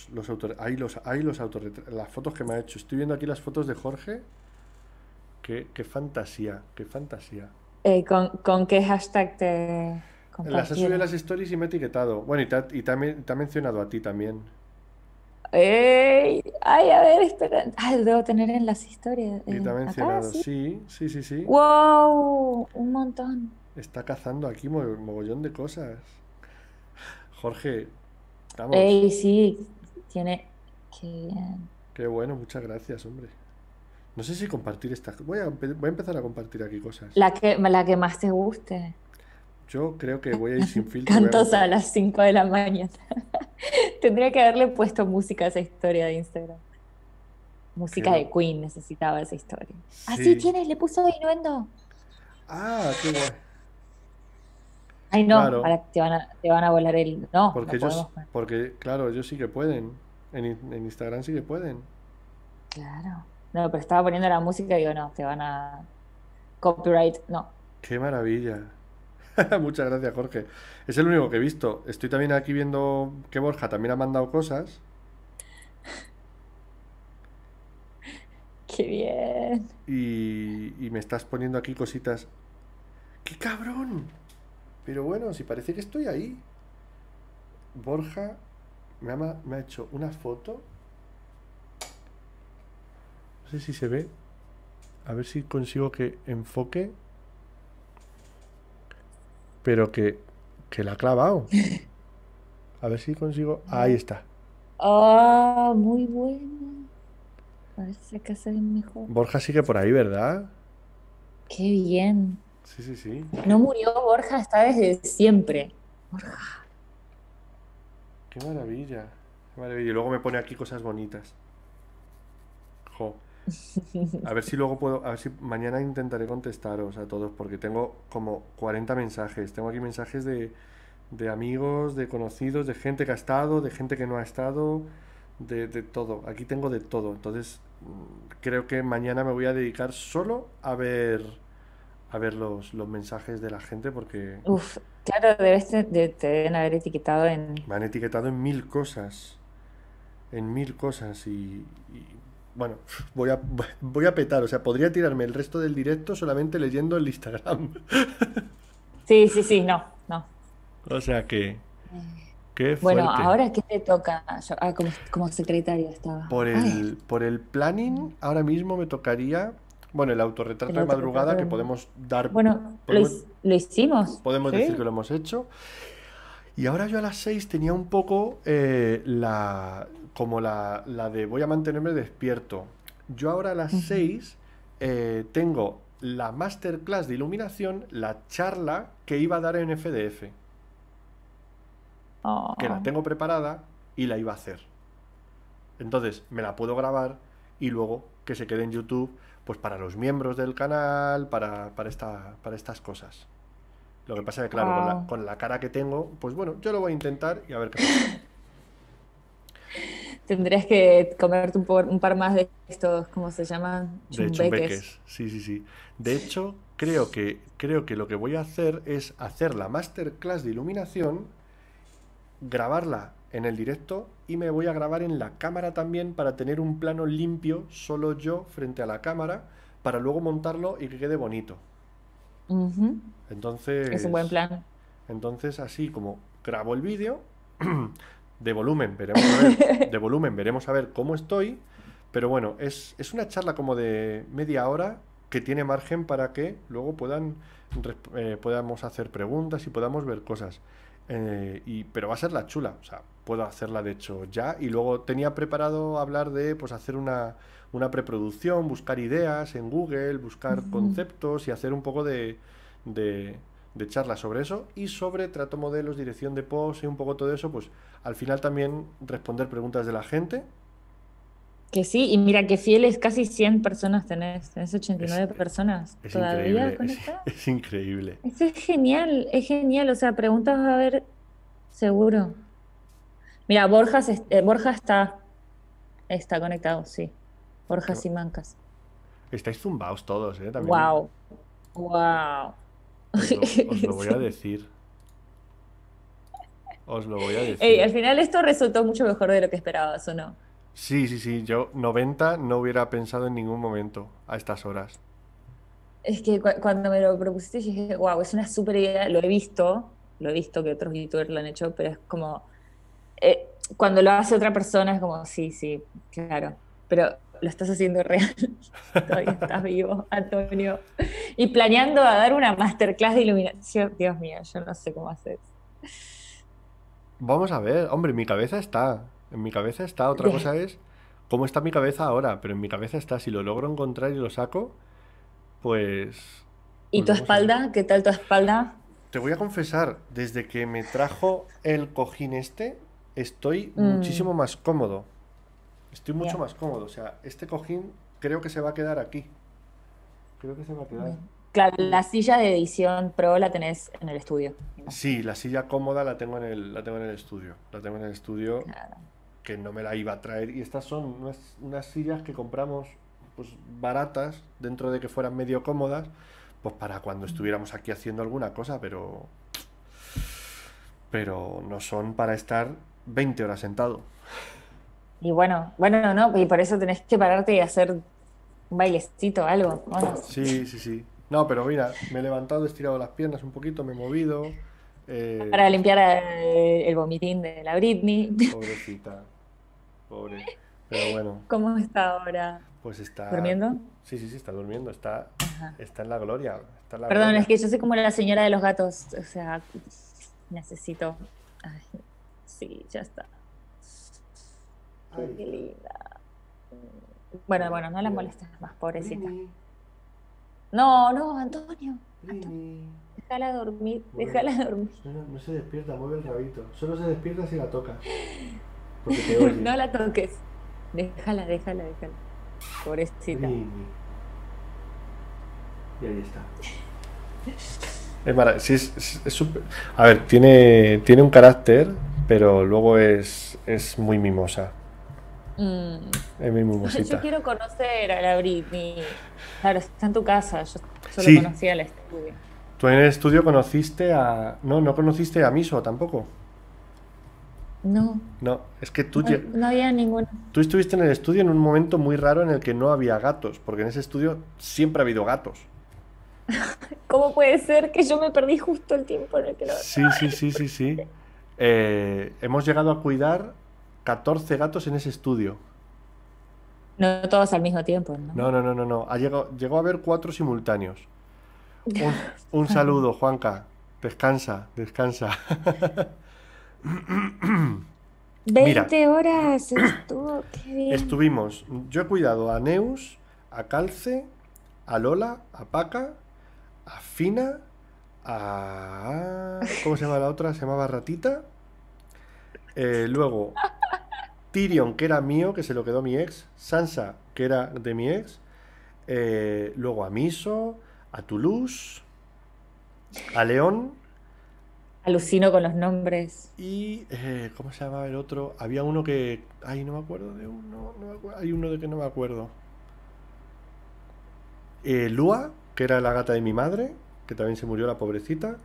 las fotos que me ha hecho. Estoy viendo aquí las fotos de Jorge. Qué fantasía, qué fantasía. ¿Con qué hashtag te Las ha subido a las compartieron? y me ha etiquetado. Bueno, y te ha mencionado a ti también. ¡Ey! Ay, a ver, espera. Ah, lo debo tener en las historias. Y te ha Acá, mencionado, sí. sí, sí, sí, sí. ¡Wow! Un montón. Está cazando aquí mogollón de cosas. Jorge, vamos. ¡Ey, sí! Tiene. Qué bien. Qué bueno, muchas gracias, hombre. No sé si compartir estas. Voy a empezar a compartir aquí cosas. La que más te guste. Yo creo que voy a ir sin filtro y voy a Cantos a compartir. las 5 de la mañana. Tendría que haberle puesto música a esa historia de Instagram. Qué Música lo... de Queen necesitaba esa historia. Así Sí. tienes, le puso Innuendo. Ah, qué guay. Ay, no, Claro, ahora te van a volar el. No, porque no podemos poner. claro, ellos sí que pueden. En Instagram sí que pueden. Claro. No, pero estaba poniendo la música y digo, no, te van a. Copyright, no. Qué maravilla. Muchas gracias, Jorge. Es el único que he visto. Estoy también aquí viendo que Borja también ha mandado cosas Qué bien. y me estás poniendo aquí cositas. ¡Qué cabrón! Pero bueno, si parece que estoy ahí. Borja me ha hecho una foto. No sé si se ve. A ver si consigo que enfoque. Pero que la ha clavado. A ver si consigo. A Ahí ver. está. Ah, muy bueno. A ver si acá se ve mejor. Borja sigue por ahí, ¿verdad? Qué bien. Sí, sí, sí. No murió Borja, está desde siempre. Borja. Qué maravilla. Qué maravilla. Y luego me pone aquí cosas bonitas. Jo. A ver si luego puedo. A ver si mañana intentaré contestaros a todos. Porque tengo como 40 mensajes. Tengo aquí mensajes de amigos, de conocidos, de gente que ha estado, de gente que no ha estado. De todo. Aquí tengo de todo. Entonces, creo que mañana me voy a dedicar solo a ver los mensajes de la gente porque Uf, claro, te deben haber etiquetado en. me han etiquetado en mil cosas. En mil cosas y, bueno, voy a petar. O sea, podría tirarme el resto del directo solamente leyendo el Instagram. Sí, sí, sí, no, no. O sea que, qué Bueno, fuerte. ahora ¿qué te toca? Como secretaria estaba. Ay, Por el planning, ahora mismo me tocaría, bueno, el el autorretrato de autorretrato madrugada que de... podemos dar, Bueno, podemos, lo hicimos, podemos decir que ¿sí? lo hemos hecho. Y ahora yo a las 6 tenía un poco como la de voy a mantenerme despierto. Yo ahora a las Ujú. 6 tengo la masterclass de iluminación, la charla que iba a dar en FDF, que la Oh. tengo preparada y la iba a hacer. Entonces me la puedo grabar y luego que se quede en YouTube, pues para los miembros del canal, para estas cosas. Lo que pasa es que, claro, Wow. con la cara que tengo, pues bueno, yo lo voy a intentar y a ver qué pasa. Tendrías que comerte un par más de estos, ¿cómo se llaman? De Chumbeques. chumbeques, sí, sí, sí. De hecho, creo que lo que voy a hacer es hacer la masterclass de iluminación, grabarla en el directo y me voy a grabar en la cámara también para tener un plano limpio, solo yo frente a la cámara, para luego montarlo y que quede bonito. Ujú. Es un buen Entonces, plan. entonces así como grabo el vídeo, de volumen veremos a ver, de volumen veremos a ver cómo estoy, pero bueno, es una charla como de media hora que tiene margen para que luego podamos hacer preguntas y podamos ver cosas. Pero va a ser la chula, o sea, puedo hacerla de hecho ya y luego tenía preparado hablar de pues hacer una preproducción, buscar ideas en Google, buscar Ujú. conceptos y hacer un poco de, de charlas sobre eso y sobre trato modelos, dirección de post y un poco todo eso, pues al final también responder preguntas de la gente. Que sí, y mira que fieles, casi 100 personas tenés Es, 89 personas es todavía increíble, conectadas. es increíble. Eso es genial, o sea, preguntas va a haber seguro. Mira, Borja está conectado, sí. Borja Que- Simancas. Estáis zumbados todos, ¿eh? También Wow, wow. os lo voy a decir. Os lo voy a Ey, decir. al final esto resultó mucho mejor de lo que esperabas, ¿o no? Sí, sí, sí, yo 90 no hubiera pensado en ningún momento a estas horas. Es que cuando me lo propusiste dije, wow, es una súper idea, lo he visto que otros youtubers lo han hecho, pero es como, cuando lo hace otra persona es como, sí, sí, claro, pero lo estás haciendo real, todavía estás vivo, Antonio. Y planeando a dar una masterclass de iluminación, Dios mío, yo no sé cómo haces. Vamos a ver, hombre, en mi cabeza está. En mi cabeza está. Otra cosa es cómo está mi cabeza ahora, pero en mi cabeza está. Si lo logro encontrar y lo saco, pues... ¿Y Pues tu vamos a ver. espalda? ¿Qué tal tu espalda? Te voy a confesar, desde que me trajo el cojín este, estoy Mm, muchísimo más cómodo. Estoy mucho bien, más cómodo. O sea, este cojín creo que se va a quedar aquí. Creo que se va a quedar. bien. Claro, la silla de edición pro la tenés en el estudio, me Sí, imagino. la silla cómoda la tengo en el estudio. La tengo en el estudio Claro. que no me la iba a traer. Y estas son unas sillas que compramos pues baratas, dentro de que fueran medio cómodas, pues para cuando estuviéramos aquí haciendo alguna cosa, pero no son para estar 20 horas sentado. Y bueno, no, y por eso tenés que pararte y hacer un bailecito, algo. Vamos. Sí, sí, sí. No, pero mira, me he levantado, he estirado las piernas un poquito, me he movido. Para limpiar el vomitín de la Britney. Pobrecita, pobre. Pero bueno, ¿Cómo está ahora? pues está. ¿Durmiendo? Sí, sí, sí, está durmiendo, Ajá. está en la gloria, está en la Perdón, es gloria. que yo soy como la señora de los gatos. O sea, necesito. Ay, sí, ya está. Qué, Ay, qué linda. Bueno, no la mira. molestes más, pobrecita. Brini, No, no, Antonio. Antonio, Brini. déjala dormir, Mueve. déjala dormir. No, no, no se despierta, mueve el rabito. Solo se despierta si la tocas, porque te oye. No la toques. Déjala. Pobrecita. Brini. Y ahí está. Sí, a ver, tiene un carácter, pero luego es muy mimosa. Mm. Es muy Yo mimosita. quiero conocer a la Britney. Claro, está en tu casa. Yo solo Sí, conocía el estudio. tú en el estudio conociste a. No, no conociste a Miso tampoco. No, No, es que no había ninguna. tú estuviste en el estudio en un momento muy raro en el que no había gatos, porque en ese estudio siempre ha habido gatos. ¿Cómo puede ser que yo me perdí justo el tiempo en el que lo... Sí, sí, sí, sí, sí. Hemos llegado a cuidar 14 gatos en ese estudio. No todos al mismo tiempo, ¿no? No, no, no, no, no. Llegó a haber 4 simultáneos. Un saludo, Juanca. Descansa, descansa. Mira, 20 horas estuvo, qué bien. yo he cuidado a Neus, a Calce, a Lola, a Paca, a Fina, ¿cómo se llama la otra? Se llamaba Ratita. Luego, Tyrion, que era mío, que se lo quedó mi ex. Sansa, que era de mi ex. Luego a Miso, a Toulouse, a León Alucino con los nombres. y... ¿cómo se llamaba el otro? Había uno que... Ay, no me acuerdo de uno. Hay uno de que no me acuerdo. Lua, que era la gata de mi madre, que también se murió la pobrecita.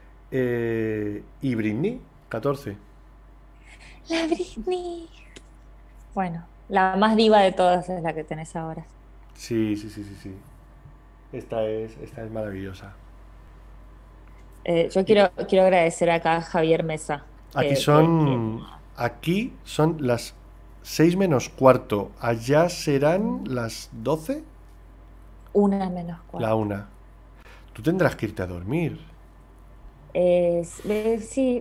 Y Britney, 14. La Britney. Bueno, la más diva de todas es la que tenés ahora. Sí, sí, sí, sí, sí. Esta es maravillosa. Yo Y quiero agradecer acá a Javier Mesa, aquí que son, aquí son las 6 menos cuarto. Allá serán las 12, una menos la cuarto. una. Tú tendrás que irte a dormir. Sí,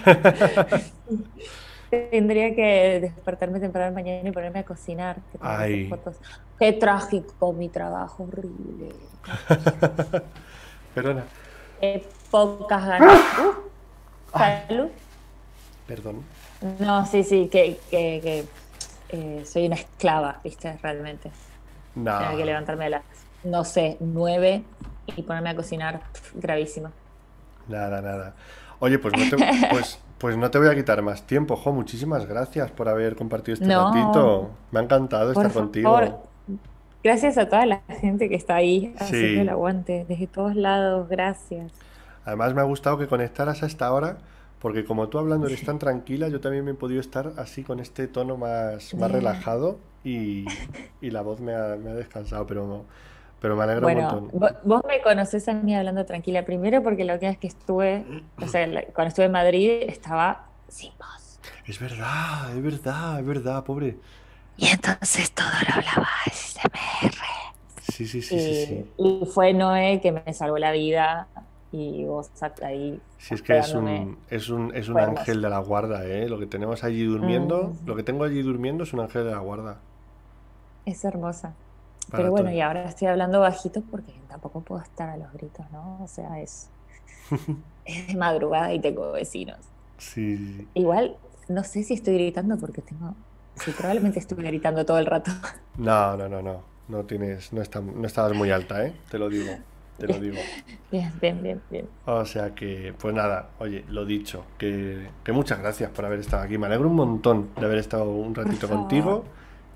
tendría que despertarme temprano mañana y ponerme a cocinar, que tengo que hacer Ay, fotos. Qué trágico mi trabajo, horrible. perdona. Pocas ganas. Ay, Salud. perdón. No, sí, que soy una esclava, ¿viste? Realmente. Tener que No, levantarme a las, no sé, 9 y ponerme a cocinar, gravísimo. nada, nada. Oye, pues no te voy a quitar más tiempo, Jo. Muchísimas gracias por haber compartido este No, ratito. Me ha encantado por estar favor, contigo. gracias a toda la gente que está ahí haciendo el Sí. aguante, desde todos lados, gracias. Además me ha gustado que conectaras a esta hora, porque como tú hablando eres tan tranquila, yo también me he podido estar así con este tono más Eh, relajado y la voz me ha descansado, pero me alegra un Bueno, montón. vos me conocés a mí hablando tranquila, primero porque la última vez que estuve, o sea, cuando estuve en Madrid estaba sin voz. Es verdad, es verdad, es verdad, pobre. Y entonces todo lo hablaba ASMR. Sí, sí, sí, sí, Y, sí. y fue Noé que me salvó la vida y vos ahí Sí, es que es hospedándome. un, es un, es un Fue hermoso. ángel de la guarda, ¿eh? Lo que tenemos allí durmiendo, lo Mm, que tengo allí durmiendo es un ángel de la guarda. es hermosa. Para Pero bueno, todo. y ahora estoy hablando bajito porque tampoco puedo estar a los gritos, ¿no? O sea, es de madrugada y tengo vecinos. Sí, sí, sí. Igual, no sé si estoy gritando porque tengo... Sí, probablemente estuve gritando todo el rato. No, no, no, no. No estabas muy alta, ¿eh? Te lo digo, te lo Bien, digo. bien. O sea que, pues nada, oye, lo dicho, que muchas gracias por haber estado aquí. Me alegro un montón de haber estado un Por ratito favor. contigo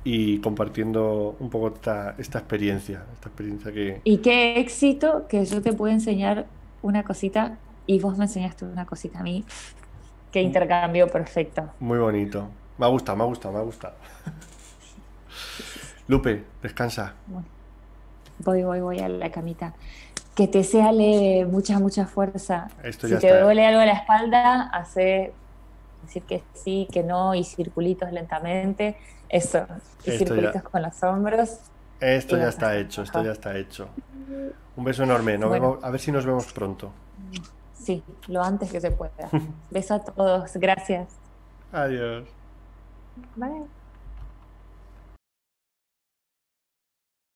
y compartiendo un poco esta experiencia que... Y qué éxito que yo te puedo enseñar una cosita y vos me enseñaste una cosita a mí. Qué intercambio perfecto. Muy bonito. Me ha gustado, me ha gustado, me ha gustado. Sí, sí, sí. Lupe, descansa. Bueno, voy a la camita. Que te sea leve, mucha, mucha fuerza. Esto ya Si te está. duele algo en la espalda, hace decir que sí, que no, y circulitos lentamente. Eso, y Esto ya. circulitos con los hombros, Esto y ya vas a está estar hecho, esto ya mejor. está hecho. Un beso enorme. Bueno, A ver si nos vemos pronto. sí, lo antes que se pueda. Beso a todos, gracias. Adiós. Bye.